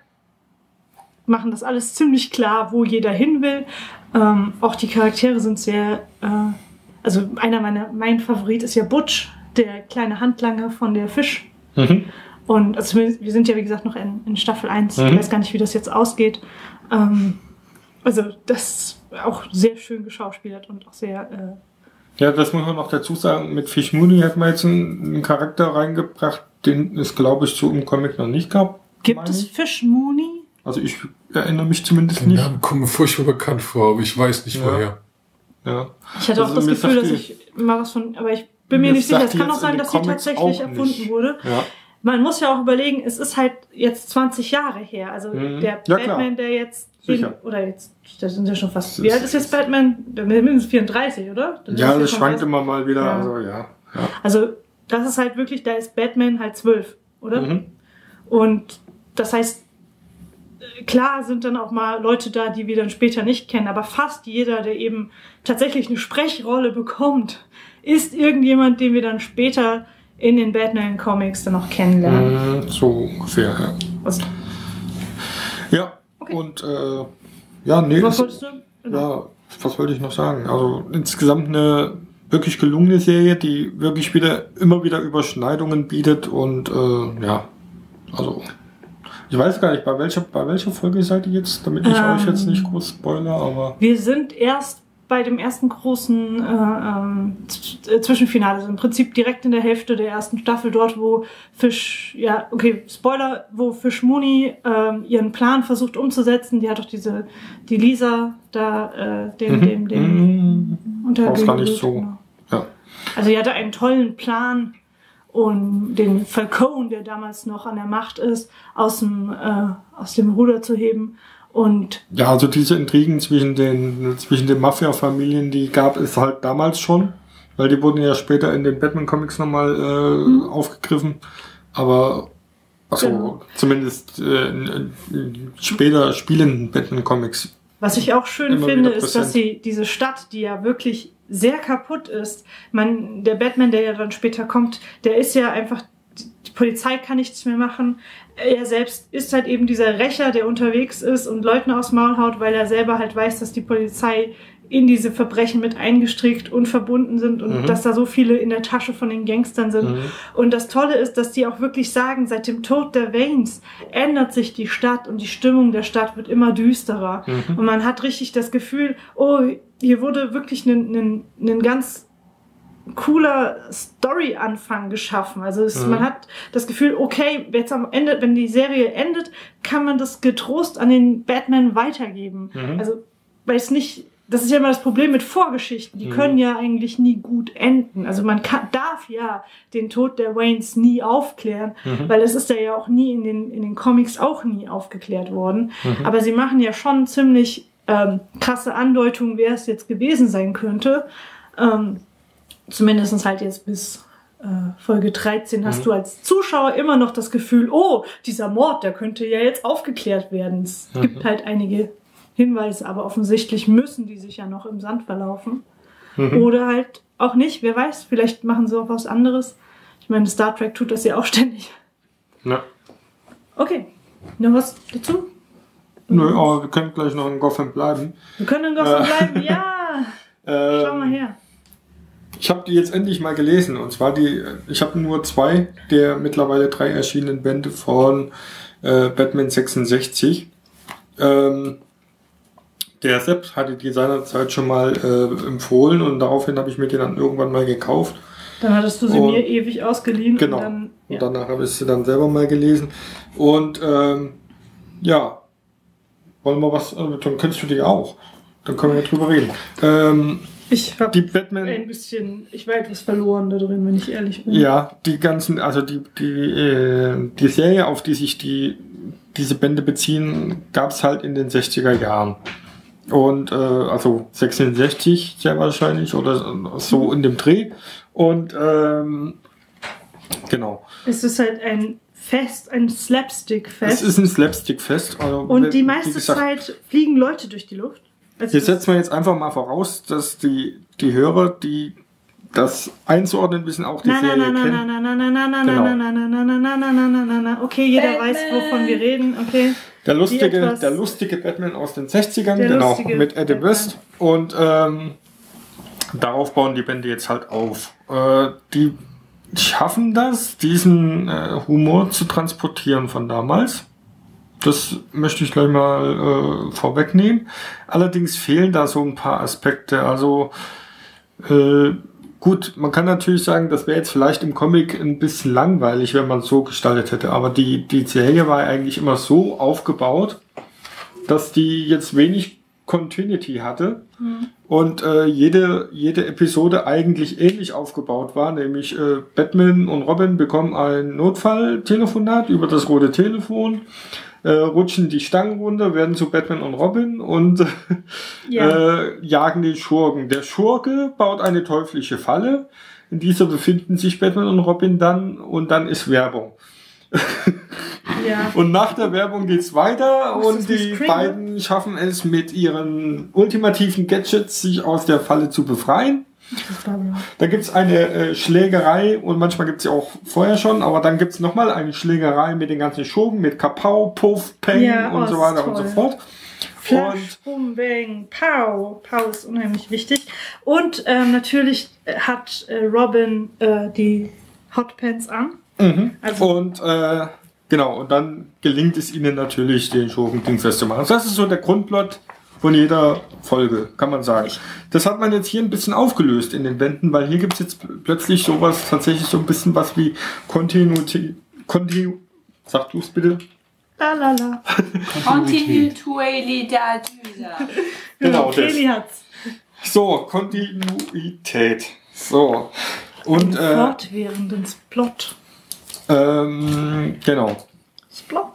machen das alles ziemlich klar, wo jeder hin will. Auch die Charaktere sind sehr, also mein Favorit ist ja Butch, der kleine Handlanger von der Fisch. Und also wir sind ja, wie gesagt, noch in Staffel 1. Ich weiß gar nicht, wie das jetzt ausgeht. Also das auch sehr schön geschauspielert und auch sehr... Ja, das muss man noch dazu sagen. Mit Fish Mooney hat man jetzt einen Charakter reingebracht, den es, glaube ich, so im Comic noch nicht gab. Gibt es Fish Mooney? Also ich erinnere mich zumindest Der nicht. Name kommt mir furchtbar bekannt vor, aber ich weiß nicht woher. Ja. Ich hatte auch das Gefühl, dass ich mal was von... Aber ich bin mir nicht sicher. Es kann auch sein, dass sie tatsächlich erfunden wurde. Ja. Man muss ja auch überlegen, es ist halt jetzt 20 Jahre her. Also der Batman, der jetzt... das sind ja schon fast... Wie alt ist jetzt Batman? Der mindestens 34, oder? Das schwankt immer mal wieder. Ja. Also, also das ist halt wirklich, da ist Batman halt 12, oder? Und das heißt, klar sind dann auch mal Leute da, die wir dann später nicht kennen, aber fast jeder, der eben tatsächlich eine Sprechrolle bekommt, ist irgendjemand, den wir dann später in den Batman-Comics dann auch kennenlernen. So ungefähr, ja. Also, ja, okay. Und was wolltest du? Ja, was wollte ich noch sagen? Also insgesamt eine wirklich gelungene Serie, die wirklich immer wieder Überschneidungen bietet und also ich weiß gar nicht, bei welcher Folge seid ihr jetzt, damit ich euch jetzt nicht groß spoiler, aber... Wir sind erst bei dem ersten großen Zwischenfinale, also im Prinzip direkt in der Hälfte der ersten Staffel, dort wo Spoiler, wo Fish Mooney ihren Plan versucht umzusetzen. Die hat doch die Lisa da, dem Brauchst gar nicht so Ja. Also er hatte einen tollen Plan, um den Falcone, der damals noch an der Macht ist, aus dem Ruder zu heben. Und ja, also diese Intrigen zwischen den Mafia-Familien, die gab es halt damals schon, weil die wurden ja später in den Batman-Comics nochmal aufgegriffen. Aber Genau. Zumindest später spielenden Batman-Comics. was ich auch schön Immer finde, wieder ist, dass sie diese Stadt, die ja wirklich sehr kaputt ist, der Batman, der ja dann später kommt, der ist ja einfach, die Polizei kann nichts mehr machen. Er selbst ist halt eben dieser Rächer, der unterwegs ist und Leuten aufs Maul haut, weil er selber halt weiß, dass die Polizei in diese Verbrechen mit eingestrickt und verbunden sind und dass da so viele in der Tasche von den Gangstern sind. Und das Tolle ist, dass die auch wirklich sagen, seit dem Tod der Waynes ändert sich die Stadt und die Stimmung der Stadt wird immer düsterer. Und man hat richtig das Gefühl, oh, hier wurde wirklich ein ganz cooler Story-Anfang geschaffen. Also man hat das Gefühl, okay, jetzt am Ende, wenn die Serie endet, kann man das getrost an den Batman weitergeben. Also, weil es nicht, das ist ja immer das Problem mit Vorgeschichten, die können ja eigentlich nie gut enden. Also man darf ja den Tod der Waynes nie aufklären, weil es ist ja auch nie in den Comics auch nie aufgeklärt worden. Aber sie machen ja schon ziemlich krasse Andeutungen, wer es jetzt gewesen sein könnte. Zumindest halt jetzt bis Folge 13 hast du als Zuschauer immer noch das Gefühl, oh, dieser Mord, der könnte ja jetzt aufgeklärt werden. Es gibt halt einige Hinweise, aber offensichtlich müssen die sich ja noch im Sand verlaufen. Oder halt auch nicht, wer weiß, vielleicht machen sie auch was anderes. Ich meine, Star Trek tut das ja auch ständig. Ja. Okay, noch was dazu? Nö, aber wir können gleich noch in Gotham bleiben. Wir können in Gotham bleiben, ja! Schau mal her. Ich habe die jetzt endlich mal gelesen. Und zwar ich habe nur 2 der mittlerweile 3 erschienenen Bände von Batman 66. Der Sepp hatte die seinerzeit schon mal empfohlen und daraufhin habe ich mir die dann irgendwann mal gekauft. Dann hattest du sie mir ewig ausgeliehen. Genau. Und dann, ja. Und danach habe ich sie dann selber mal gelesen. Und ja, wollen wir was, dann kennst du die auch. Dann können wir drüber reden. Ich habe die Batman, ich war etwas verloren da drin, wenn ich ehrlich bin. Ja, die ganzen, also die Serie, auf die sich diese Bände beziehen, gab es halt in den 60er Jahren. Und also 66 sehr wahrscheinlich oder so in dem Dreh. Und genau. Es ist halt ein Slapstick-Fest. Es ist ein Slapstick-Fest. Also, und die meiste Zeit fliegen Leute durch die Luft. Also hier setzen wir jetzt einfach mal voraus, dass die Hörer, die das einzuordnen wissen, auch die Serie kennen. Okay, jeder weiß, wovon wir reden. Okay. Der lustige Batman aus den 60ern, genau, mit Adam West. Und darauf bauen die Bände jetzt halt auf. Die schaffen das, diesen Humor zu transportieren von damals. Das möchte ich gleich mal vorwegnehmen. Allerdings fehlen da so ein paar Aspekte. Also gut, man kann natürlich sagen, das wäre jetzt vielleicht im Comic ein bisschen langweilig, wenn man es so gestaltet hätte. Aber die Serie war eigentlich immer so aufgebaut, dass die jetzt wenig Continuity hatte. Und jede Episode eigentlich ähnlich aufgebaut war, nämlich Batman und Robin bekommen ein Notfalltelefonat über das rote Telefon, rutschen die Stangen runter, werden zu Batman und Robin und jagen den Schurken. Der Schurke baut eine teuflische Falle, in dieser befinden sich Batman und Robin dann und dann ist Werbung. Ja. Und nach der Werbung geht's weiter und die beiden schaffen es mit ihren ultimativen Gadgets, sich aus der Falle zu befreien. Da gibt's eine Schlägerei und manchmal gibt's ja auch vorher schon, aber dann gibt's nochmal eine Schlägerei mit den ganzen Schurken, mit Kapau, Puff, Peng und so weiter und so fort. Flash, Boom, Bang, Pow. Pow ist unheimlich wichtig. Und natürlich hat Robin die Hotpants an. Also und genau, und dann gelingt es ihnen natürlich, den Schurken dingfest zu machen. Das ist so der Grundplot von jeder Folge, kann man sagen. Das hat man jetzt hier ein bisschen aufgelöst in den Bänden, weil hier gibt es jetzt plötzlich sowas, tatsächlich so ein bisschen was wie Kontinuität. Sag du es bitte. Kontinuität. Genau, Kelly hat's. So, Kontinuität. So. Und, fortwährenden Plot. genau. Plot.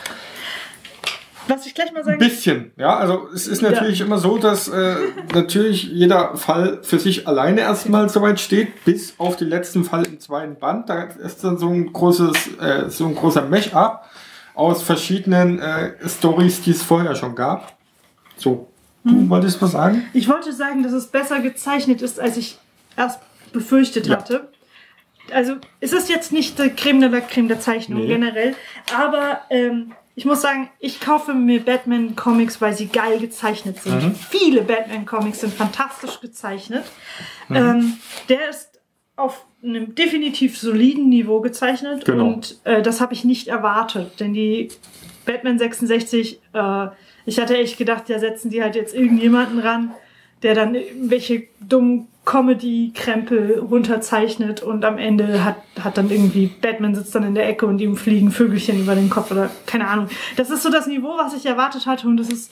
Was ich gleich mal Ein sagen bisschen, ja. Also es ist natürlich immer so, dass natürlich jeder Fall für sich alleine erstmal soweit steht, bis auf den letzten Fall im zweiten Band. Da ist dann so ein großer Mash-up aus verschiedenen Storys, die es vorher schon gab. So, du wolltest was sagen? Ich wollte sagen, dass es besser gezeichnet ist, als ich erst befürchtet hatte. Also es ist jetzt nicht die Creme de la Creme der Zeichnung generell, aber ich muss sagen, ich kaufe mir Batman-Comics, weil sie geil gezeichnet sind. Viele Batman-Comics sind fantastisch gezeichnet. Der ist auf einem definitiv soliden Niveau gezeichnet und das habe ich nicht erwartet, denn die Batman 66, ich hatte echt gedacht, da setzen die halt jetzt irgendjemanden ran, der dann welche dummen Comedy-Krempel runterzeichnet und am Ende hat dann irgendwie Batman sitzt dann in der Ecke und ihm fliegen Vögelchen über den Kopf oder keine Ahnung. Das ist so das Niveau, was ich erwartet hatte und das ist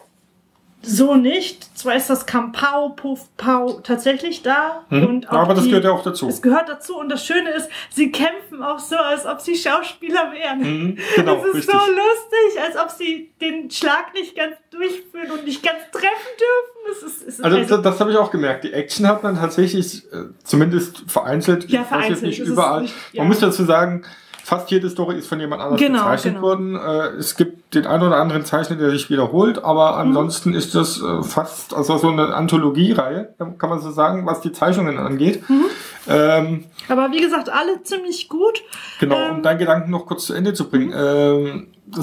so nicht. Zwar ist das Kampau, Puff, Pau tatsächlich da. Und auch aber das gehört ja auch dazu. Es gehört dazu und das Schöne ist, sie kämpfen auch so, als ob sie Schauspieler wären. Genau, das ist richtig. so lustig, als ob sie den Schlag nicht ganz durchführen und nicht ganz treffen dürfen. Also das habe ich auch gemerkt. Die Action hat man tatsächlich zumindest vereinzelt. Ja, Ich weiß jetzt vereinzelt. nicht Es ist überall. nicht- Man muss dazu sagen, fast jede Story ist von jemand anders gezeichnet worden. Es gibt den einen oder anderen Zeichner, der sich wiederholt, aber ansonsten ist das fast also so eine Anthologie-Reihe, kann man so sagen, was die Zeichnungen angeht. Aber wie gesagt, alle ziemlich gut. Genau, um deinen Gedanken noch kurz zu Ende zu bringen.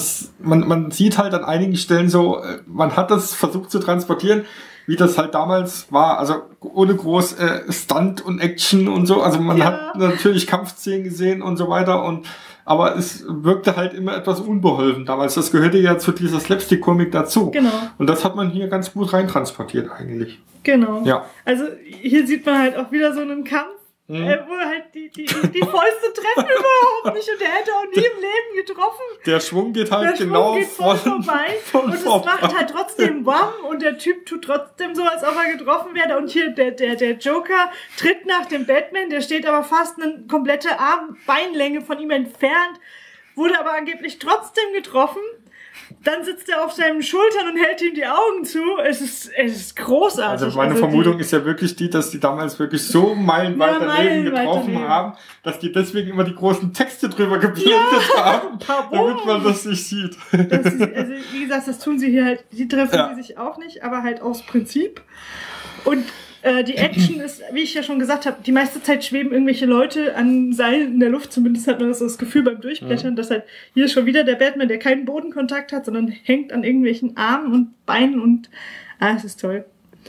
Man sieht halt an einigen Stellen so, man hat das versucht zu transportieren, wie das halt damals war, also ohne groß Stunt und Action und so. Also man hat natürlich Kampfszenen gesehen und so weiter, aber es wirkte halt immer etwas unbeholfen damals. Das gehörte ja zu dieser Slapstick-Komik dazu. Genau. Und das hat man hier ganz gut reintransportiert eigentlich. Genau. Ja. Also hier sieht man halt auch wieder so einen Kampf, wo halt die Fäuste treffen überhaupt nicht und der hätte auch nie im Leben getroffen. Der Schwung geht halt Der Schwung genau geht voll vorbei und es macht halt trotzdem Wham und der Typ tut trotzdem so, als ob er getroffen wäre und hier der Joker tritt nach dem Batman, der steht aber fast eine komplette Beinlänge von ihm entfernt, wurde aber angeblich trotzdem getroffen. Dann sitzt er auf seinen Schultern und hält ihm die Augen zu. Es ist großartig. Also meine Vermutung ist ja wirklich die, dass die damals wirklich so meilenweit daneben getroffen haben, dass die deswegen immer die großen Texte drüber geblendet haben, damit man das nicht sieht. Also wie gesagt, das tun sie hier halt, die treffen sie sich auch nicht, aber halt aus Prinzip. Und die Action ist, wie ich ja schon gesagt habe, die meiste Zeit schweben irgendwelche Leute an Seilen in der Luft. Zumindest hat man das Gefühl beim Durchblättern, dass halt hier schon wieder der Batman, der keinen Bodenkontakt hat, sondern hängt an irgendwelchen Armen und Beinen und es ist toll.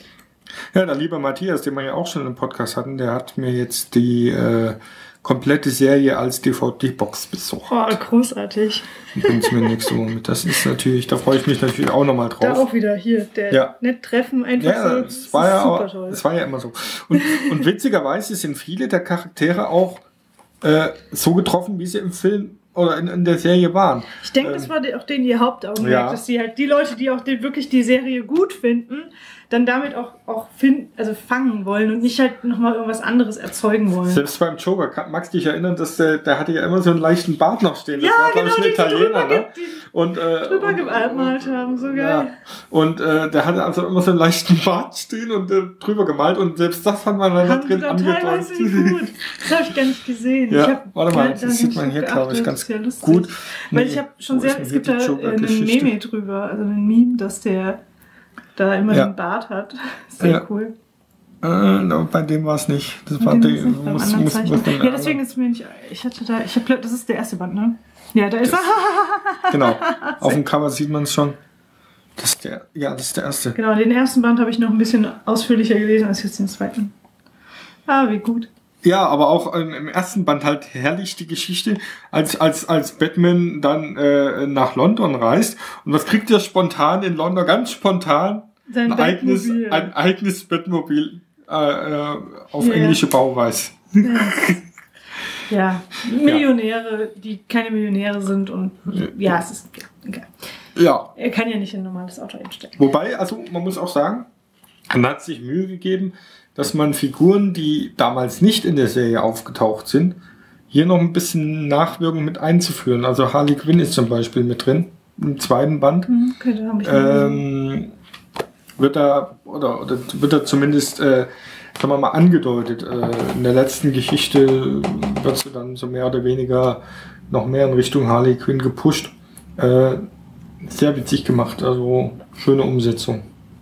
Ja, der liebe Matthias, den wir ja auch schon im Podcast hatten, der hat mir jetzt die komplette Serie als DVD-Box besucht. Oh, großartig. Die bringt mir nächste Woche mit. Das ist natürlich, da freue ich mich natürlich auch nochmal drauf. Da auch wieder hier, nicht treffen, einfach Ja, so. das war ja super auch, toll. das war ja immer so. Und witzigerweise sind viele der Charaktere auch so getroffen, wie sie im Film oder in der Serie waren. Ich denke, das war auch denen ihr Hauptaugenmerk, dass sie halt die Leute, die auch wirklich die Serie gut finden, dann damit auch fangen wollen und nicht halt nochmal irgendwas anderes erzeugen wollen. Selbst beim Joker, magst du dich erinnern, dass der hatte ja immer so einen leichten Bart noch stehen. Das war, glaube ich, ein Italiener, ne? Und drüber gemalt haben, so geil. Ja. Und der hatte also immer so einen leichten Bart stehen und drüber gemalt und selbst das hat man dann Haben drin sie dann teilweise gut. Das habe ich gar nicht gesehen. Ja, warte mal, das sieht man hier, glaube ich, ganz gut. Weil ich habe schon es gibt da einen Meme drüber, also ein Meme, dass der da immer den Bart hat. Sehr cool. Bei dem war es nicht. Das war der, ja, deswegen ist mir nicht. Das ist der erste Band, ne? Ja, da ist er. Genau. Auf dem Cover sieht man es schon. Das ist der erste. Genau, den ersten Band habe ich noch ein bisschen ausführlicher gelesen als jetzt den zweiten. Wie gut. Ja, aber auch im ersten Band halt herrlich die Geschichte, als Batman dann nach London reist. Und was kriegt er spontan in London? Ganz spontan ein eigenes Batmobil auf englische Bauweise. Ja, Millionäre, die keine Millionäre sind und es ist egal. Ja. Er kann ja nicht in ein normales Auto einsteigen. Wobei, also man muss auch sagen, Man hat sich Mühe gegeben, dass man Figuren, die damals nicht in der Serie aufgetaucht sind, hier noch ein bisschen nachwirkend mit einzuführen. Also Harley Quinn ist zum Beispiel mit drin, im zweiten Band. Okay, da hab ich nicht gesehen. Wird da zumindest, sagen wir mal, angedeutet. In der letzten Geschichte wird sie dann so mehr oder weniger noch mehr in Richtung Harley Quinn gepusht. Sehr witzig gemacht, also schöne Umsetzung.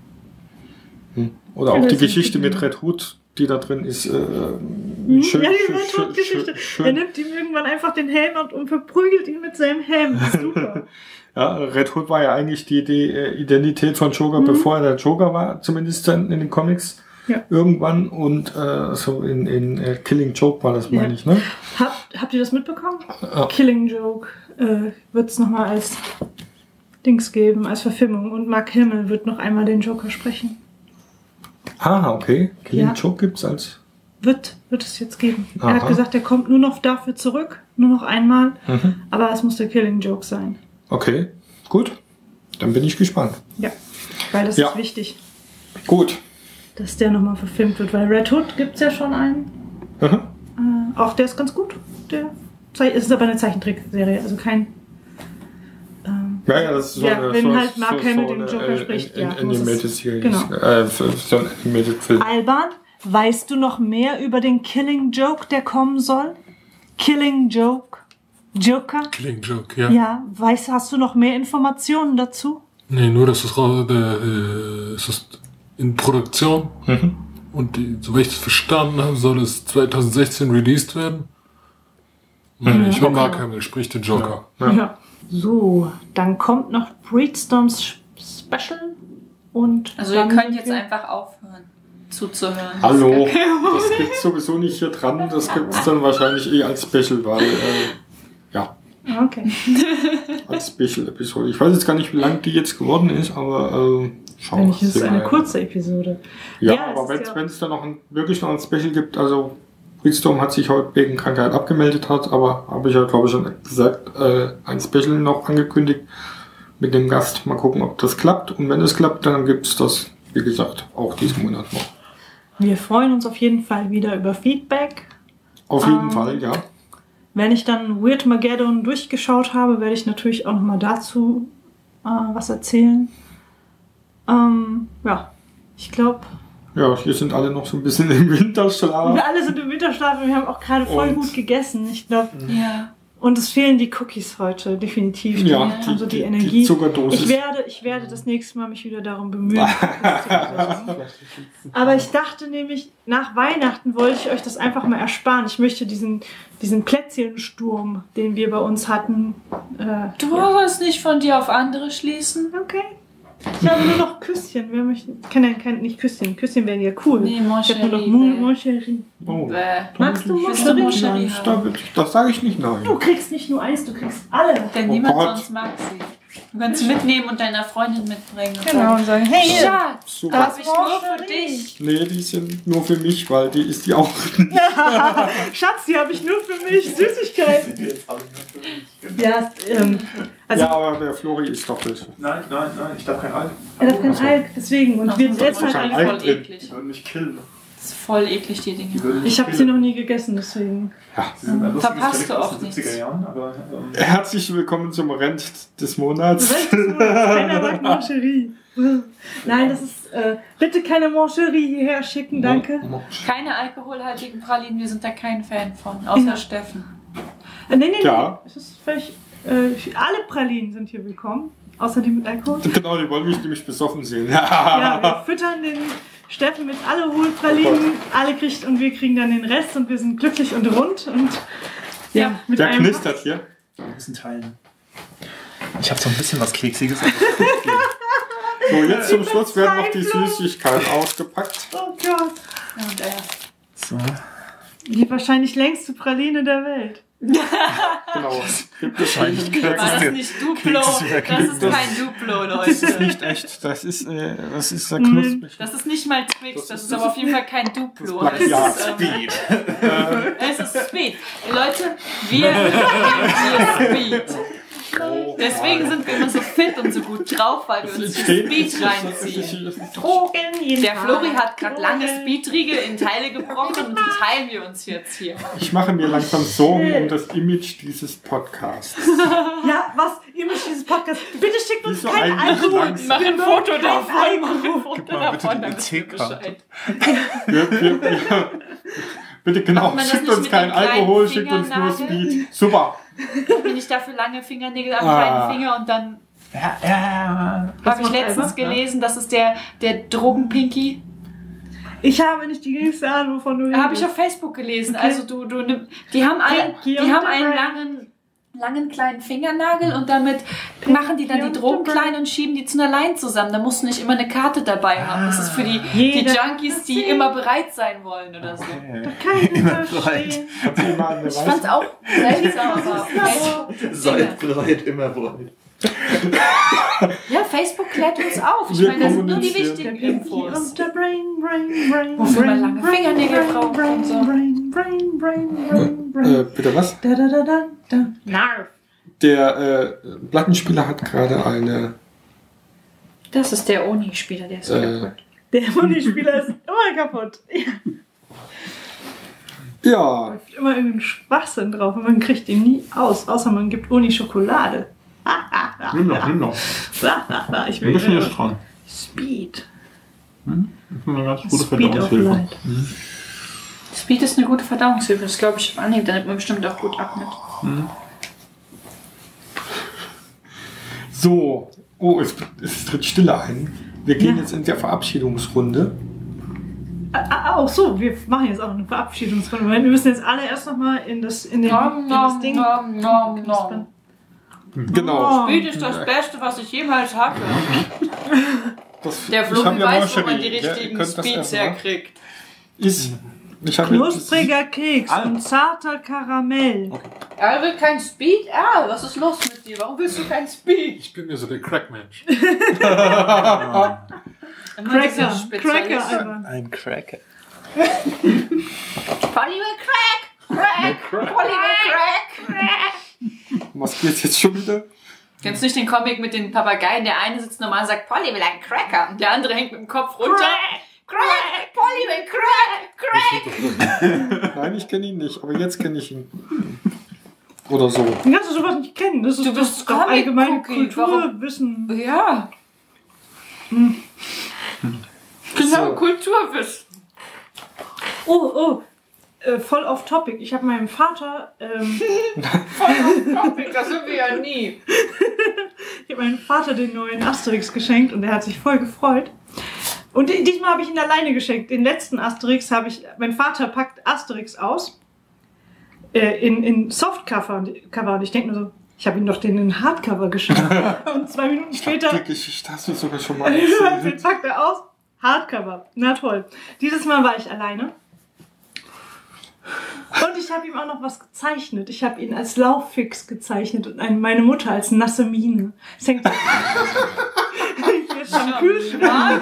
Oder auch die Geschichte mit Red Hood, die da drin ist. Schön, ja, die Red Hood-Geschichte. Er nimmt ihm irgendwann einfach den Helm und verprügelt ihn mit seinem Helm. Das ist super. Ja, Red Hood war ja eigentlich die Identität von Joker, bevor er der Joker war, zumindest in den Comics. Ja. Irgendwann und so in Killing Joke war das, meine ich, ne? Habt ihr das mitbekommen? Ja. Killing Joke wird es nochmal als Dings geben, als Verfilmung. Und Mark Hamill wird noch einmal den Joker sprechen. Ah, okay. Killing Joke gibt's als... Wird es jetzt geben. Aha. Er hat gesagt, er kommt nur noch dafür zurück, nur noch einmal. Aber es muss der Killing Joke sein. Okay, gut. Dann bin ich gespannt. Ja, weil das ist wichtig. Gut. Dass der nochmal verfilmt wird, weil Red Hood gibt's ja schon einen. Auch der ist ganz gut. Es ist aber eine Zeichentrickserie, also kein... das ist so eine, wenn halt Mark Hamill den Joker spricht. Animated Series. Genau. So ein Animated Film. Alban, weißt du noch mehr über den Killing Joke, der kommen soll? Killing Joke? Joker? Killing Joke, ja. Ja, hast du noch mehr Informationen dazu? Nee, nur, dass es ist in Produktion. Und so wie ich das verstanden habe, soll es 2016 released werden. Ich und Mark Hamill spricht den Joker. Ja. So, dann kommt noch Breedstorms Special und... Also ihr könnt jetzt einfach aufhören zuzuhören. Hallo, das gibt's sowieso nicht hier dran, das gibt's dann wahrscheinlich als Special, weil, Okay. als Special-Episode. Ich weiß jetzt gar nicht, wie lang die jetzt geworden ist, aber es ist eine kurze Episode. Ja, aber wenn es dann wirklich noch ein Special gibt, also Breedstorm hat sich heute wegen Krankheit abgemeldet, aber habe ich ja, glaube ich, schon gesagt, ein Special noch angekündigt mit dem Gast. Mal gucken, ob das klappt. Und wenn es klappt, dann gibt es das, wie gesagt, auch diesen Monat noch. Wir freuen uns auf jeden Fall wieder über Feedback. Auf jeden Fall, ja. Wenn ich dann Weird Mageddon durchgeschaut habe, werde ich natürlich auch nochmal dazu was erzählen. Ich glaube... Ja, hier sind alle noch so ein bisschen im Winterschlaf. Wir alle sind im Winterschlaf und wir haben auch gerade voll gut gegessen. Ich glaube. Ja. Und es fehlen die Cookies heute, definitiv. Die Energie. Die Zuckerdosis. Ich werde das nächste Mal mich wieder darum bemühen. Aber ich dachte nämlich, nach Weihnachten wollte ich euch das einfach mal ersparen. Ich möchte diesen Plätzchensturm, den wir bei uns hatten. Du wolltest nicht von dir auf andere schließen? Okay. Ich habe nur noch Küsschen. Nicht Küsschen. Küsschen wären ja cool. Nee, Mon ich habe nur noch Mon Chéri. Oh. Magst du Mon Chéri? Das sage ich nicht, nein. Du kriegst nicht nur eins, du kriegst alle. Denn niemand sonst mag sie. Du kannst sie mitnehmen und deiner Freundin mitbringen. Genau, und sagen, hey, Schatz, das habe ich nur für dich. Nee, die sind nur für mich, weil die ist die auch. Schatz, die habe ich nur für mich. Süßigkeiten. Ja, aber der Flori ist doppelt. Nein, ich darf kein Alk. Er darf kein Alk, deswegen. Und wir jetzt voll eklig. Die würden mich killen. Das ist voll eklig, die Dinge. Ich habe sie noch nie gegessen, deswegen. Verpasst du auch nichts. Herzlich willkommen zum Rent des Monats. Keiner mag Mon Chéri. Nein, das ist... bitte keine Mon Chéri hierher schicken, danke. Keine alkoholhaltigen Pralinen, wir sind da kein Fan von, außer Steffen. Nee. Ja. Es ist völlig... alle Pralinen sind hier willkommen, außer die mit Alkohol. Genau, die wollen mich nämlich besoffen sehen. Ja, wir füttern den Steffen mit alle Hohlpralinen, und wir kriegen dann den Rest und wir sind glücklich und rund. Und mit der knistert hier. Wir müssen teilen. Ich habe so ein bisschen was Keksiges. So, jetzt zum Schluss werden noch die Süßigkeiten ausgepackt. Oh Gott. Und So. Die wahrscheinlich längste Praline der Welt. Genau. War das nicht Duplo? Das ist kein Duplo, Leute. Das ist nicht echt. Das ist sehr knusprig. Das ist nicht mal Twix, das ist aber auf jeden Fall kein Duplo. Das ist Speed. Es ist Speed. Leute, wir Speed. Oh. Deswegen sind wir immer so fit und so gut drauf, weil wir uns die Speed reinziehen. Drogen, jeden Der Tag. Flori hat gerade lange Speedriegel in Teile gebrochen und die teilen wir uns jetzt hier. Ich mache mir langsam Sorgen um das Image dieses Podcasts. Ja, was? Image dieses Podcasts. Bitte schickt uns Wieso keinen eigentlich Alkohol. langsam? Mach ein Foto davon. Gib mal bitte die EC-Karte. Bitte genau, Macht man das schickt nicht uns mit keinen den kleinen Alkohol, schickt uns nur Fingernagel? Speed. Super. Bin ich dafür lange Fingernägel am kleinen Finger und dann habe ich letztens gelesen, das ist der Drogenpinky. Ich habe nicht die geringste Ahnung, wovon du Habe ich auf Facebook gelesen. Also die haben einen langen kleinen Fingernagel und damit machen die dann die Drogen klein und schieben die zu einer Line zusammen. Da musst du nicht immer eine Karte dabei haben. Das ist für die Junkies, die immer bereit sein wollen oder so. Kann ich nicht verstehen. Ich fand's auch seltsam, aber Seid bereit, immer bereit. ja, Facebook klärt uns auf. Ich Wir meine, das sind nur die kommunizieren. wichtigen Infos. Und der Brain. Wofür man lange Fingernägel braucht und so. Brain. Bitte was? Da. Narf. Der Plattenspieler hat gerade eine Das ist der Oni-Spieler, der ist kaputt. Der Unispieler ist immer kaputt. ja, Läuft immer irgendein Schwachsinn drauf und man kriegt ihn nie aus, außer man gibt Uni Schokolade. Nimm noch. Ich Ein bisschen will ist dran. Speed. Das ist eine ganz gute Speed of Verdauungshilfe. Light. Speed ist eine gute Verdauungshilfe. Das glaube ich auf Anhieb, damit man bestimmt auch gut abnimmt. so. Oh, es tritt Stille ein. Wir gehen jetzt in der Verabschiedungsrunde. Auch so, wir machen jetzt auch eine Verabschiedungsrunde. Wir müssen jetzt alle erst nochmal in das Ding. Genau. Speed ist das Beste, was ich jemals hatte. Der ich Flori hab ja weiß, wo man Mancherie. die Ihr richtigen könnt das Speeds erstmal. herkriegt. Ich habe Knuspriger Keks und zarter Karamell. Er will kein Speed? Was ist los mit dir? Warum willst du kein Speed? Ich bin mir so der Crack-Mensch. Cracker Spezialist. einfach. Ein Cracker. Polly will Crack! Polly will Crack! Was geht's jetzt schon wieder? Kennst du nicht den Comic mit den Papageien? Der eine sitzt normal und sagt, Polly will einen Cracker. Und der andere hängt mit dem Kopf runter. Crack! Polly will Crack! Nein, ich kenne ihn nicht, aber jetzt kenne ich ihn. Oder so. Den kannst du sowas nicht kennen. Das ist Du bist doch allgemein Comic-Cookie. Kulturwissen. Ja. Genau, Kulturwissen. Oh. Voll off topic. Ich habe meinem Vater, Topic, das sind wir ja nie. ich habe meinem Vater den neuen Asterix geschenkt und er hat sich voll gefreut. Und diesmal habe ich ihn alleine geschenkt. Den letzten Asterix mein Vater packt Asterix aus in Softcover und ich denke nur so, ich habe ihm doch den in Hardcover geschenkt. Und 2 Minuten später Die Geschichte hast du sogar schon mal den erzählt. packt er aus, Hardcover. Na toll. Dieses Mal war ich alleine. Und ich habe ihm auch noch was gezeichnet. Ich habe ihn als Lauffix gezeichnet und meine Mutter als nasse Mine. Das hängt jetzt am Kühlschrank.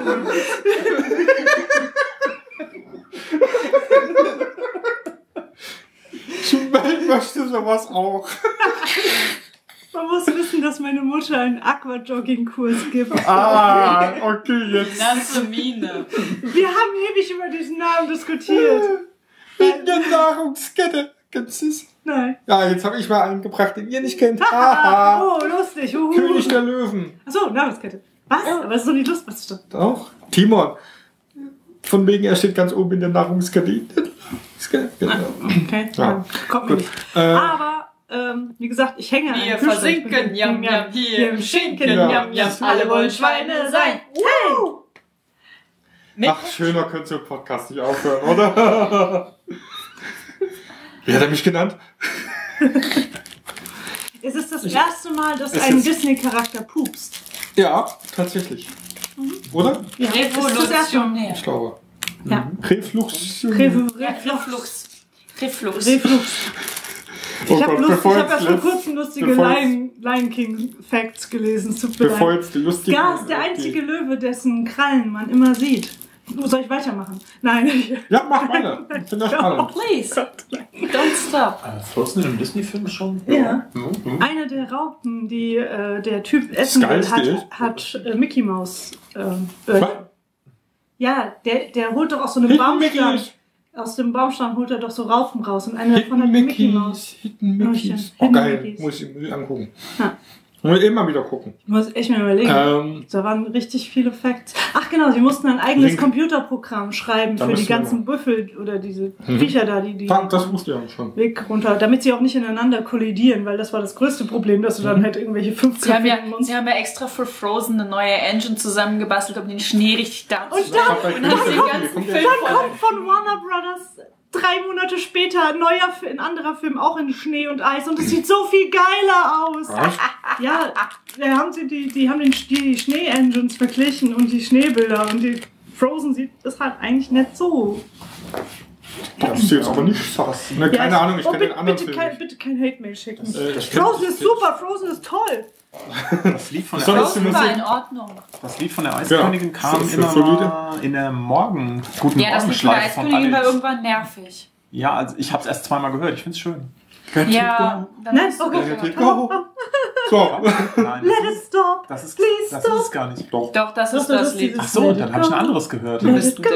Ich möchte sowas auch. Man muss wissen, dass meine Mutter einen Aquajogging-Kurs gibt. Okay, jetzt. Nasse Mine. Wir haben ewig über diesen Namen diskutiert. In der Nahrungskette. Kennst du es? Nein. Ja, jetzt habe ich mal einen gebracht, den ihr nicht kennt. Haha. Oh, lustig. König der Löwen. Achso, Nahrungskette. Was? Aber das ist doch nicht lustig. Was ist das? Doch. Timon. Von wegen, er steht ganz oben in der Nahrungskette. Genau. Okay, Ja. kommt mir Gut. nicht. Aber, wie gesagt, ich hänge an Wir einem Kühlschrank. versinken, jam, jam, hier im Schinken, Ja. jam, jam. Alle wollen Schweine sein. Hey! Ach, schöner könnte der Podcast nicht aufhören, oder? Wie hat er mich genannt? Es ist das erste Mal, dass Es ein ist- Disney-Charakter pupst. Ja, tatsächlich. Oder? Ja, das ist das erste Mal. Revolutionär. Ich glaube. Ja. Reflux. Reflux. Reflux. Reflux. Oh Ich habe Gott, bevor ja jetzt vor letzt- kurzem lustige bevor jetzt- Lion King Facts gelesen. Es tut mir Bevor leid. jetzt die lustige... Scar ist der einzige Löwe, dessen Krallen man immer sieht. Soll ich weitermachen? Nein. Ja, mach weiter. Ich finde das spannend. Please. Don't Stop. Frozen in einem Disney-Film ist schon... Ja. Mhm. Eine der Raupen, die der Typ essen will, Geilste hat Mickey Mouse. Was? Ja, der holt doch aus so einem Baumstamm. Aus dem Baumstamm holt er doch so Raupen raus. Und einer davon hat Mickey Mouse. Hidden Mickeys. Oh, Hidden geil. Mickeys. Muss ich angucken. Ja. Muss ich immer wieder gucken. Ich muss echt mal überlegen. Da waren richtig viele Facts. Ach genau, sie mussten ein eigenes Computerprogramm schreiben Da für die müssen wir ganzen Büffel oder diese Viecher da, die Das wusste ich auch schon. Weg runter, damit sie auch nicht ineinander kollidieren, weil das war das größte Problem, dass du dann halt irgendwelche Sie haben ja Monster... extra für Frozen eine neue Engine zusammengebastelt, um den Schnee richtig darzustellen. Und Und haben sie den ganzen Film Dann kommt von Warner Brothers 3 Monate später ein anderer Film auch in Schnee und Eis und es sieht so viel geiler aus. Was? Ja, da haben sie die haben die Schnee-Engines verglichen und die Schneebilder und die Frozen sieht das halt eigentlich nicht so. Das ist jetzt aber nicht fast. Ne, keine Ahnung, ich kenne den anderen bitte Film. bitte kein Hate-Mail schicken. Das Frozen ist super, Frozen ist toll. Das Lied von der, Frozen war in Ordnung. das Lied von der Eiskönigin kam für immer solide. mal in der guten Ja, das Lied von der Morgenschleife von Eiskönigin war Alex. irgendwann nervig. Ja, also ich habe es erst zweimal gehört. Ich finde es schön. Ja, dann Nein, hast du okay. gehört. So, Nein, Let it stop. das ist Please es stop. gar nicht. doch. Doch, das ist Doch, das ist Lied. dieses Ach so, Let dann it habe ich ein go. anderes gehört. Let bist it ein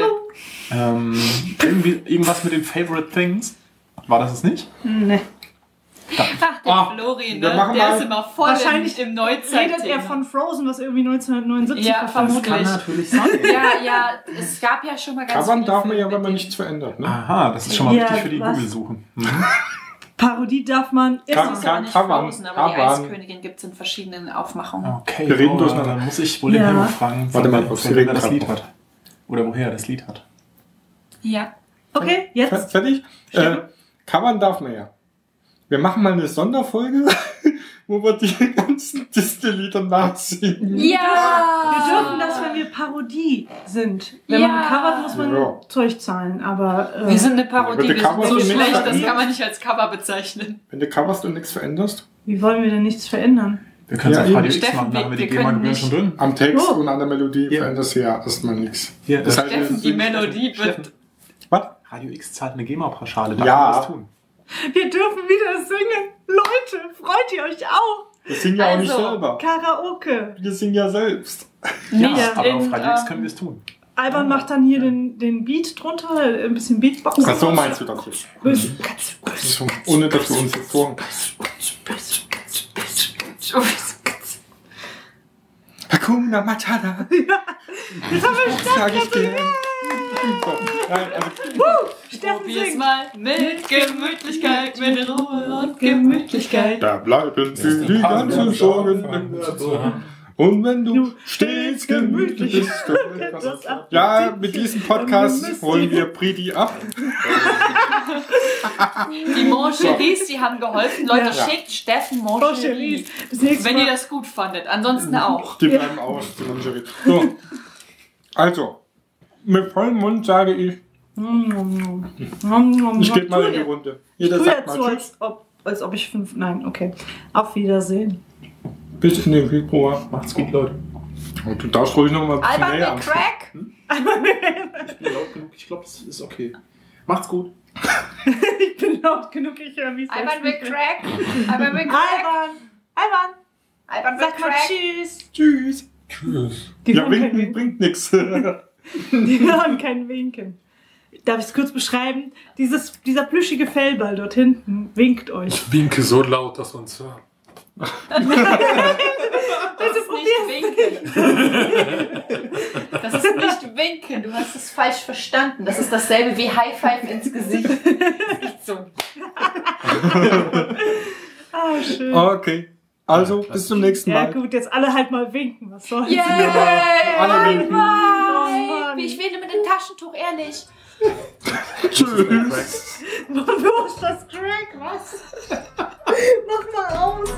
go. Irgendwas mit den Favorite Things. War das es nicht? Nee. Ach, der Flori, wir ne? machen Der mal- ist immer voll Wahrscheinlich im Neuzeit. Redet er von Frozen, was irgendwie 1979 Ja, verfasst vermutlich. ist. natürlich sein. Ja, es gab ja schon mal ganz Covern viele darf man Filme ja, wenn mit man dem- nichts verändert. Ne? Aha, das ist schon mal Ja, wichtig für die was? Google-Suche. Parodie darf man Es immer. ist aber nicht Covern, Frozen, aber die Covern. Eiskönigin gibt es in verschiedenen Aufmachungen. Okay, Wir reden durcheinander. dann muss ich wohl den Ja. Helmut fragen, Warte mal, von ob sie wem er reden das kann. Lied hat. Oder woher er das Lied hat. Ja. Okay, jetzt. Fertig? Covern darf man ja. Wir machen mal eine Sonderfolge, wo wir die ganzen Disney-Lieder nachsingen. Wir Ja! dürfen das, wenn wir Parodie sind. Wenn Ja. man covert, muss man Ja. Zeug zahlen, aber... Wir sind eine Parodie, Bitte wir sind Cover so und nichts schlecht, das verändern. kann man nicht als Cover bezeichnen. Wenn du coverst und nichts veränderst, Wie wollen wir denn nichts verändern? Wir können es Ja, auf Radio eben. X Steffen, machen, da haben wir die wir können GEMA-Gebühren schon drin. am Text Oh. und an der Melodie Ja. veränderst du ja erstmal nichts. Hier, Das heißt, Steffen, die Melodie Steffen. wird... was? Radio X zahlt eine GEMA-Pauschale, da Ja. können wir das tun. Wir dürfen wieder singen. Leute, freut ihr euch auch? Wir singen ja auch nicht Also, selber. Karaoke. Wir singen ja selbst. Nicht Ja, aber auf in, Radio X können wir es tun. Alban macht dann hier den Beat drunter, ein bisschen Beatbox. Ach so meinst du das jetzt? Böse Katze, böse Ohne dass wir uns jetzt sorgen. böse Katze, böse Katze. Hakuna Matata. Jetzt haben wir Sag ich dir. Nein, also, Steffen Probier's singt. mal mit Gemütlichkeit, mit Ruhe und Gemütlichkeit. da bleiben sie die ganzen Sorgen. Und wenn du stets gemütlich bist. Ja, mit diesem Podcast holen wir Pridi ab. Die Moncheries, die haben geholfen. Leute, Ja. schickt Steffen Oh, Moncheries. Cherie. Das nächste Wenn ihr Mal. das gut fandet. Ansonsten auch. Die bleiben aus, die Lingerie. So. Also, mit vollem Mund sage ich, ich gebe mal in die Runde. Jeder Tu sagt jetzt so, mal Tschüss. als ob ich 5... Nein, okay. Auf Wiedersehen. Bis in den Februar. Macht's gut, Leute. Und du darfst ruhig noch mal ein bisschen Alban näher mit an. Crack. Ich bin laut genug, ich glaube, das ist okay. Macht's gut. Ich bin laut genug, ich höre, wie es Alban mit Crack. Alban mit Crack. Alban, Alban mit sag mal Crack. Tschüss. Tschüss. Tschüss. Die Ja, hören kein winken Winken. bringt nichts. Die hören kein Winken. Darf ich es kurz beschreiben? Dieser plüschige Fellball dort hinten winkt euch. Ich winke so laut, dass man es hört. Das ist nicht winken. Das ist nicht winken. Du hast es falsch verstanden. Das ist dasselbe wie High Five ins Gesicht. Das ist nicht so. Ah, schön. Okay. Also, bis zum nächsten Ja Mal. gut, jetzt alle halt mal winken. Was soll's? Yay! Alle winken. Bye! Ich wähle mit dem Taschentuch, ehrlich. Tschüss. Wo ist das Crack? Was? Mach mal aus.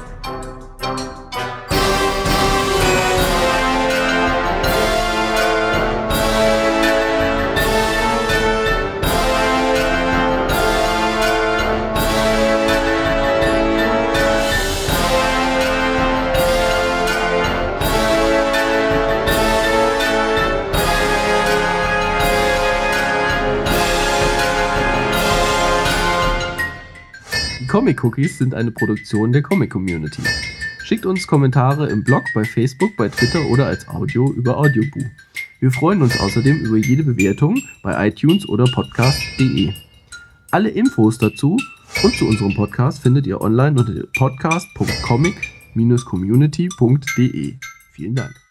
Comic Cookies sind eine Produktion der Comic Community. Schickt uns Kommentare im Blog, bei Facebook, bei Twitter oder als Audio über Audioboo. Wir freuen uns außerdem über jede Bewertung bei iTunes oder podcast.de. Alle Infos dazu und zu unserem Podcast findet ihr online unter podcast.comic-community.de. Vielen Dank.